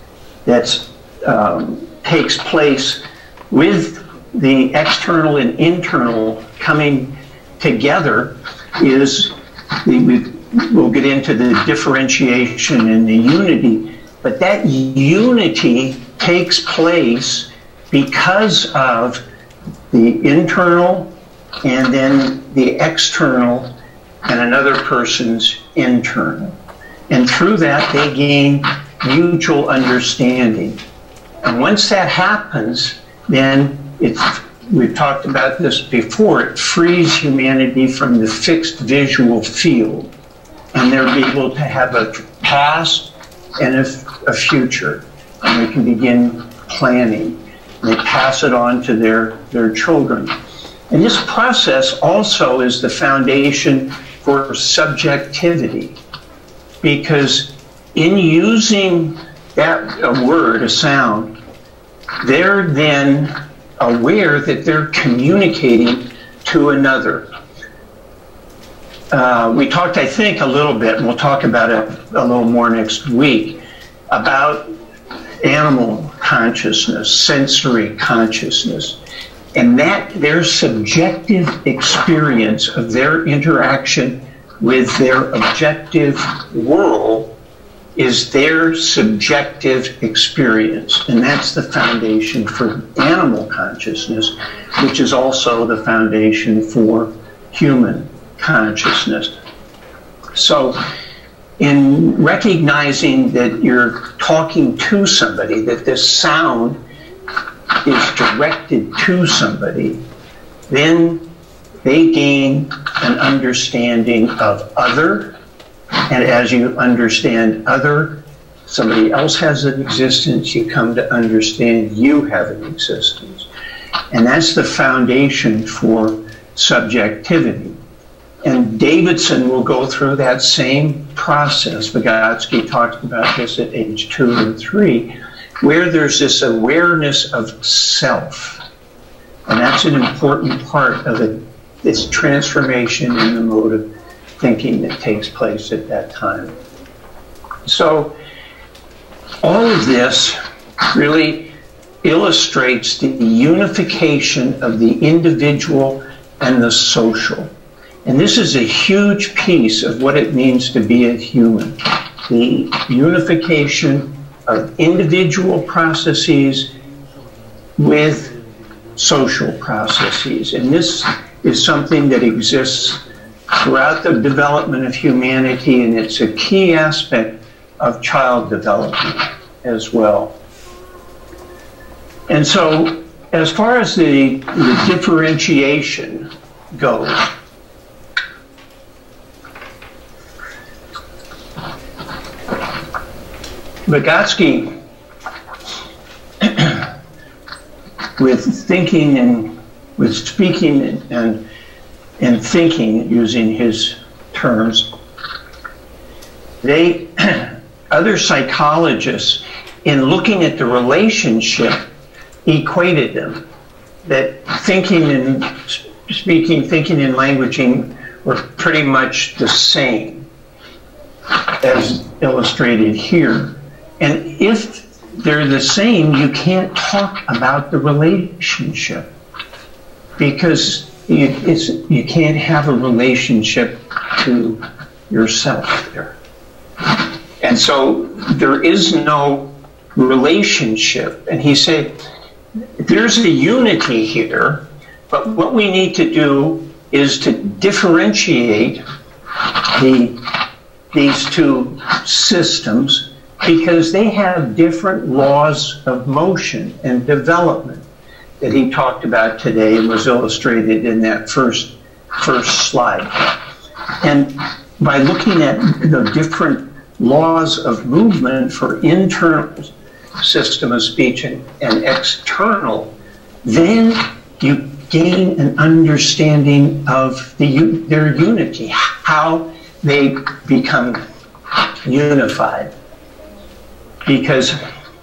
takes place with the external and internal coming together is, we'll get into the differentiation and the unity, but that unity takes place because of the internal and then the external and another person's internal. And through that, they gain mutual understanding. And once that happens, then we've talked about this before, it frees humanity from the fixed visual field. And they're able to have a past and a future. And they can begin planning. And they pass it on to their children. And this process also is the foundation for subjectivity. Because in using a word, a sound, they're then aware that they're communicating to another. We talked, I think, a little bit, and we'll talk about it a little more next week, about animal consciousness, sensory consciousness, and that their subjective experience of their interaction with their objective world is their subjective experience. And that's the foundation for animal consciousness, which is also the foundation for human consciousness. So in recognizing that you're talking to somebody, that this sound is directed to somebody, then they gain an understanding of other. And as you understand other, somebody else has an existence, you come to understand you have an existence. And that's the foundation for subjectivity. And Davidson will go through that same process. Vygotsky talked about this at age 2 and 3, where there's this awareness of self. And that's an important part of this transformation in the mode of thinking that takes place at that time. So all of this really illustrates the unification of the individual and the social. And this is a huge piece of what it means to be a human. The unification of individual processes with social processes. And this is something that exists throughout the development of humanity, and it's a key aspect of child development as well. And so, as far as the differentiation goes, Vygotsky, with thinking and with speaking and thinking, using his terms, other psychologists, in looking at the relationship, equated them. That thinking and speaking, thinking and languaging were pretty much the same, as illustrated here. And if they're the same, you can't talk about the relationship, because you can't have a relationship to yourself there. And so there is no relationship. And he said, there's a unity here, but what we need to do is to differentiate these two systems, because they have different laws of motion and development that he talked about today and was illustrated in that first slide. And by looking at the different laws of movement for internal system of speech and external, then you gain an understanding of their unity, how they become unified. Because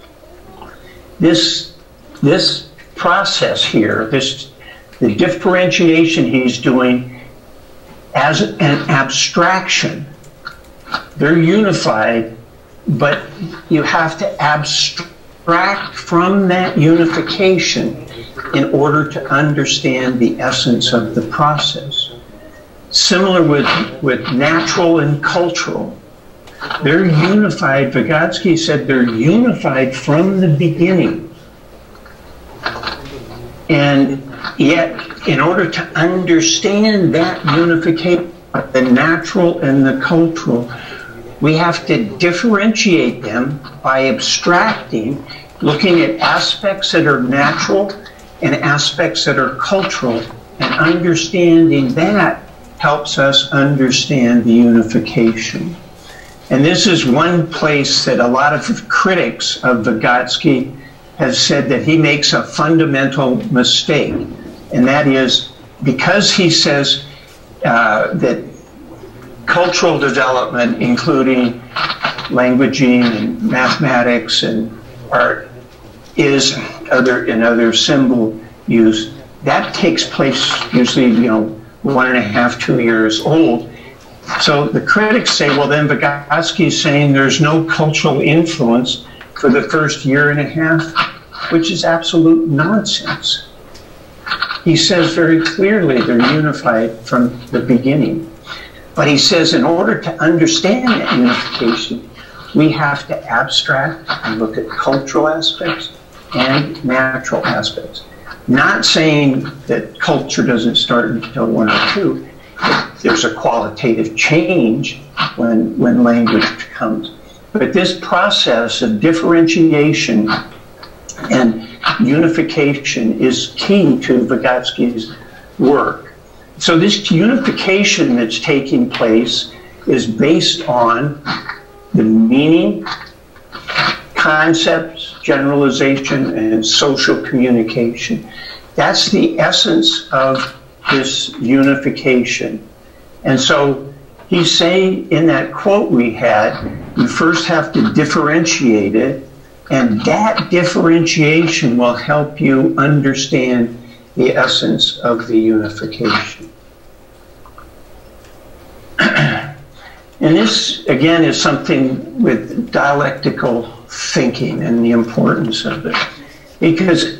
this process here, the differentiation he's doing as an abstraction, they're unified, but you have to abstract from that unification in order to understand the essence of the process. Similar with natural and cultural. They're unified. Vygotsky said they're unified from the beginning. And yet, in order to understand that unification, the natural and the cultural, we have to differentiate them by abstracting, looking at aspects that are natural and aspects that are cultural, and understanding that helps us understand the unification. And this is one place that a lot of critics of Vygotsky have said that he makes a fundamental mistake. And that is because he says that cultural development, including languaging and mathematics and art, is other symbol use, that takes place usually, 1.5, 2 years old. So the critics say, well, then Vygotsky is saying there's no cultural influence for the first 1.5 years, which is absolute nonsense. He says very clearly they're unified from the beginning. But he says in order to understand that unification, we have to abstract and look at cultural aspects and natural aspects. Not saying that culture doesn't start until 1 or 2. There's a qualitative change when language comes. But this process of differentiation and unification is key to Vygotsky's work. So this unification that's taking place is based on the meaning, concepts, generalization, and social communication. That's the essence of this unification. And so he's saying in that quote we had, you first have to differentiate it, and that differentiation will help you understand the essence of the unification. And this, again, is something with dialectical thinking and the importance of it. Because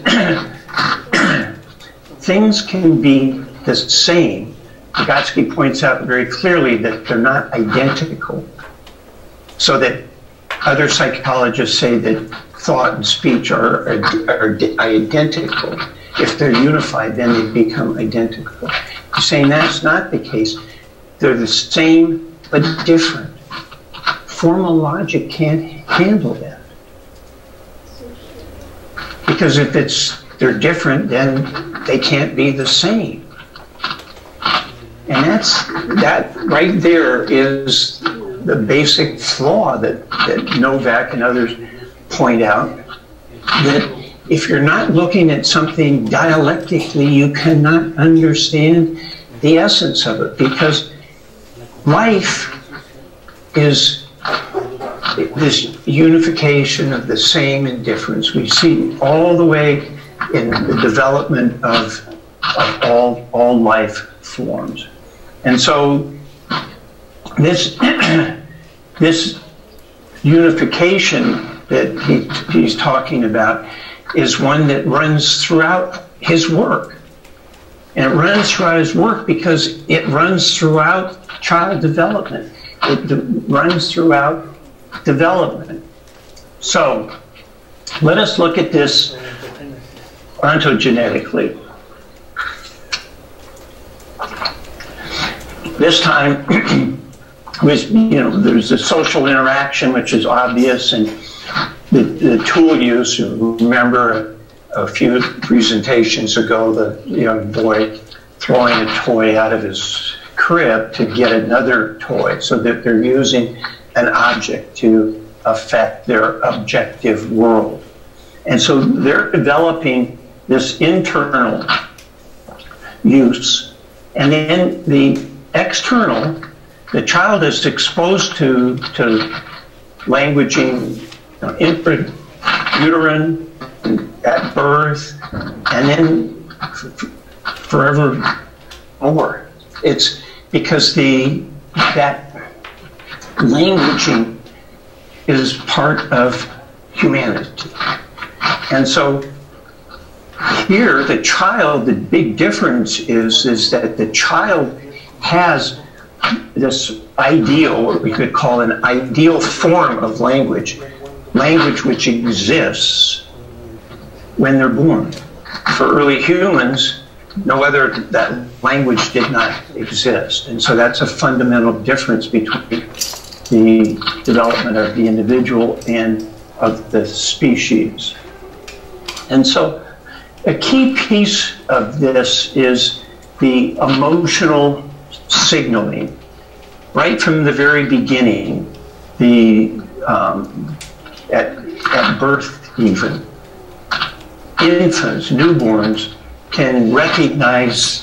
things can be the same. Vygotsky points out very clearly that they're not identical. So that other psychologists say that thought and speech are identical. If they're unified, then they become identical. He's saying that's not the case. They're the same but different. Formal logic can't handle that. Because if they're different, then they can't be the same. And that right there is the basic flaw that Novak and others point out, that if you're not looking at something dialectically, you cannot understand the essence of it, because life is this unification of the same and difference. We see all the way in the development of all life forms. And so this unification that he's talking about is one that runs throughout his work. And it runs throughout his work because it runs throughout child development. It runs throughout development. So let us look at this ontogenetically. This time, there's the social interaction, which is obvious, and the tool use. Remember a few presentations ago, the young boy throwing a toy out of his crib to get another toy, so that they're using an object to affect their objective world. And so they're developing this internal use, and then the external, the child is exposed to languaging, intrauterine at birth, and then forever more. It's because that languaging is part of humanity. And so here, the child, the big difference is that the child has this ideal, what we could call an ideal form of language which exists when they're born. For early humans, that language did not exist. And so that's a fundamental difference between the development of the individual and of the species. And so a key piece of this is the emotional signaling. Right from the very beginning, at birth even, infants, newborns can recognize,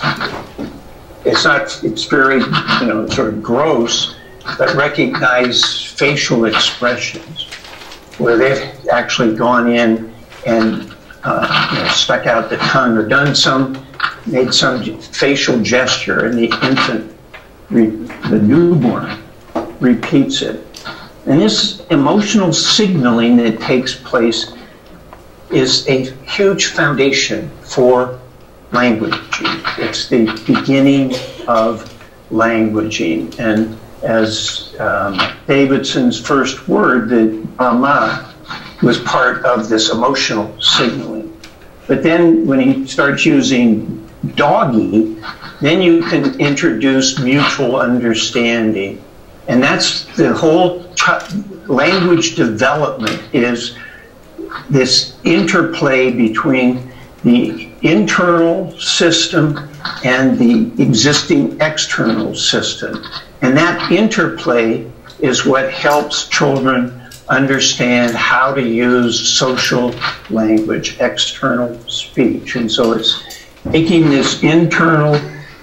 it's very, sort of gross, but recognize facial expressions where they've actually gone in and stuck out the tongue or made some facial gesture, and the infant, the newborn, repeats it. And this emotional signaling that takes place is a huge foundation for languaging. It's the beginning of languaging. And as Davidson's first word, the ama, was part of this emotional signaling. But then when he starts using doggy, then you can introduce mutual understanding. And that's the whole language development, is this interplay between the internal system and the existing external system. And that interplay is what helps children understand how to use social language, external speech. And so it's taking these internal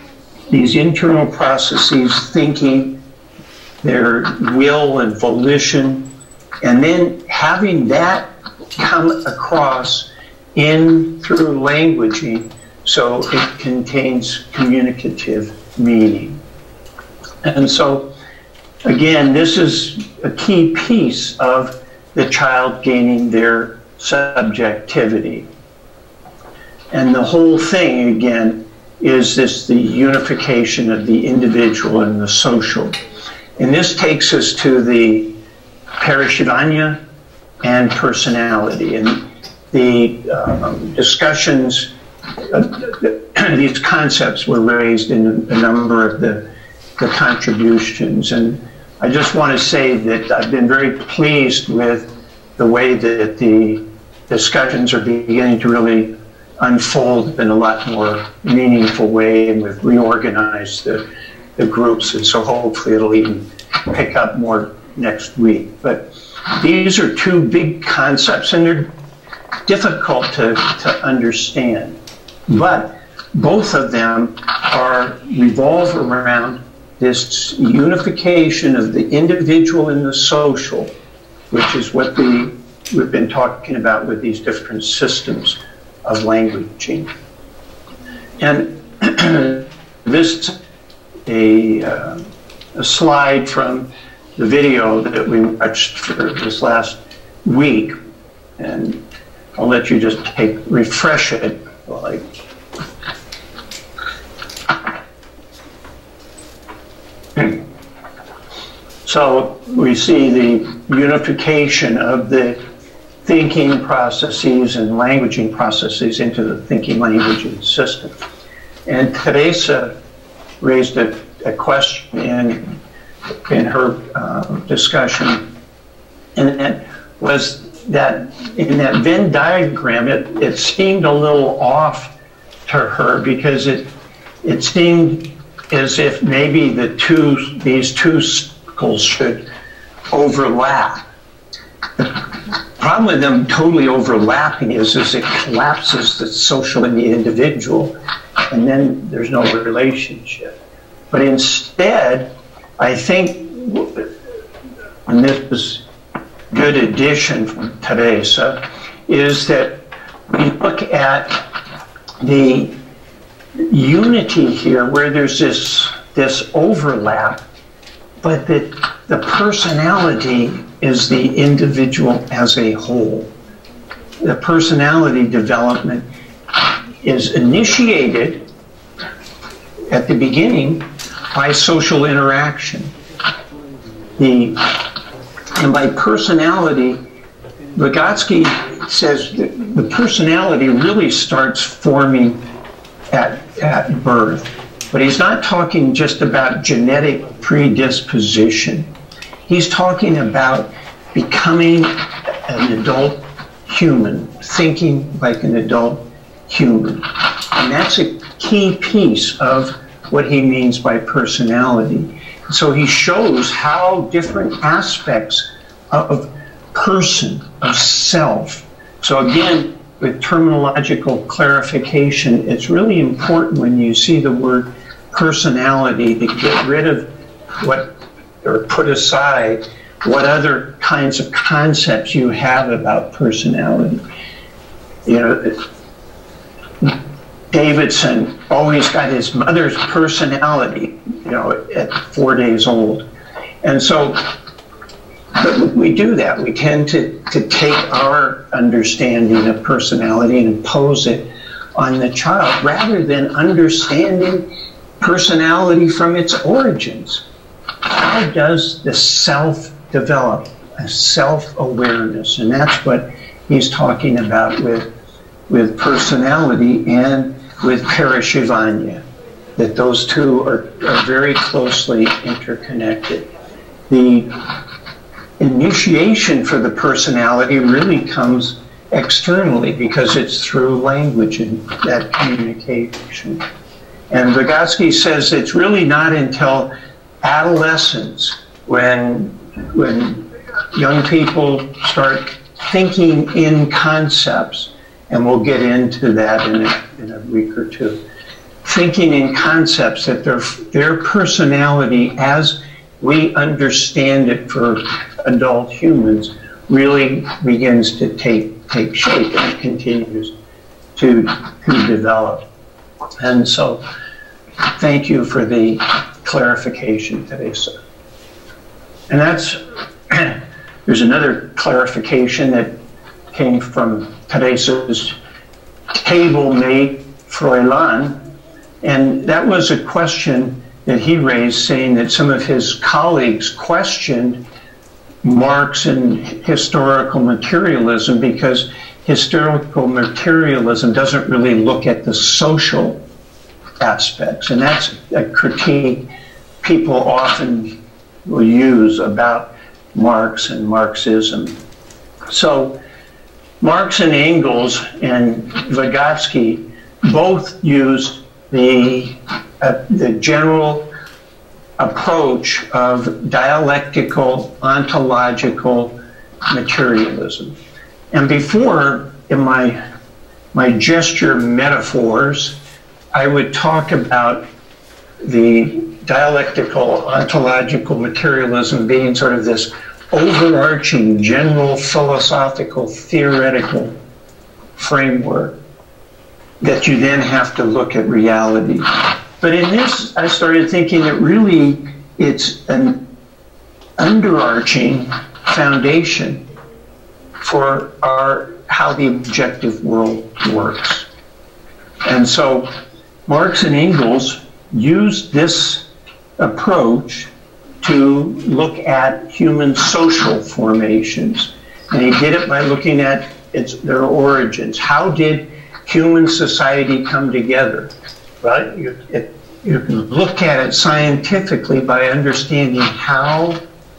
processes, thinking, their will and volition, and then having that come across through languaging, so it contains communicative meaning. And so, again, this is a key piece of the child gaining their subjectivity. And the whole thing, again, is the unification of the individual and the social. And this takes us to the parashivanya and personality. And the discussions, these concepts were raised in a number of the contributions. And I just want to say that I've been very pleased with the way that the discussions are beginning to really unfold in a lot more meaningful way, and we've reorganized the groups, and so hopefully it'll even pick up more next week. But these are two big concepts, and they're difficult to understand. But both of them revolve around this unification of the individual and the social, which is what we've been talking about with these different systems of languaging. And this is a slide from the video that we watched for this last week, and I'll let you just refresh it while I... So we see the unification of the thinking processes and languaging processes into the thinking languaging system. And Teresa raised a question in her discussion, and that was that in that Venn diagram, it seemed a little off to her, because it seemed as if maybe these two circles should overlap. The problem with them totally overlapping is it collapses the social and the individual, and then there's no relationship. But instead, I think, and this is good addition from Teresa, is that we look at the unity here where there's this overlap, but that the personality is the individual as a whole. The personality development is initiated at the beginning by social interaction. And by personality, Vygotsky says that the personality really starts forming at birth. But he's not talking just about genetic predisposition. He's talking about becoming an adult human, thinking like an adult human. And that's a key piece of what he means by personality. So he shows how different aspects of person, of self. So again, with terminological clarification, it's really important when you see the word personality to get rid of or put aside what other kinds of concepts you have about personality. You know, Davidson always got his mother's personality, you know, at 4 days old. And so but we do that. We tend to take our understanding of personality and impose it on the child rather than understanding personality from its origins. How does the self develop? A self-awareness. And that's what he's talking about with personality and with parashivanya, that those two are very closely interconnected. The initiation for the personality really comes externally because it's through language and that communication. And Vygotsky says it's really not until adolescence when young people start thinking in concepts, and we'll get into that in a week or two, thinking in concepts, that their personality as we understand it for adult humans really begins to take shape and continues to develop. And so, thank you for the clarification, Teresa. And that's, there's another clarification that came from Teresa's table mate, Froilan, and that was a question that he raised, saying that some of his colleagues questioned Marx and historical materialism because historical materialism doesn't really look at the social aspects, and that's a critique people often will use about Marx and Marxism. So Marx and Engels and Vygotsky both used the general approach of dialectical ontological materialism. And before, in my gesture metaphors, I would talk about the dialectical ontological materialism being sort of this overarching general philosophical theoretical framework that you then have to look at reality. But in this, I started thinking that really it's an underarching foundation for how the objective world works. And so Marx and Engels used this approach to look at human social formations. And he did it by looking at their origins. How did human society come together? Right? You can look at it scientifically by understanding how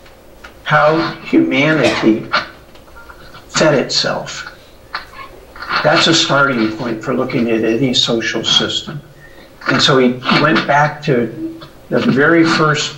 humanity fed itself. That's a starting point for looking at any social system. And so he went back to the very first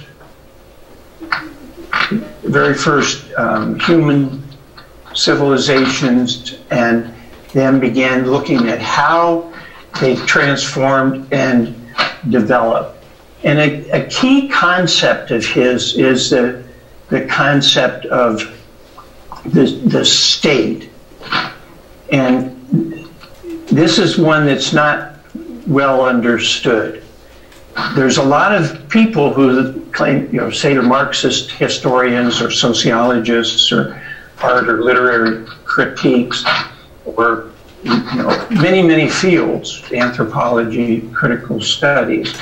human civilizations, and then began looking at how they transformed and developed. And a key concept of his is the concept of the state. And this is one that's not well understood. There's a lot of people who claim, say they're Marxist historians or sociologists or art or literary critiques or many, many fields, anthropology, critical studies.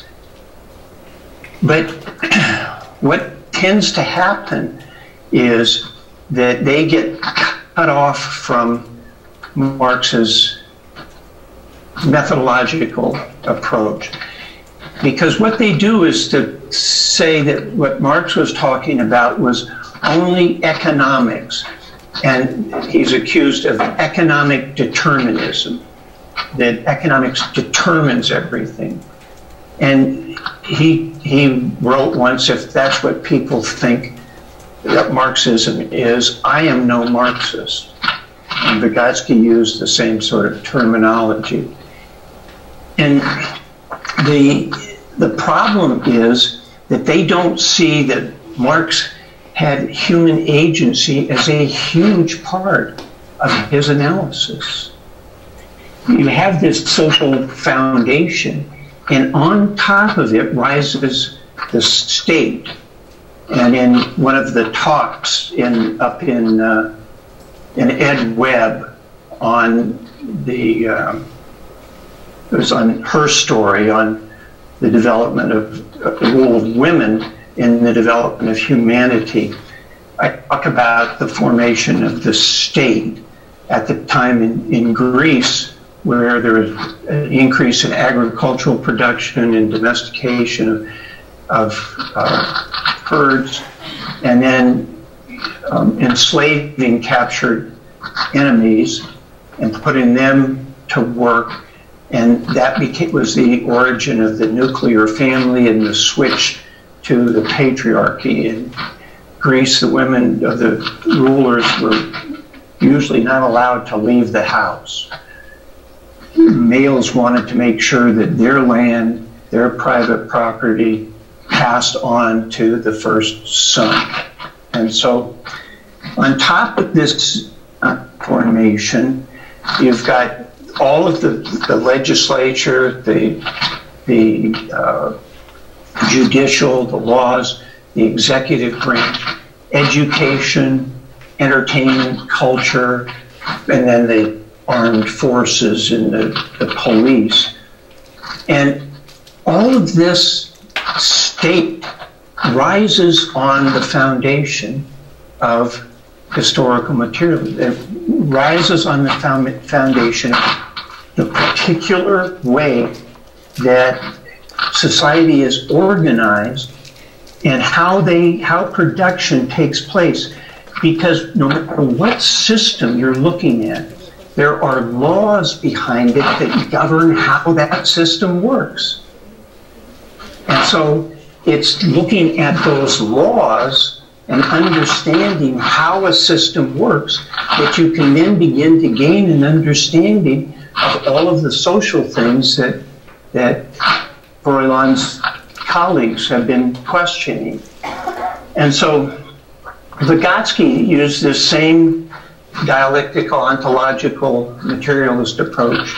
But what tends to happen is that they get cut off from Marx's methodological approach. Because what they do is to say that what Marx was talking about was only economics. And he's accused of economic determinism, that economics determines everything. And he wrote once, if that's what people think that Marxism is, I am no Marxist. And Vygotsky used the same sort of terminology. And the problem is that they don't see that Marx had human agency as a huge part of his analysis. You have this social foundation, and on top of it rises the state. And in one of the talks up in Ed Webb on it was on Her Story, on the development of the role of women in the development of humanity, I talk about the formation of the state at the time in Greece, where there was an increase in agricultural production and domestication of herds, and then enslaving captured enemies and putting them to work. And that was the origin of the nuclear family and the switch to the patriarchy. In Greece, the women of the rulers were usually not allowed to leave the house. Males wanted to make sure that their land, their private property, passed on to the first son. And so on top of this formation, you've got all of the legislature, the judicial, the laws, the executive branch, education, entertainment, culture, and then the armed forces and the police. And all of this state rises on the foundation of historical material. It rises on the foundation of the particular way that society is organized and how production takes place. Because no matter what system you're looking at, there are laws behind it that govern how that system works. And so it's looking at those laws and understanding how a system works that you can then begin to gain an understanding of all of the social things that Froilan's colleagues have been questioning. And so Vygotsky used this same dialectical, ontological, materialist approach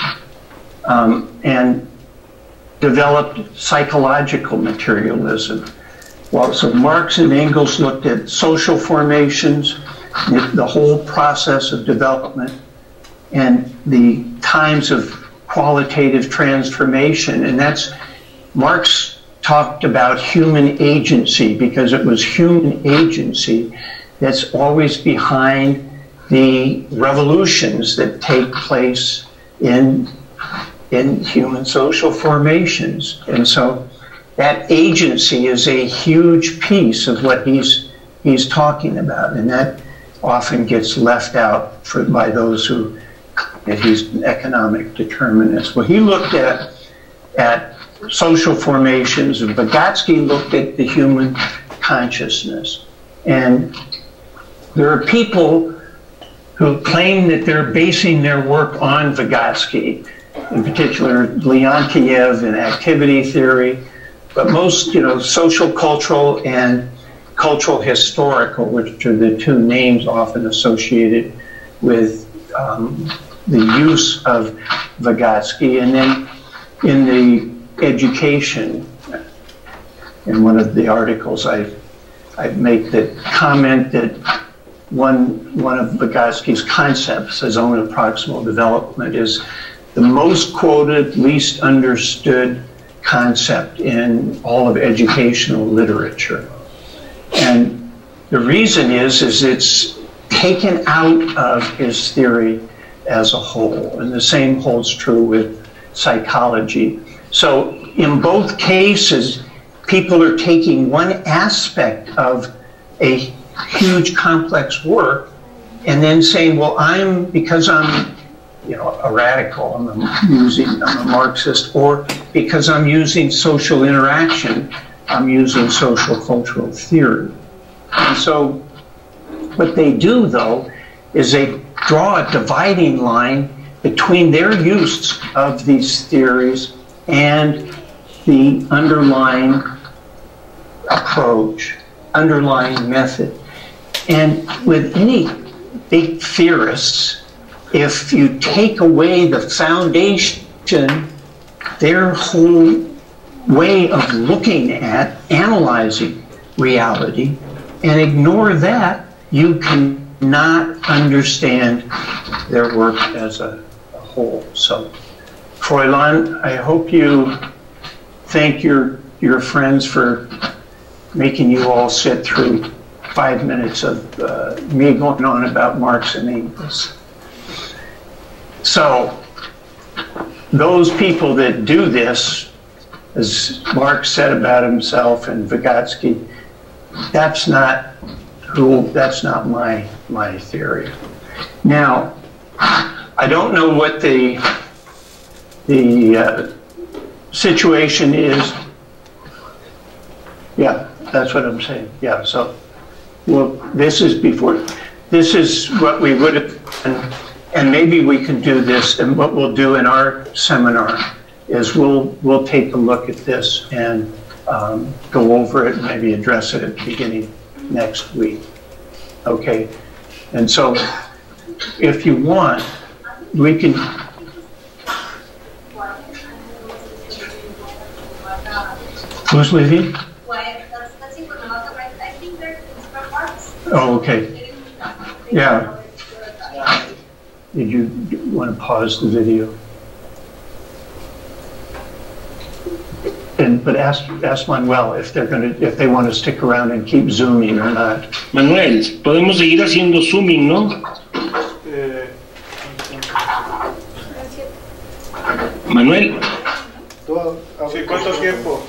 and developed psychological materialism. Well, so Marx and Engels looked at social formations, the whole process of development, and the times of qualitative transformation. And that's, Marx talked about human agency because it was human agency that's always behind the revolutions that take place in human social formations. And so that agency is a huge piece of what he's talking about, and that often gets left out by those who that he's an economic determinist. Well, he looked at social formations, and Vygotsky looked at the human consciousness. And there are people who claim that they're basing their work on Vygotsky, in particular Leontiev and activity theory, but most, social cultural and cultural historical, which are the two names often associated with the use of Vygotsky. And then in the education, in one of the articles I make the comment that one of Vygotsky's concepts, his own proximal development, is the most quoted, least understood concept in all of educational literature. And the reason is it's taken out of his theory as a whole, and the same holds true with psychology. So in both cases, people are taking one aspect of a huge complex work and then saying, well, because I'm a radical, I'm a Marxist, or because I'm using social interaction, I'm using social cultural theory. And so what they do, though, is they draw a dividing line between their use of these theories and the underlying approach, underlying method. And with any big theorists, if you take away the foundation, their whole way of looking at, analyzing reality, and ignore that, you cannot understand their work as a whole. So, Froilan, I hope you thank your friends for making you all sit through 5 minutes of me going on about Marx and Engels. So, those people that do this, as Marx said about himself and Vygotsky, that's not my theory. Now, I don't know what the situation is. Yeah, that's what I'm saying. Yeah, so, well, this is what we would have done, and maybe we can do this, and what we'll do in our seminar is we'll take a look at this and go over it and maybe address it at the beginning next week. Okay, and so if you want, we can Who's leaving? Well, that's it for the most of it. I think there's spare parts. Oh, okay. Yeah. Did you want to pause the video? But ask Manuel if they want to stick around and keep zooming or not. Manuel, podemos seguir haciendo zooming, ¿no? Manuel. Sí, ¿cuánto tiempo?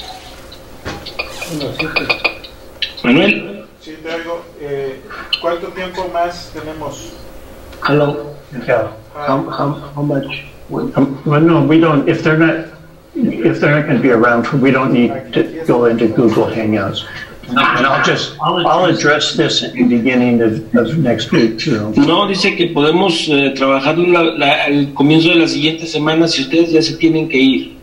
Manuel. Sí, te oigo. ¿Cuánto tiempo más tenemos? Hello. Yeah. How much? Well, no, we don't. If they're not going to be around, we don't need to go into Google Hangouts. And I'll address this at the beginning of next week. No, dice que podemos trabajarlo al comienzo de la siguiente semana si ustedes ya se tienen que ir.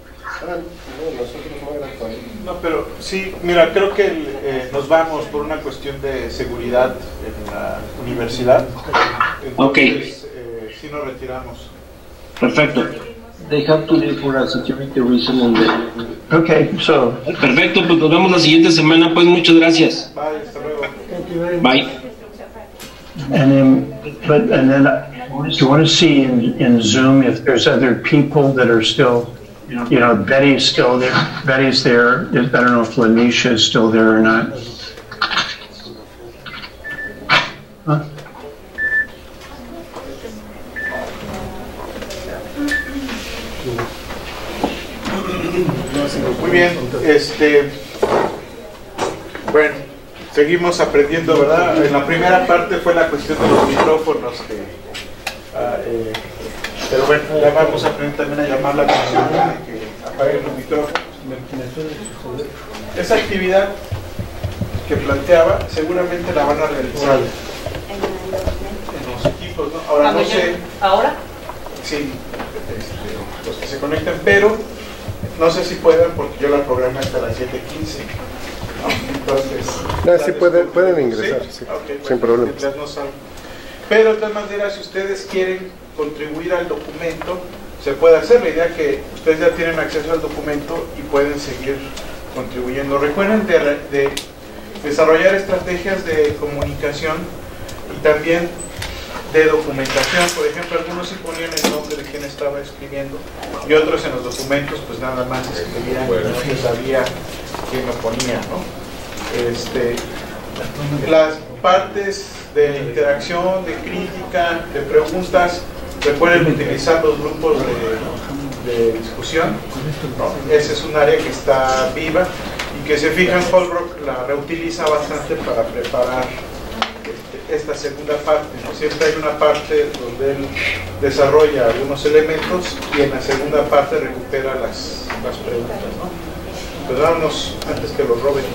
No, pero sí, mira, creo que nos vamos por una cuestión de seguridad en la universidad. Entonces, sí nos retiramos. Perfecto. They have to leave for a security reason and Okay, so. Perfecto, pues nos vemos la siguiente semana, pues muchas gracias. Bye, hasta luego. Bye. And then do you want to see in Zoom if there's other people that are still, Betty's still there. Betty's there. I don't know if Lanisha is still there or not. Huh? Muy bien, bueno, seguimos aprendiendo, ¿verdad? En la primera parte fue la cuestión de los micrófonos, pero bueno, ya vamos a aprender también a llamar la atención de que apaguen los micrófonos. Esa actividad que planteaba seguramente la van a realizar en los equipos, ¿no? Ahora no sé. ¿Ahora? Sí, los que se conecten, pero no sé si pueden porque yo la programé hasta las 7:15. Entonces. Sí, pueden ingresar, ¿sí? Okay, sin problema. No pero de todas maneras, si ustedes quieren contribuir al documento, se puede hacer. La idea que ustedes ya tienen acceso al documento y pueden seguir contribuyendo. Recuerden de desarrollar estrategias de comunicación y también de documentación. Por ejemplo, algunos sí ponían el nombre de quien estaba escribiendo y otros en los documentos pues nada más escribían, no se sabía quién lo ponía, ¿no? Las partes de interacción, de crítica, de preguntas, recuerden utilizar los grupos de discusión, ¿no? Ese es un área que está viva y que se fijan, Holbrook la reutiliza bastante para preparar esta segunda parte, ¿no? Siempre hay una parte donde él desarrolla algunos elementos y en la segunda parte recupera las preguntas, ¿no? Pues vámonos antes que los roben.